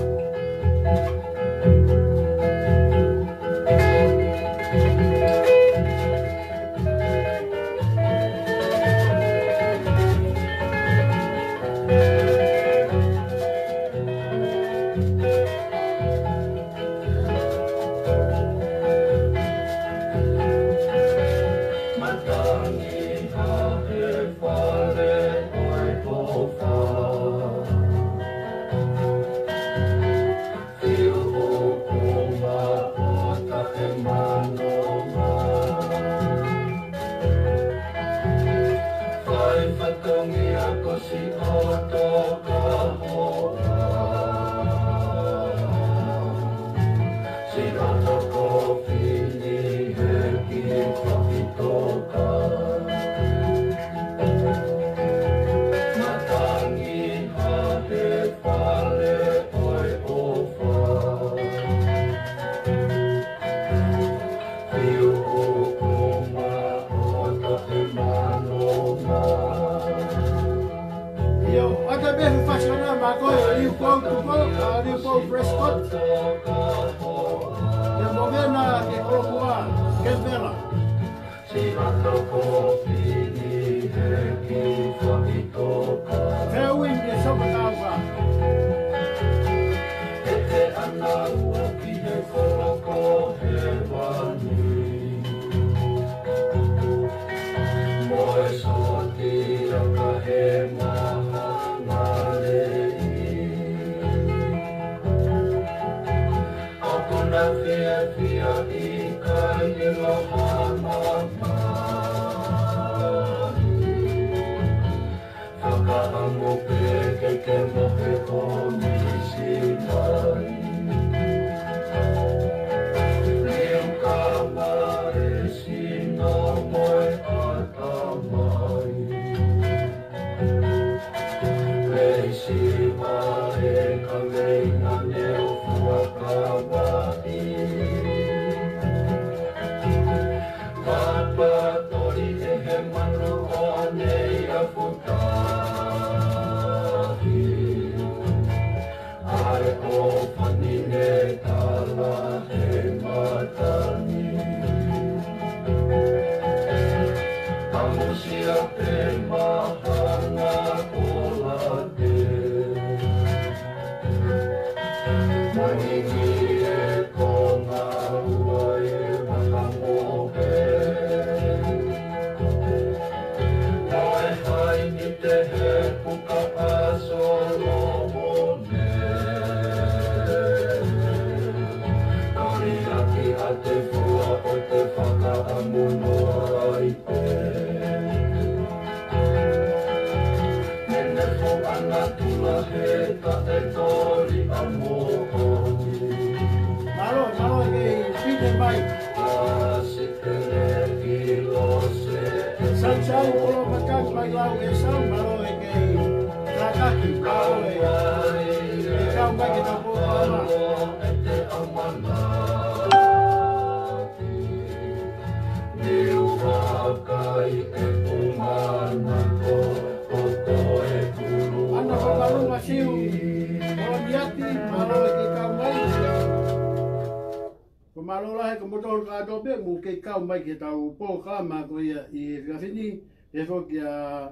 Mai ke tau polokalama ko ia I rewhini e whoki a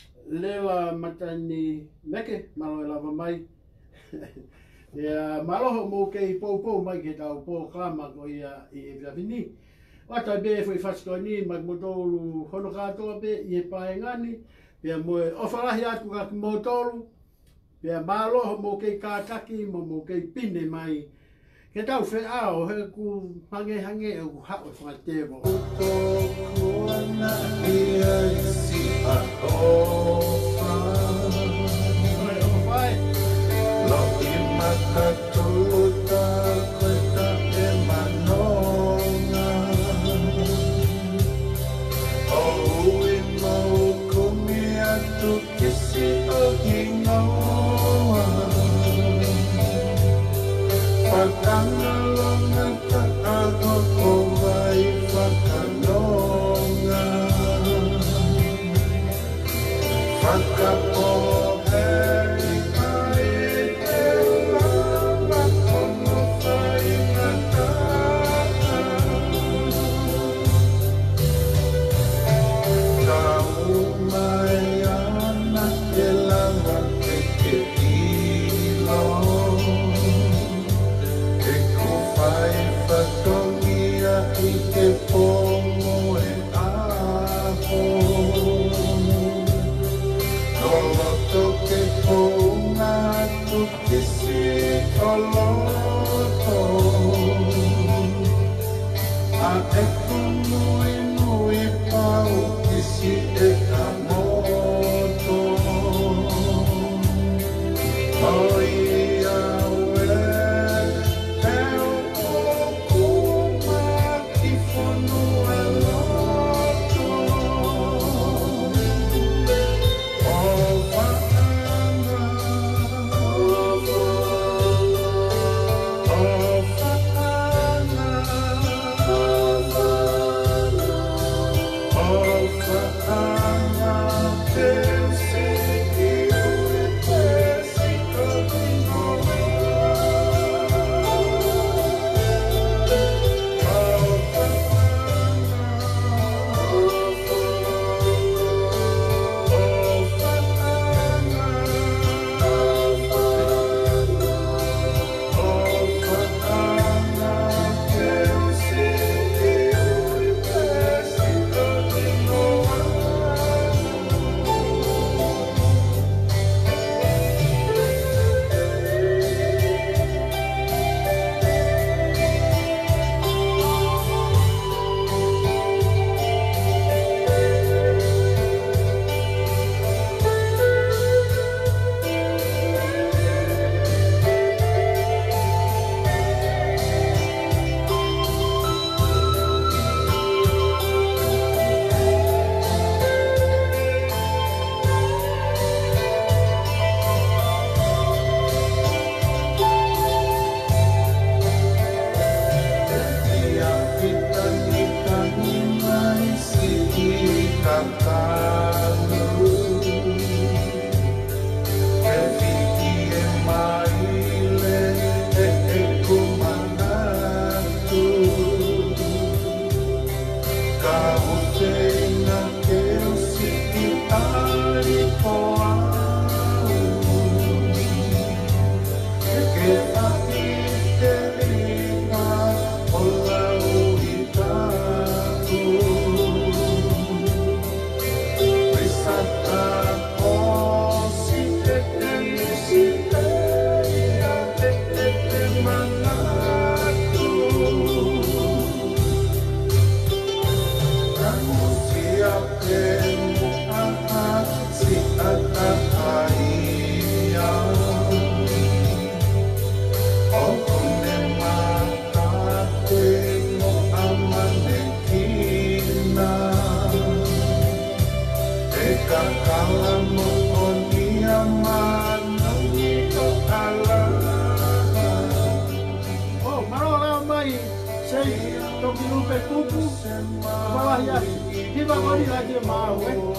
lewa matani meke malo e lava mai e maloho mo ke pou mai ke tau polokalama ko ia I rewhini wata be fui whaskoni mai kimoutolu hono katoa be I e paengani pia mo e ofarahi atu ka kimoutolu pia maloho mo ke kātaki mo ke pine mai ke tau wheao he ku hange e ku hao whakatewa. Kona ia isi a ofa Loki makatuta kota e manonga O ui mau kumi atu kisi o hingoa Pakangalonga ka ako o vai pakanonga Faka'afe'i mai, sei, toki lupe kupu, malahi ati, hiva koni lagi mau,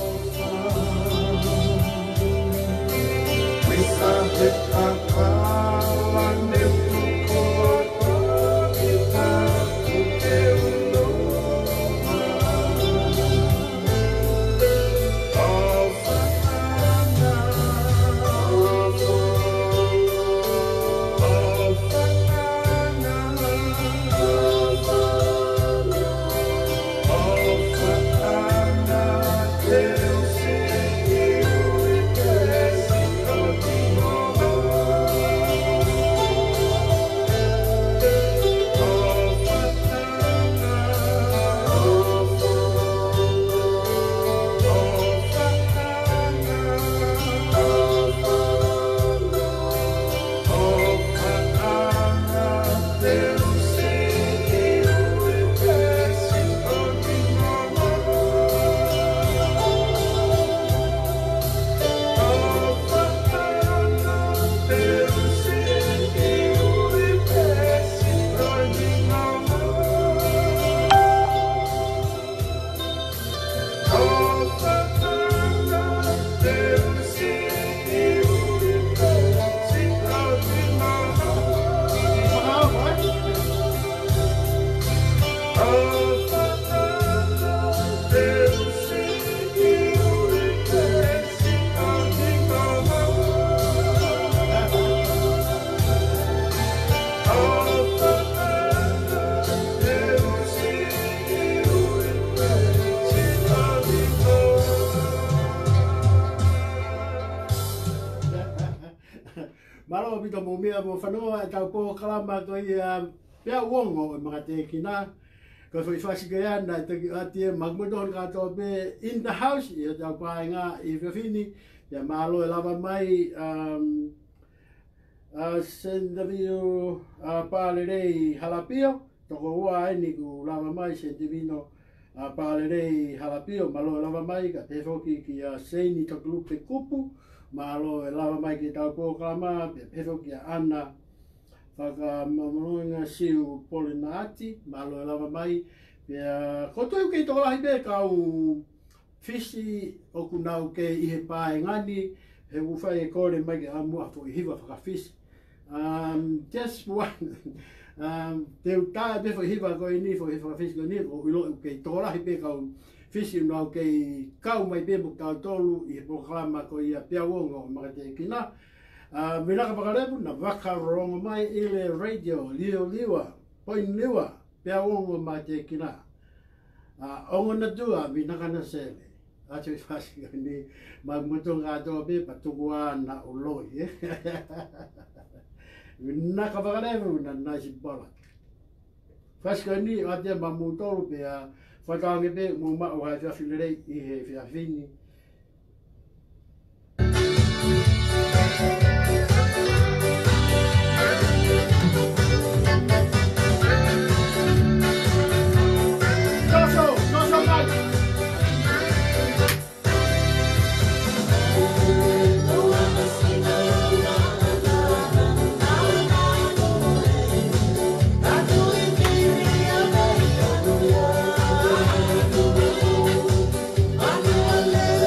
Bisa kita kawan itu kita kutelu. Malo bito mo mia mo whanua e tau polokalama ko i pia uongo e mga te kina. Ko fai whasika ana e toki ati e magmudon katoa pe in the house i e tau paenga i whiwhini. Ia malo e lava mai sendavino pālerei halapio. Toko ua e ni ku lava mai sendavino pālerei halapio. Malo e lava mai ka te whoki ki a seini toki lupe kupu. Malo e lava mai ki tau polokalama, pe pewho ki a ana whakamamaronga siu polinaati, malo e lava mai, pe kotoi kei tō lahi pe kau fisi o kunau ke ihe pāe ngani, he uwhai e kore mai ki a mua fo i hiwa whakafisi. Just one, te utaa pe fo i hiwa ko i ni fo i whakafisi ko ni, o ilo kei tō lahi pe kau fisi unau kei kau mai pe kimoutolu i polokalama ko i a pia uongo o mga te kina. Minaka pakarepu na wakarongo mai i le radio lio liwa, poin liwa, pia uongo mga te kina. Ongo na tua minaka na sele. Ato i whasika ni magmutung katoa pe patukua na uloi. Minaka pakarepu na nasi bola. Whasika ni ate kimoutolu pe whakaange pe mo mao hai whiawhinerei i he whiawhini. Noso mai! Thank you.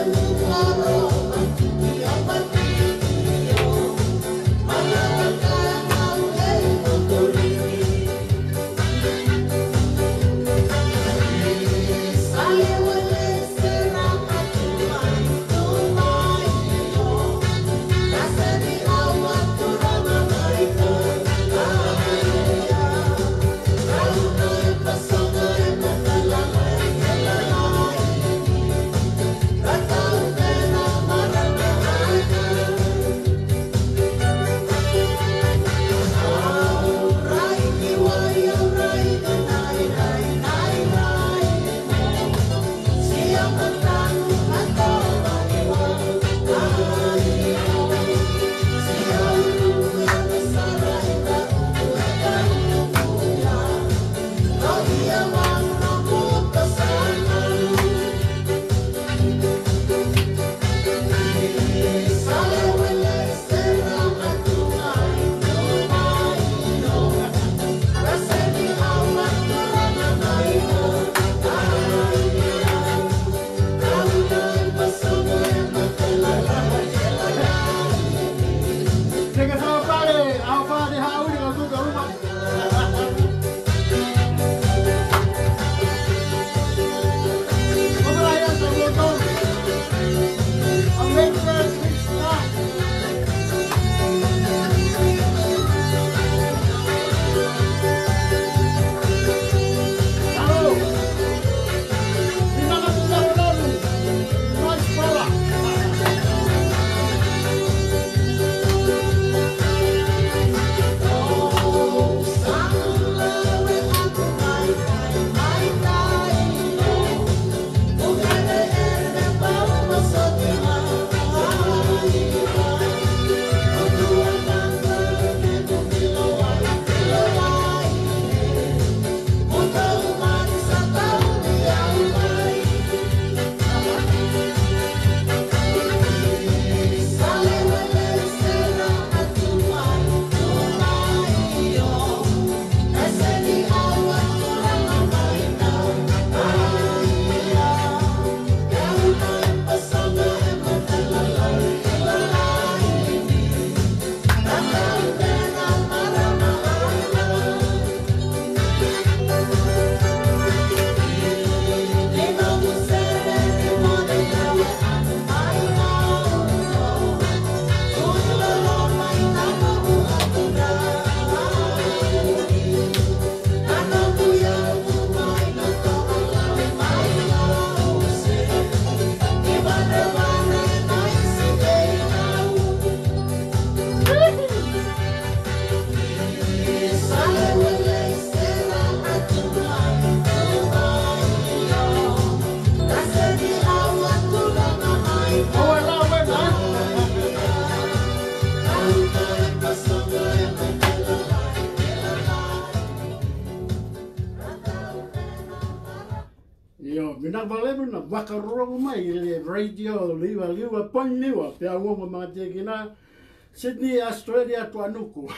na valevu na wakarongo mai le radio liwa pon liwa pe ngoma ma te kina Sydney Australia to anuku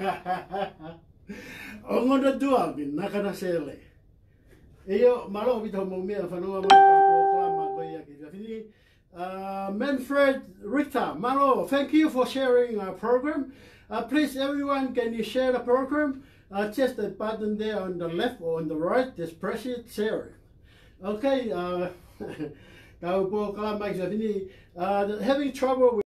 ongoda dua bin nakana sele iyo malo bito mo mia fanua mo polokalama ko ia ki fini Manfred Rita malo, thank you for sharing our program. Please everyone, can you share the program? Just the button there on the left or on the right, just press it, share it. Okay, having trouble with